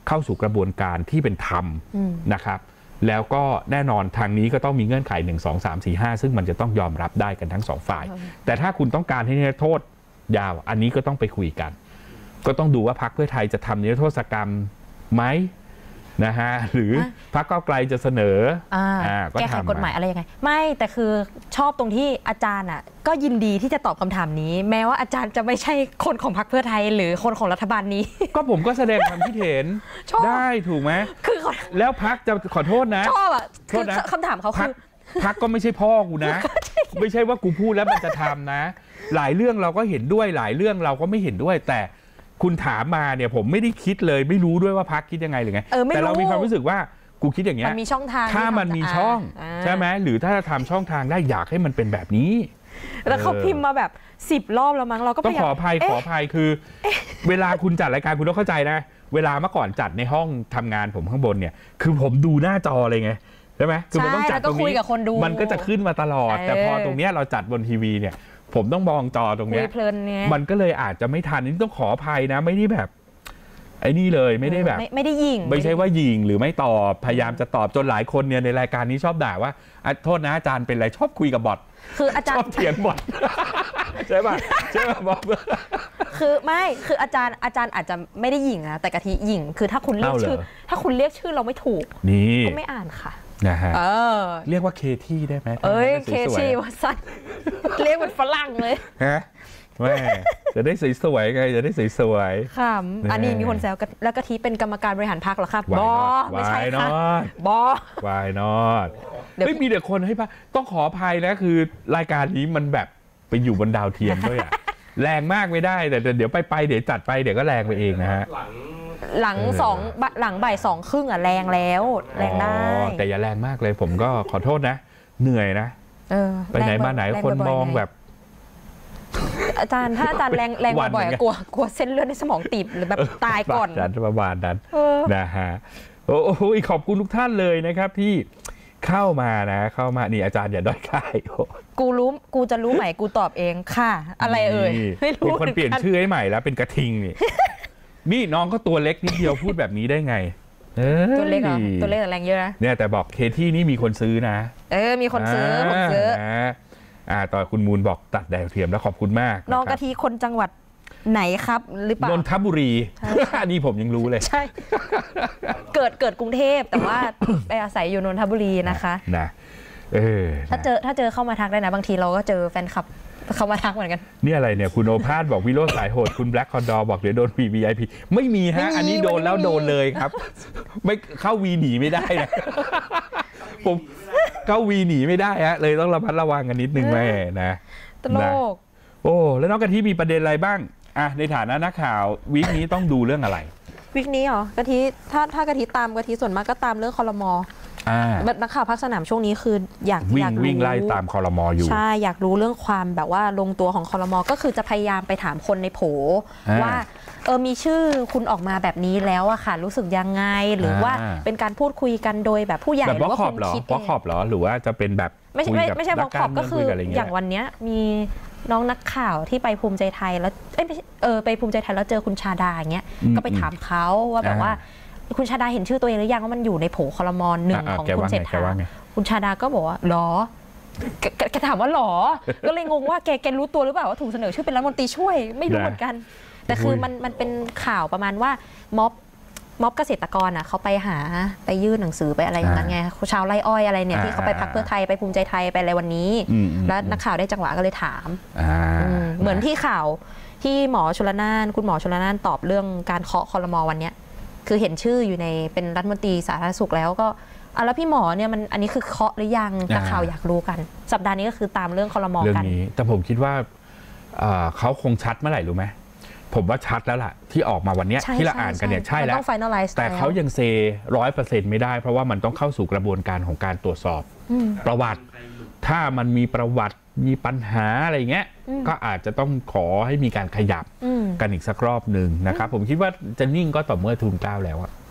เข้าสู่กระบวนการที่เป็นธรรมนะครับแล้วก็แน่นอนทางนี้ก็ต้องมีเงื่อนไข1 2 3 4 5ซึ่งมันจะต้องยอมรับได้กันทั้ง2ฝ่ายแต่ถ้าคุณต้องการให้นิรโทษยาวอันนี้ก็ต้องไปคุยกันก็ต้องดูว่าพรรคเพื่อไทยจะทำนิรโทษกรรมไหมนะฮะหรือพรรคก้าวไกลจะเสนอแก้ไขกฎหมายอะไรยังไงไม่แต่คือชอบตรงที่อาจารย์ก็ยินดีที่จะตอบคำถามนี้แม้ว่าอาจารย์จะไม่ใช่คนของพรรคเพื่อไทยหรือคนของรัฐบาลนี้ก็ผมก็แสดงความคิดเห็นได้ถูกไหมคือแล้วพรรคจะขอโทษนะชอบคือคำถามเขาคือพรรคก็ไม่ใช่พ่อกูนะไม่ใช่ว่ากูพูดแล้วมันจะทำนะหลายเรื่องเราก็เห็นด้วยหลายเรื่องเราก็ไม่เห็นด้วยแต่คุณถามมาเนี่ยผมไม่ได้คิดเลยไม่รู้ด้วยว่าพรรคคิดยังไงหรือไงแต่เรามีความรู้สึกว่ากูคิดอย่างเงี้ยมันมีช่องทางถ้ามันมีช่องใช่ไหมหรือถ้าทำช่องทางได้อยากให้มันเป็นแบบนี้แล้วเขาพิมพ์มาแบบ10 รอบแล้วมั้งเราก็ต้องขออภัยคือเวลาคุณจัดรายการคุณต้องเข้าใจนะเวลาเมื่อก่อนจัดในห้องทำงานผมข้างบนเนี่ยคือผมดูหน้าจอเลยไงใช่ไหมคือมันต้องจัดตรงนี้มันก็จะขึ้นมาตลอดแต่พอตรงเนี้ยเราจัดบนทีวีเนี่ยผมต้องมองจอตรงนี้มันก็เลยอาจจะไม่ทันนี่ต้องขออภัยนะไม่ได้แบบไอ้นี่เลยไม่ได้แบบไม่ได้ยิงไม่ใช่ว่ายิงหรือไม่ตอบพยายามจะตอบจนหลายคนเนี่ยในรายการนี้ชอบด่าว่าโทษนะอาจารย์เป็นอะไรชอบคุยกับบอทคืออาจารย์ชอบเถียงบอทใช่ป่ะบอกคือไม่คืออาจารย์อาจจะไม่ได้ยิงนะแต่กะทิยิงคือถ้าคุณเรียกชื่อเราไม่ถูกนี่ก็ไม่อ่านค่ะนะฮะเรียกว่าเคที่ได้ไหมเคที่ว่าสั้นเรียกเป็นฝรั่งเลยฮะแม่จะได้สวยๆไงจะได้สวยๆค่ะอันนี้มีคนแซวแล้วกะทิเป็นกรรมการบริหารพรรคเหรอครับบอไม่ใช่ค่ะบอวายนอตไม่มีแต่คนให้ป่ะต้องขออภัยนะคือรายการนี้มันแบบไปอยู่บนดาวเทียมด้วยแรงมากไม่ได้แต่เดี๋ยวไปเดี๋ยวจัดไปเดี๋ยวก็แรงไปเองนะฮะหลังบ่าย2 ครึ่งแรงแล้วแรงได้แต่อย่าแรงมากเลยผมก็ขอโทษนะเหนื่อยนะไปไหนมาไหนคนมองแบบอาจารย์ถ้าอาจารย์แรงบ่อยๆกลัวเส้นเลือดในสมองตีบหรือแบบตายก่อนประมาณนั้นนะฮะโอ้โหขอบคุณทุกท่านเลยนะครับที่เข้ามานี่อาจารย์อย่าด้อยค่ายกูจะรู้ไหมกูตอบเองค่ะอะไรไม่รู้คนเปลี่ยนชื่อให้ใหม่แล้วเป็นกระทิงนี่น้องก็ตัวเล็กนิดเดียวพูดแบบนี้ได้ไงตัวเล็กเหรอตัวเล็กแต่แรงเยอะนะเนี่ยแต่บอกเคที่นี่มีคนซื้อนะมีคนซื้อต่อคุณมูลบอกตัดดาวเทียมแล้วขอบคุณมากน้องกะทิคนจังหวัดไหนครับหรือเปล่านนทบุรีนี่ผมยังรู้เลยใช่เกิดกรุงเทพแต่ว่าไปอาศัยอยู่นนทบุรีนะคะนะถ้าเจอเข้ามาทักได้นะบางทีเราก็เจอแฟนคลับเขามาทักเหมือนกันนี่อะไรเนี่ยคุณโอภาสบอกวิโรจน์สายโหดคุณแบล็คคอนดอร์บอกเดี๋ยวโดน VIP ไม่มีฮะอันนี้โดนแล้วโดนเลยครับไม่เข้าวีหนีไม่ได้นะผมเข้าวีหนีไม่ได้ฮะเลยต้องระมัดระวังกันนิดนึงแม่นะตลกโอ้แล้วน้องกะทิมีประเด็นอะไรบ้างในฐานะนักข่าววีคนี้ต้องดูเรื่องอะไรวีคนี้เหรอกะทิถ้ากะทิตามกะทิส่วนมากก็ตามเรื่องครม.นักข่าวภาคสนามช่วงนี้คืออยากวิ่งไล่ตามครม.อยู่ใช่อยากรู้เรื่องความแบบว่าลงตัวของครม.ก็คือจะพยายามไปถามคนในโผว่ามีชื่อคุณออกมาแบบนี้แล้วอะค่ะรู้สึกยังไงหรือว่าเป็นการพูดคุยกันโดยแบบผู้ใหญ่หรือว่าคนคิดวอล์กขอบหรอหรือว่าจะเป็นแบบไม่ใช่วอล์กขอบก็คืออย่างวันนี้มีน้องนักข่าวที่ไปภูมิใจไทยแล้วไปภูมิใจไทยแล้วเจอคุณชาดาอย่างเงี้ยก็ไปถามเขาว่าแบบว่าคุณชาดาเห็นชื่อตัวเองหรือยังว่ามันอยู่ในโผครม. 1ของคุณเศรษฐาคุณชาดาก็บอกว่าหรอแกถามว่าหรอก็เลยงงว่าแกรู้ตัวหรือเปล่าว่าถูกเสนอชื่อเป็นรัฐมนตรีช่วยไม่รู้เหมือนกันแต่คือมันเป็นข่าวประมาณว่าม็อบเกษตรกรเขาไปยื่นหนังสือไปอะไรอย่างเงี้ยไงชาวไร่อ้อยอะไรเนี่ยที่เขาไปพรรคเพื่อไทยไปภูมิใจไทยไปอะไรวันนี้แล้วนักข่าวได้จังหวะก็เลยถามเหมือนที่ข่าวที่คุณหมอชลน่านตอบเรื่องการเคาะครม.วันนี้คือเห็นชื่ออยู่ในเป็นรัฐมนตรีสาธารณสุขแล้วก็แล้วพี่หมอเนี่ยอันนี้คือเคาะหรือยังนักข่าวอยากรู้กันสัปดาห์นี้ก็คือตามเรื่องครม.กันเรื่องนี้แต่ผมคิดว่าเขาคงชัดเมื่อไหร่รู้ไหมผมว่าชัดแล้วล่ะที่ออกมาวันนี้ที่เราอ่านกันเนี่ยใช่แล้วแต่เขายังเซ 100% ไม่ได้เพราะว่ามันต้องเข้าสู่กระบวนการของการตรวจสอบประวัติถ้ามันมีประวัติมีปัญหาอะไรเงี้ยก็อาจจะต้องขอให้มีการขยับกันอีกสักรอบหนึ่งนะครับผมคิดว่าจะนิ่งก็ต่อเมื่อทูลเกล้าแล้ว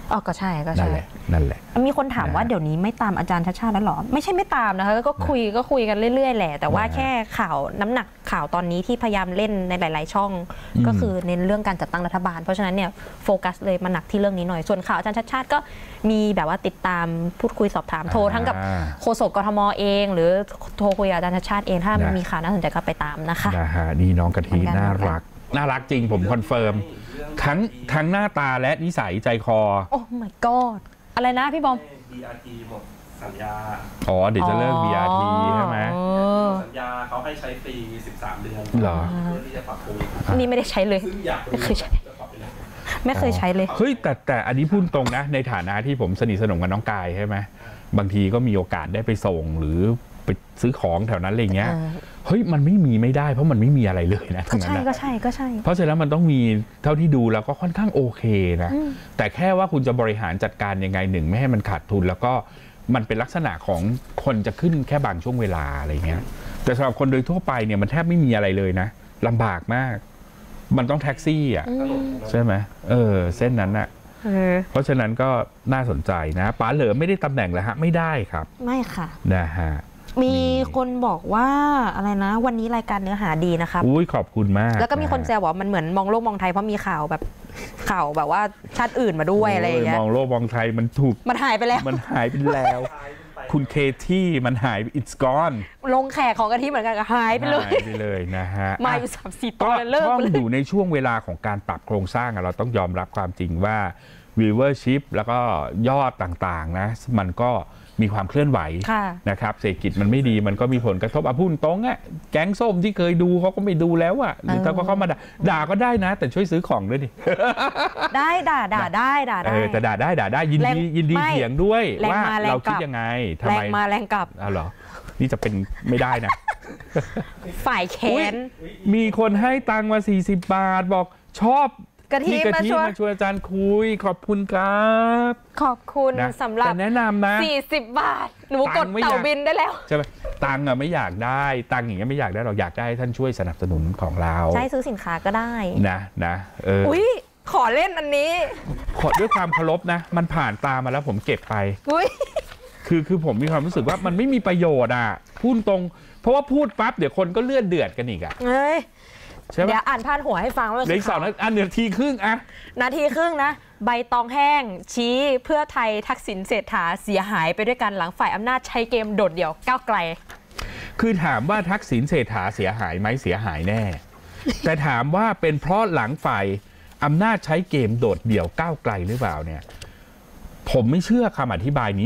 อ๋อก็ใช่นั่นแหละมีคนถามว่าเดี๋ยวนี้ไม่ตามอาจารย์ชัชชาติแล้วหรอไม่ใช่ไม่ตามนะคะก็คุยกันเรื่อยๆแหละแต่ว่าแค่ข่าวน้ำหนักข่าวตอนนี้ที่พยายามเล่นในหลายๆช่องก็คือเน้นเรื่องการจัดตั้งรัฐบาลเพราะฉะนั้นเนี่ยโฟกัสเลยมาหนักที่เรื่องนี้หน่อยส่วนข่าวอาจารย์ชัชชาติก็มีแบบว่าติดตามพูดคุยสอบถามโทรทั้งกับโฆษกกทมเองหรือโทรคุยกับอาจารย์ชัชชาติเองถ้ามันมีข่าวน่าสนใจก็ไปตามนะคะนี่น้องกะทิน่ารักจริงผมคอนเฟิร์มทั้งหน้าตาและนิสัยใจคอโอ้ my god อะไรนะพี่บอม BRT หมดสัญญาเดี๋ยวจะเลิก BRT ใช่ไหมสัญญาเขาให้ใช้ฟรี13 เดือนเหรอเพื่อที่จะปรับปรุงนี่ไม่ได้ใช้เลยไม่เคยใช้เลยเฮ้ยแต่อันนี้พูดตรงนะในฐานะที่ผมสนิทสนมกับน้องกายใช่ไหมบางทีก็มีโอกาสได้ไปส่งหรือไปซื้อของแถวนั้นอะไรเงี้ยเฮ้ยมันไม่ได้เพราะมันไม่มีอะไรเลยนะก็ใช่เพราะฉะนั้นมันต้องมีเท่าที่ดูแล้วก็ค่อนข้างโอเคนะแต่แค่ว่าคุณจะบริหารจัดการยังไงหนึ่งไม่ให้มันขาดทุนแล้วก็มันเป็นลักษณะของคนจะขึ้นแค่บางช่วงเวลาอะไรเงี้ยแต่สำหรับคนโดยทั่วไปเนี่ยมันแทบไม่มีอะไรเลยนะลำบากมากมันต้องแท็กซี่อ่ะใช่ไหมเส้นนั้นอ่ะเพราะฉะนั้นก็น่าสนใจนะป๋าเหลิมไม่ได้ตำแหน่งแล้วฮะไม่ได้ครับไม่ค่ะนะฮะมีคนบอกว่าอะไรนะวันนี้รายการเนื้อหาดีนะครับอุ้ยขอบคุณมากแล้วก็มีคนแซวบอกมันเหมือนมองโลกมองไทยเพราะมีข่าวแบบว่าชาติอื่นมาด้วยอะไรอย่างเงี้ยมองโลกมองไทยมันหายไปแล้วคุณเคที่มันหาย it's gone ลงแขกของกะทิเหมือนกันก็หายไปเลยนะฮะมาอยู่3-4 ตอนเลิกต้องอยู่ในช่วงเวลาของการปรับโครงสร้างเราต้องยอมรับความจริงว่า viewership แล้วก็ยอดต่างๆนะมันก็มีความเคลื่อนไหวนะครับเศรษฐกิจมันไม่ดีมันก็มีผลกระทบพูดตรงแก๊งส้มที่เคยดูเขาก็ไม่ดูแล้วหรือถ้าเขามาด่าก็ได้นะแต่ช่วยซื้อของด้วยดิได้ด่าได้แต่ด่าได้ยินดีเถียงด้วยว่าเราคิดยังไงทำไมแรงมาแรงกลับเหรอนี่จะเป็นไม่ได้นะฝ่ายแค้นมีคนให้ตังค์มา40 บาทบอกชอบกะทิมาชวนอาจารย์คุยขอบคุณครับขอบคุณสำหรับแนะนำนะ 40 บาทหนูกดเต่าบินได้แล้วใช่ไหมตังค์ไม่อยากได้ตังค์อย่างเงี้ยไม่อยากได้เราอยากได้ท่านช่วยสนับสนุนของเราใช่ซื้อสินค้าก็ได้นะอุ้ยขอเล่นอันนี้ขอด้วยความเคารพนะมันผ่านตามาแล้วผมเก็บไปคือผมมีความรู้สึกว่ามันไม่มีประโยชน์พูดตรงเพราะว่าพูดปั๊บเดี๋ยวคนก็เลือดเดือดกันอีกเดี๋ยวอ่านพาดหัวให้ฟังว่าเด็กสาวนาทีครึ่งนาทีครึ่งนะใบตองแห้งชี้เพื่อไทยทักษิณเศรษฐาเสียหายไปด้วยกันหลังฝ่ายอำนาจใช้เกมโดดเดี่ยวก้าวไกลคือถามว่าทักษิณเศรษฐาเสียหายไหมเสียหายแน่ แต่ถามว่าเป็นเพราะหลังฝ่ายอำนาจใช้เกมโดดเดี่ยวก้าวไกลหรือเปล่าเนี่ยผมไม่เชื่อคำอธิบายนี้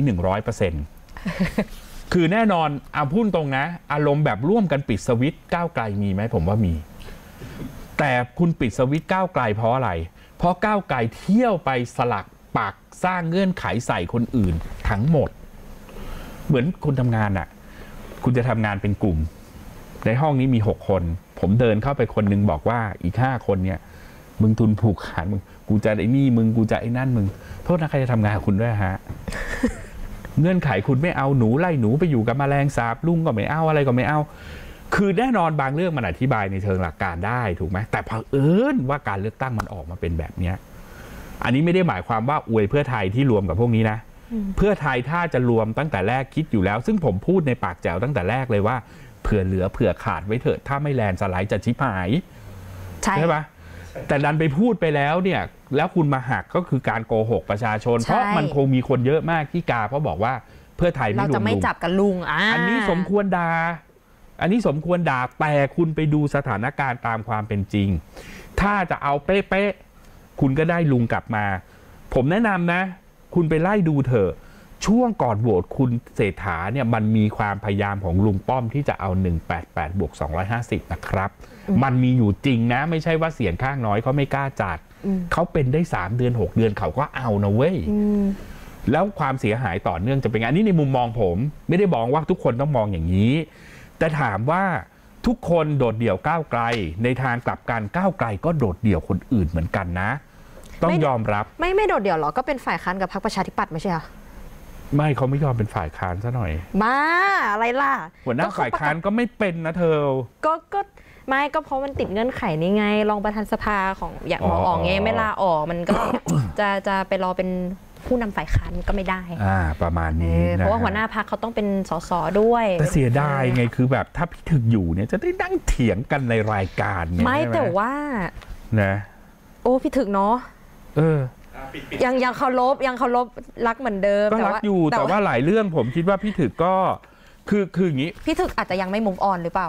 100% คือแน่นอนพูดตรงนะอารมณ์แบบร่วมกันปิดสวิตช์ก้าวไกลมีไหมผมว่ามีแต่คุณปิดสวิตช์ก้าวไกลเพราะอะไรเพราะก้าวไกลเที่ยวไปสลักปักสร้างเงื่อนไขใส่คนอื่นทั้งหมดเหมือนคุณทำงานคุณจะทำงานเป็นกลุ่มในห้องนี้มี6 คนผมเดินเข้าไปคนนึงบอกว่าอีก5 คนเนี่ยมึงทุนผูกขาดมึงกูจะไอ้นี่มึงกูจะไอ้นั่นมึงโทษนะใครจะทำงานคุณด้วยฮะ เงื่อนไขคุณไม่เอาหนูไล่หนูไปอยู่กับแมลงสาบลุงก็ไม่เอาอะไรก็ไม่เอาคือแน่นอนบางเรื่องมันอธิบายในเชิงหลักการได้ถูกไหมแต่เผอิญว่าการเลือกตั้งมันออกมาเป็นแบบนี้อันนี้ไม่ได้หมายความว่าอวยเพื่อไทยที่รวมกับพวกนี้นะเพื่อไทยถ้าจะรวมตั้งแต่แรกคิดอยู่แล้วซึ่งผมพูดในปากแจ๋วตั้งแต่แรกเลยว่าเผื่อเหลือเผื่อขาดไว้เถอะถ้าไม่แลนสไลด์จะชิบหายใช่ปะแต่ดันไปพูดไปแล้วเนี่ยแล้วคุณมาหักก็คือการโกหกประชาชนเพราะมันคงมีคนเยอะมากที่กาเพราะบอกว่าเพื่อไทยไม่รวมลุงเราจะไม่จับกับลุงอันนี้สมควรด่าแต่คุณไปดูสถานการณ์ตามความเป็นจริงถ้าจะเอาเป๊ะๆคุณก็ได้ลุงกลับมาผมแนะนำนะคุณไปไล่ดูเถอะช่วงก่อนโหวตคุณเศรษฐาเนี่ยมันมีความพยายามของลุงป้อมที่จะเอา188บวก250นะครับมันมีอยู่จริงนะไม่ใช่ว่าเสียงข้างน้อยเขาไม่กล้าจัดเขาเป็นได้3 เดือน6 เดือนเขาก็เอานะเว้ยแล้วความเสียหายต่อเนื่องจะเป็นไงอันนี้ในมุมมองผมไม่ได้บอกว่าทุกคนต้องมองอย่างนี้แต่ถามว่าทุกคนโดดเดี่ยวก้าวไกลในทางกลับกันก้าวไกลก็โดดเดี่ยวคนอื่นเหมือนกันนะต้องยอมรับไม่โดดเดี่ยวหรอก็เป็นฝ่ายค้านกับพรรคประชาธิปัตย์ไม่ใช่หรอไม่เขาไม่ยอมเป็นฝ่ายค้านซะหน่อยมาอะไรล่ะหัวหน้าฝ่ายค้านก็ไม่เป็นนะเธอก็ไม่ก็เพราะมันติดเงื่อนไขนี่ไงรองประธานสภาของอย่างหมออ๋องไงไม่ลาออกมันก็จะไปรอเป็นผู้นำฝ่ายค้านก็ไม่ได้ประมาณนี้เพราะว่าหัวหน้าพรรคเขาต้องเป็นสสด้วยแต่เสียดายไงคือแบบถ้าพี่ถึกอยู่เนี่ยจะได้นั่งเถียงกันในรายการไม่แต่ว่านะโอ้พี่ถึกเนาะยังเคารพรักเหมือนเดิมก็รักอยู่แต่ว่าหลายเรื่องผมคิดว่าพี่ถึกก็คืออย่างนี้พี่ถึกอาจจะยังไม่มุมออนหรือเปล่า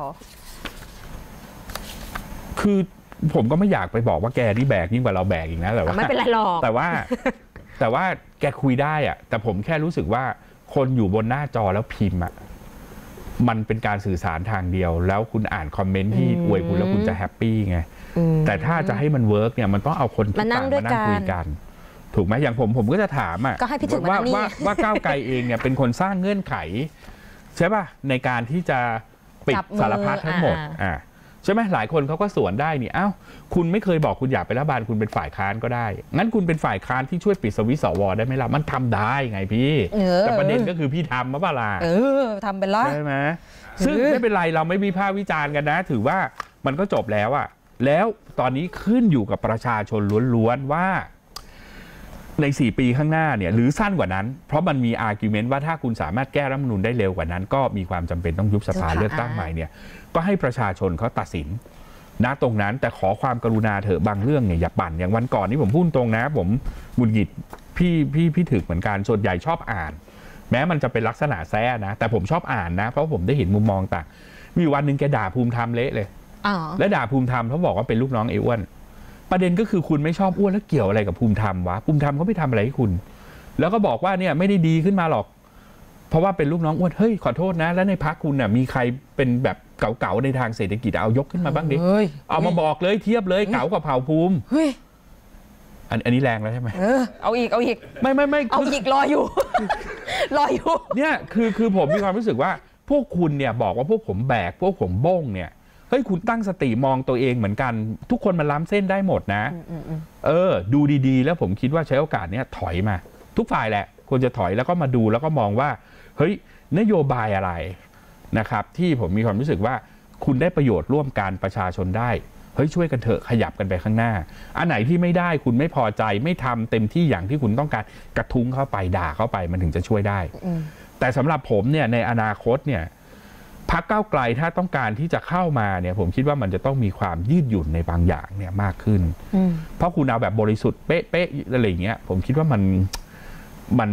คือผมก็ไม่อยากไปบอกว่าแกนี่แบกยิ่งกว่าเราแบกอีกนะแต่ว่าไม่เป็นไรหรอกแต่ว่าแกคุยได้อะแต่ผมแค่รู้สึกว่าคนอยู่บนหน้าจอแล้วพิมพ์อะมันเป็นการสื่อสารทางเดียวแล้วคุณอ่านคอมเมนต์ที่อวยคุณแล้วคุณจะแฮปปี้ไงแต่ถ้าจะให้มันเวิร์กเนี่ยมันต้องเอาคนมานั่งคุยกันถูกไหมอย่างผมก็จะถามอ่ะว่าก้าวไกลเองเนี่ยเป็นคนสร้างเงื่อนไขใช่ป่ะในการที่จะปิดสารพัดทั้งหมดใช่ไหมหลายคนเขาก็สวนได้นี่อ้าวคุณไม่เคยบอกคุณอยากเป็นรัฐบาลคุณเป็นฝ่ายค้านก็ได้งั้นคุณเป็นฝ่ายค้านที่ช่วยปิดสวิตช์สวได้ไหมล่ะมันทำได้ไงพี่แต่ประเด็นก็คือพี่ทำมาเปล่าทำเป็นละใช่ไหมซึ่งไม่เป็นไรเราไม่วิพากษ์วิจารณ์กันนะถือว่ามันก็จบแล้วอ่ะแล้วตอนนี้ขึ้นอยู่กับประชาชนล้วนๆว่าใน4 ปีข้างหน้าเนี่ยหรือสั้นกว่านั้นเพราะมันมีอาร์กิวเมนต์ว่าถ้าคุณสามารถแก้รัฐธรรมนูญได้เร็วกว่านั้นก็มีความจำเป็นต้องยุบสภาเลือกตั้งใหม่เนี่ยก็ให้ประชาชนเขาตัดสินณตรงนั้นแต่ขอความกรุณาเถอะบางเรื่องเนี่ยอย่าปั่นอย่างวันก่อนนี้ผมพูดตรงนะผมหงุดหงิดพี่ถึกเหมือนกันส่วนใหญ่ชอบอ่านแม้มันจะเป็นลักษณะแซ่นะแต่ผมชอบอ่านนะเพราะผมได้เห็นมุมมองต่างมีวันหนึ่งแกด่าภูมิธรรมเละเลยและด่าภูมิธรรมเขาบอกว่าเป็นลูกน้องไอ้อ้วนประเด็นก็คือคุณไม่ชอบอ้วนแล้วเกี่ยวอะไรกับภูมิธรรมวะภูมิธรรมเขาไม่ทำอะไรให้คุณแล้วก็บอกว่าเนี่ยไม่ได้ดีขึ้นมาหรอกเพราะว่าเป็นลูกน้องอ้วนเฮ้ยขอโทษนะแล้วในพรรคคุณน่ะมีใครเป็นแบบเก่าๆในทางเศรษฐกิจเอายกขึ้นมาบ้างดิเอามาบอกเลยเทียบเลยเก่ากับเผ่าภูมิอันนี้แรงแล้วใช่ไหมเอาอีกไม่เอาอีกรออยู่เนี่ยคือผมมีความรู้สึกว่าพวกคุณเนี่ยบอกว่าพวกผมแบกพวกผมบ้งเนี่ยเฮ้ยคุณตั้งสติมองตัวเองเหมือนกันทุกคนมันล้ำเส้นได้หมดนะดูดีๆแล้วผมคิดว่าใช้โอกาสนี้ถอยมาทุกฝ่ายแหละควรจะถอยแล้วก็มาดูแล้วก็มองว่าเฮ้ยนโยบายอะไรนะครับที่ผมมีความรู้สึกว่าคุณได้ประโยชน์ร่วมกันประชาชนได้เฮ้ยช่วยกันเถอะขยับกันไปข้างหน้าอันไหนที่ไม่ได้คุณไม่พอใจไม่ทำเต็มที่อย่างที่คุณต้องการกระทุ้งเข้าไปด่าเข้าไปมันถึงจะช่วยได้แต่สำหรับผมเนี่ยในอนาคตเนี่ยพรรคก้าวไกลถ้าต้องการที่จะเข้ามาเนี่ยผมคิดว่ามันจะต้องมีความยืดหยุ่นในบางอย่างเนี่ยมากขึ้นเพราะคุณเอาแบบบริสุทธิ์เป๊ะๆอะไรอย่างเงี้ยผมคิดว่ามัน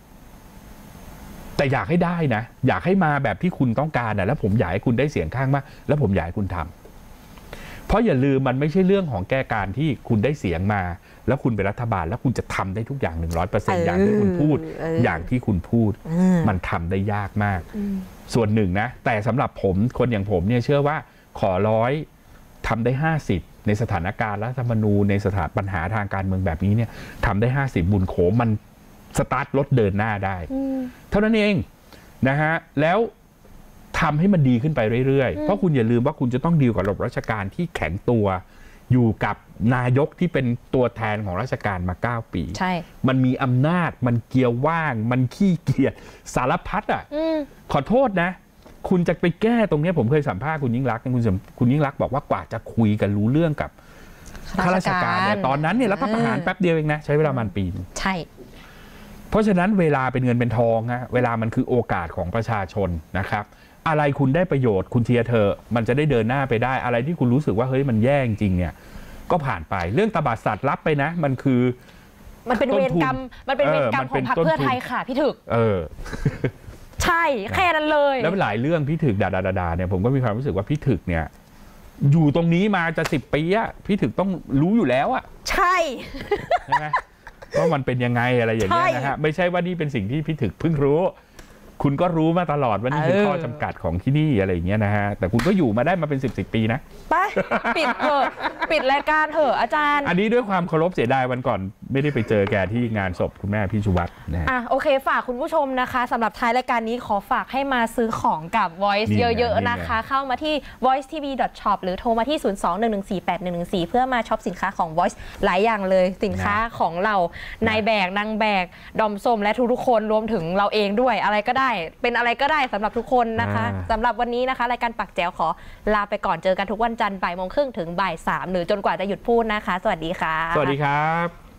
แต่อยากให้ได้นะอยากให้มาแบบที่คุณต้องการนะแล้วผมอยากให้คุณได้เสียงข้างมากแล้วผมอยากให้คุณทำเพราะอย่าลืมมันไม่ใช่เรื่องของแก้การที่คุณได้เสียงมาแล้วคุณเป็นรัฐบาลแล้วคุณจะทำได้ทุกอย่าง 100% อย่างที่คุณพูดอย่างที่คุณพูดมันทำได้ยากมากส่วนหนึ่งนะแต่สำหรับผมคนอย่างผมเนี่ยเชื่อว่าขอ100ทำได้50ในสถานการณ์รัฐธรรมนูญในสถานปัญหาทางการเมืองแบบนี้เนี่ยทำได้50บุญโขมันสตาร์ทรถเดินหน้าได้เท่านั้นเองนะฮะแล้วทำให้มันดีขึ้นไปเรื่อยๆเพราะคุณอย่าลืมว่าคุณจะต้องดีลกับระบบราชการที่แข็งตัวอยู่กับนายกที่เป็นตัวแทนของราชการมา9 ปีใช่มันมีอำนาจมันเกียร์ว่างมันขี้เกียจสารพัดขอโทษนะคุณจะไปแก้ตรงนี้ผมเคยสัมภาษณ์คุณยิ่งรักษณ์คุณยิ่งรักษณ์บอกว่ากว่าจะคุยกันรู้เรื่องกับข้าราชการเนี่ยตอนนั้นเนี่ยรัฐประหารแป๊บเดียวเองนะใช้เวลามันปีใช่เพราะฉะนั้นเวลาเป็นเงินเป็นทองฮะเวลามันคือโอกาสของประชาชนนะครับอะไรคุณได้ประโยชน์คุณเชียร์เธอมันจะได้เดินหน้าไปได้อะไรที่คุณรู้สึกว่าเฮ้ยมันแย่จริงเนี่ยก็ผ่านไปเรื่องตบสัตว์รับไปนะมันคือมันเป็นเวรกรรมของพรรคเพื่อไทยค่ะพี่ถึกใช่แค่นั้นเลยแล้วหลายเรื่องพี่ถึกด่าเนี่ยผมก็มีความรู้สึกว่าพี่ถึกเนี่ยอยู่ตรงนี้มาจะ10 ปีอะพี่ถึกต้องรู้อยู่แล้วอะใช่ไหมว่ามันเป็นยังไงอะไรอย่างเงี้ยนะฮะไม่ใช่ว่านี่เป็นสิ่งที่พี่ถึกเพิ่งรู้คุณก็รู้มาตลอดว่านี่คือข้อจำกัดของที่นี่อะไรอย่างเงี้ยนะฮะแต่คุณก็อยู่มาได้มาเป็น10 ปีนะไปปิดเถอะปิดรายการเถอะอาจารย์อันนี้ด้วยความเคารพเสียดายวันก่อนไม่ได้ไปเจอแกที่งานศพคุณแม่พี่ชูวัฒน์นะโอเคฝากคุณผู้ชมนะคะสำหรับท้ายรายการนี้ขอฝากให้มาซื้อของกับ Voice เยอะๆนะคะเข้ามาที่ voicetv.shop หรือโทรมาที่02-114-8114เพื่อมาช็อปสินค้าของ Voice หลายอย่างเลยสินค้าของเรานายแบกนางแบกดอมส้มและทุกๆคนรวมถึงเราเองด้วยอะไรก็ได้เป็นอะไรก็ได้สำหรับทุกคนนะคะสำหรับวันนี้นะคะรายการปากแจ๋วขอลาไปก่อนเจอกันทุกวันจันทร์บ่าย โมงครึ่งถึงบ่าย 3หรือจนกว่าจะหยุดพูดนะคะสวัสดีค่ะสวัสดีครับ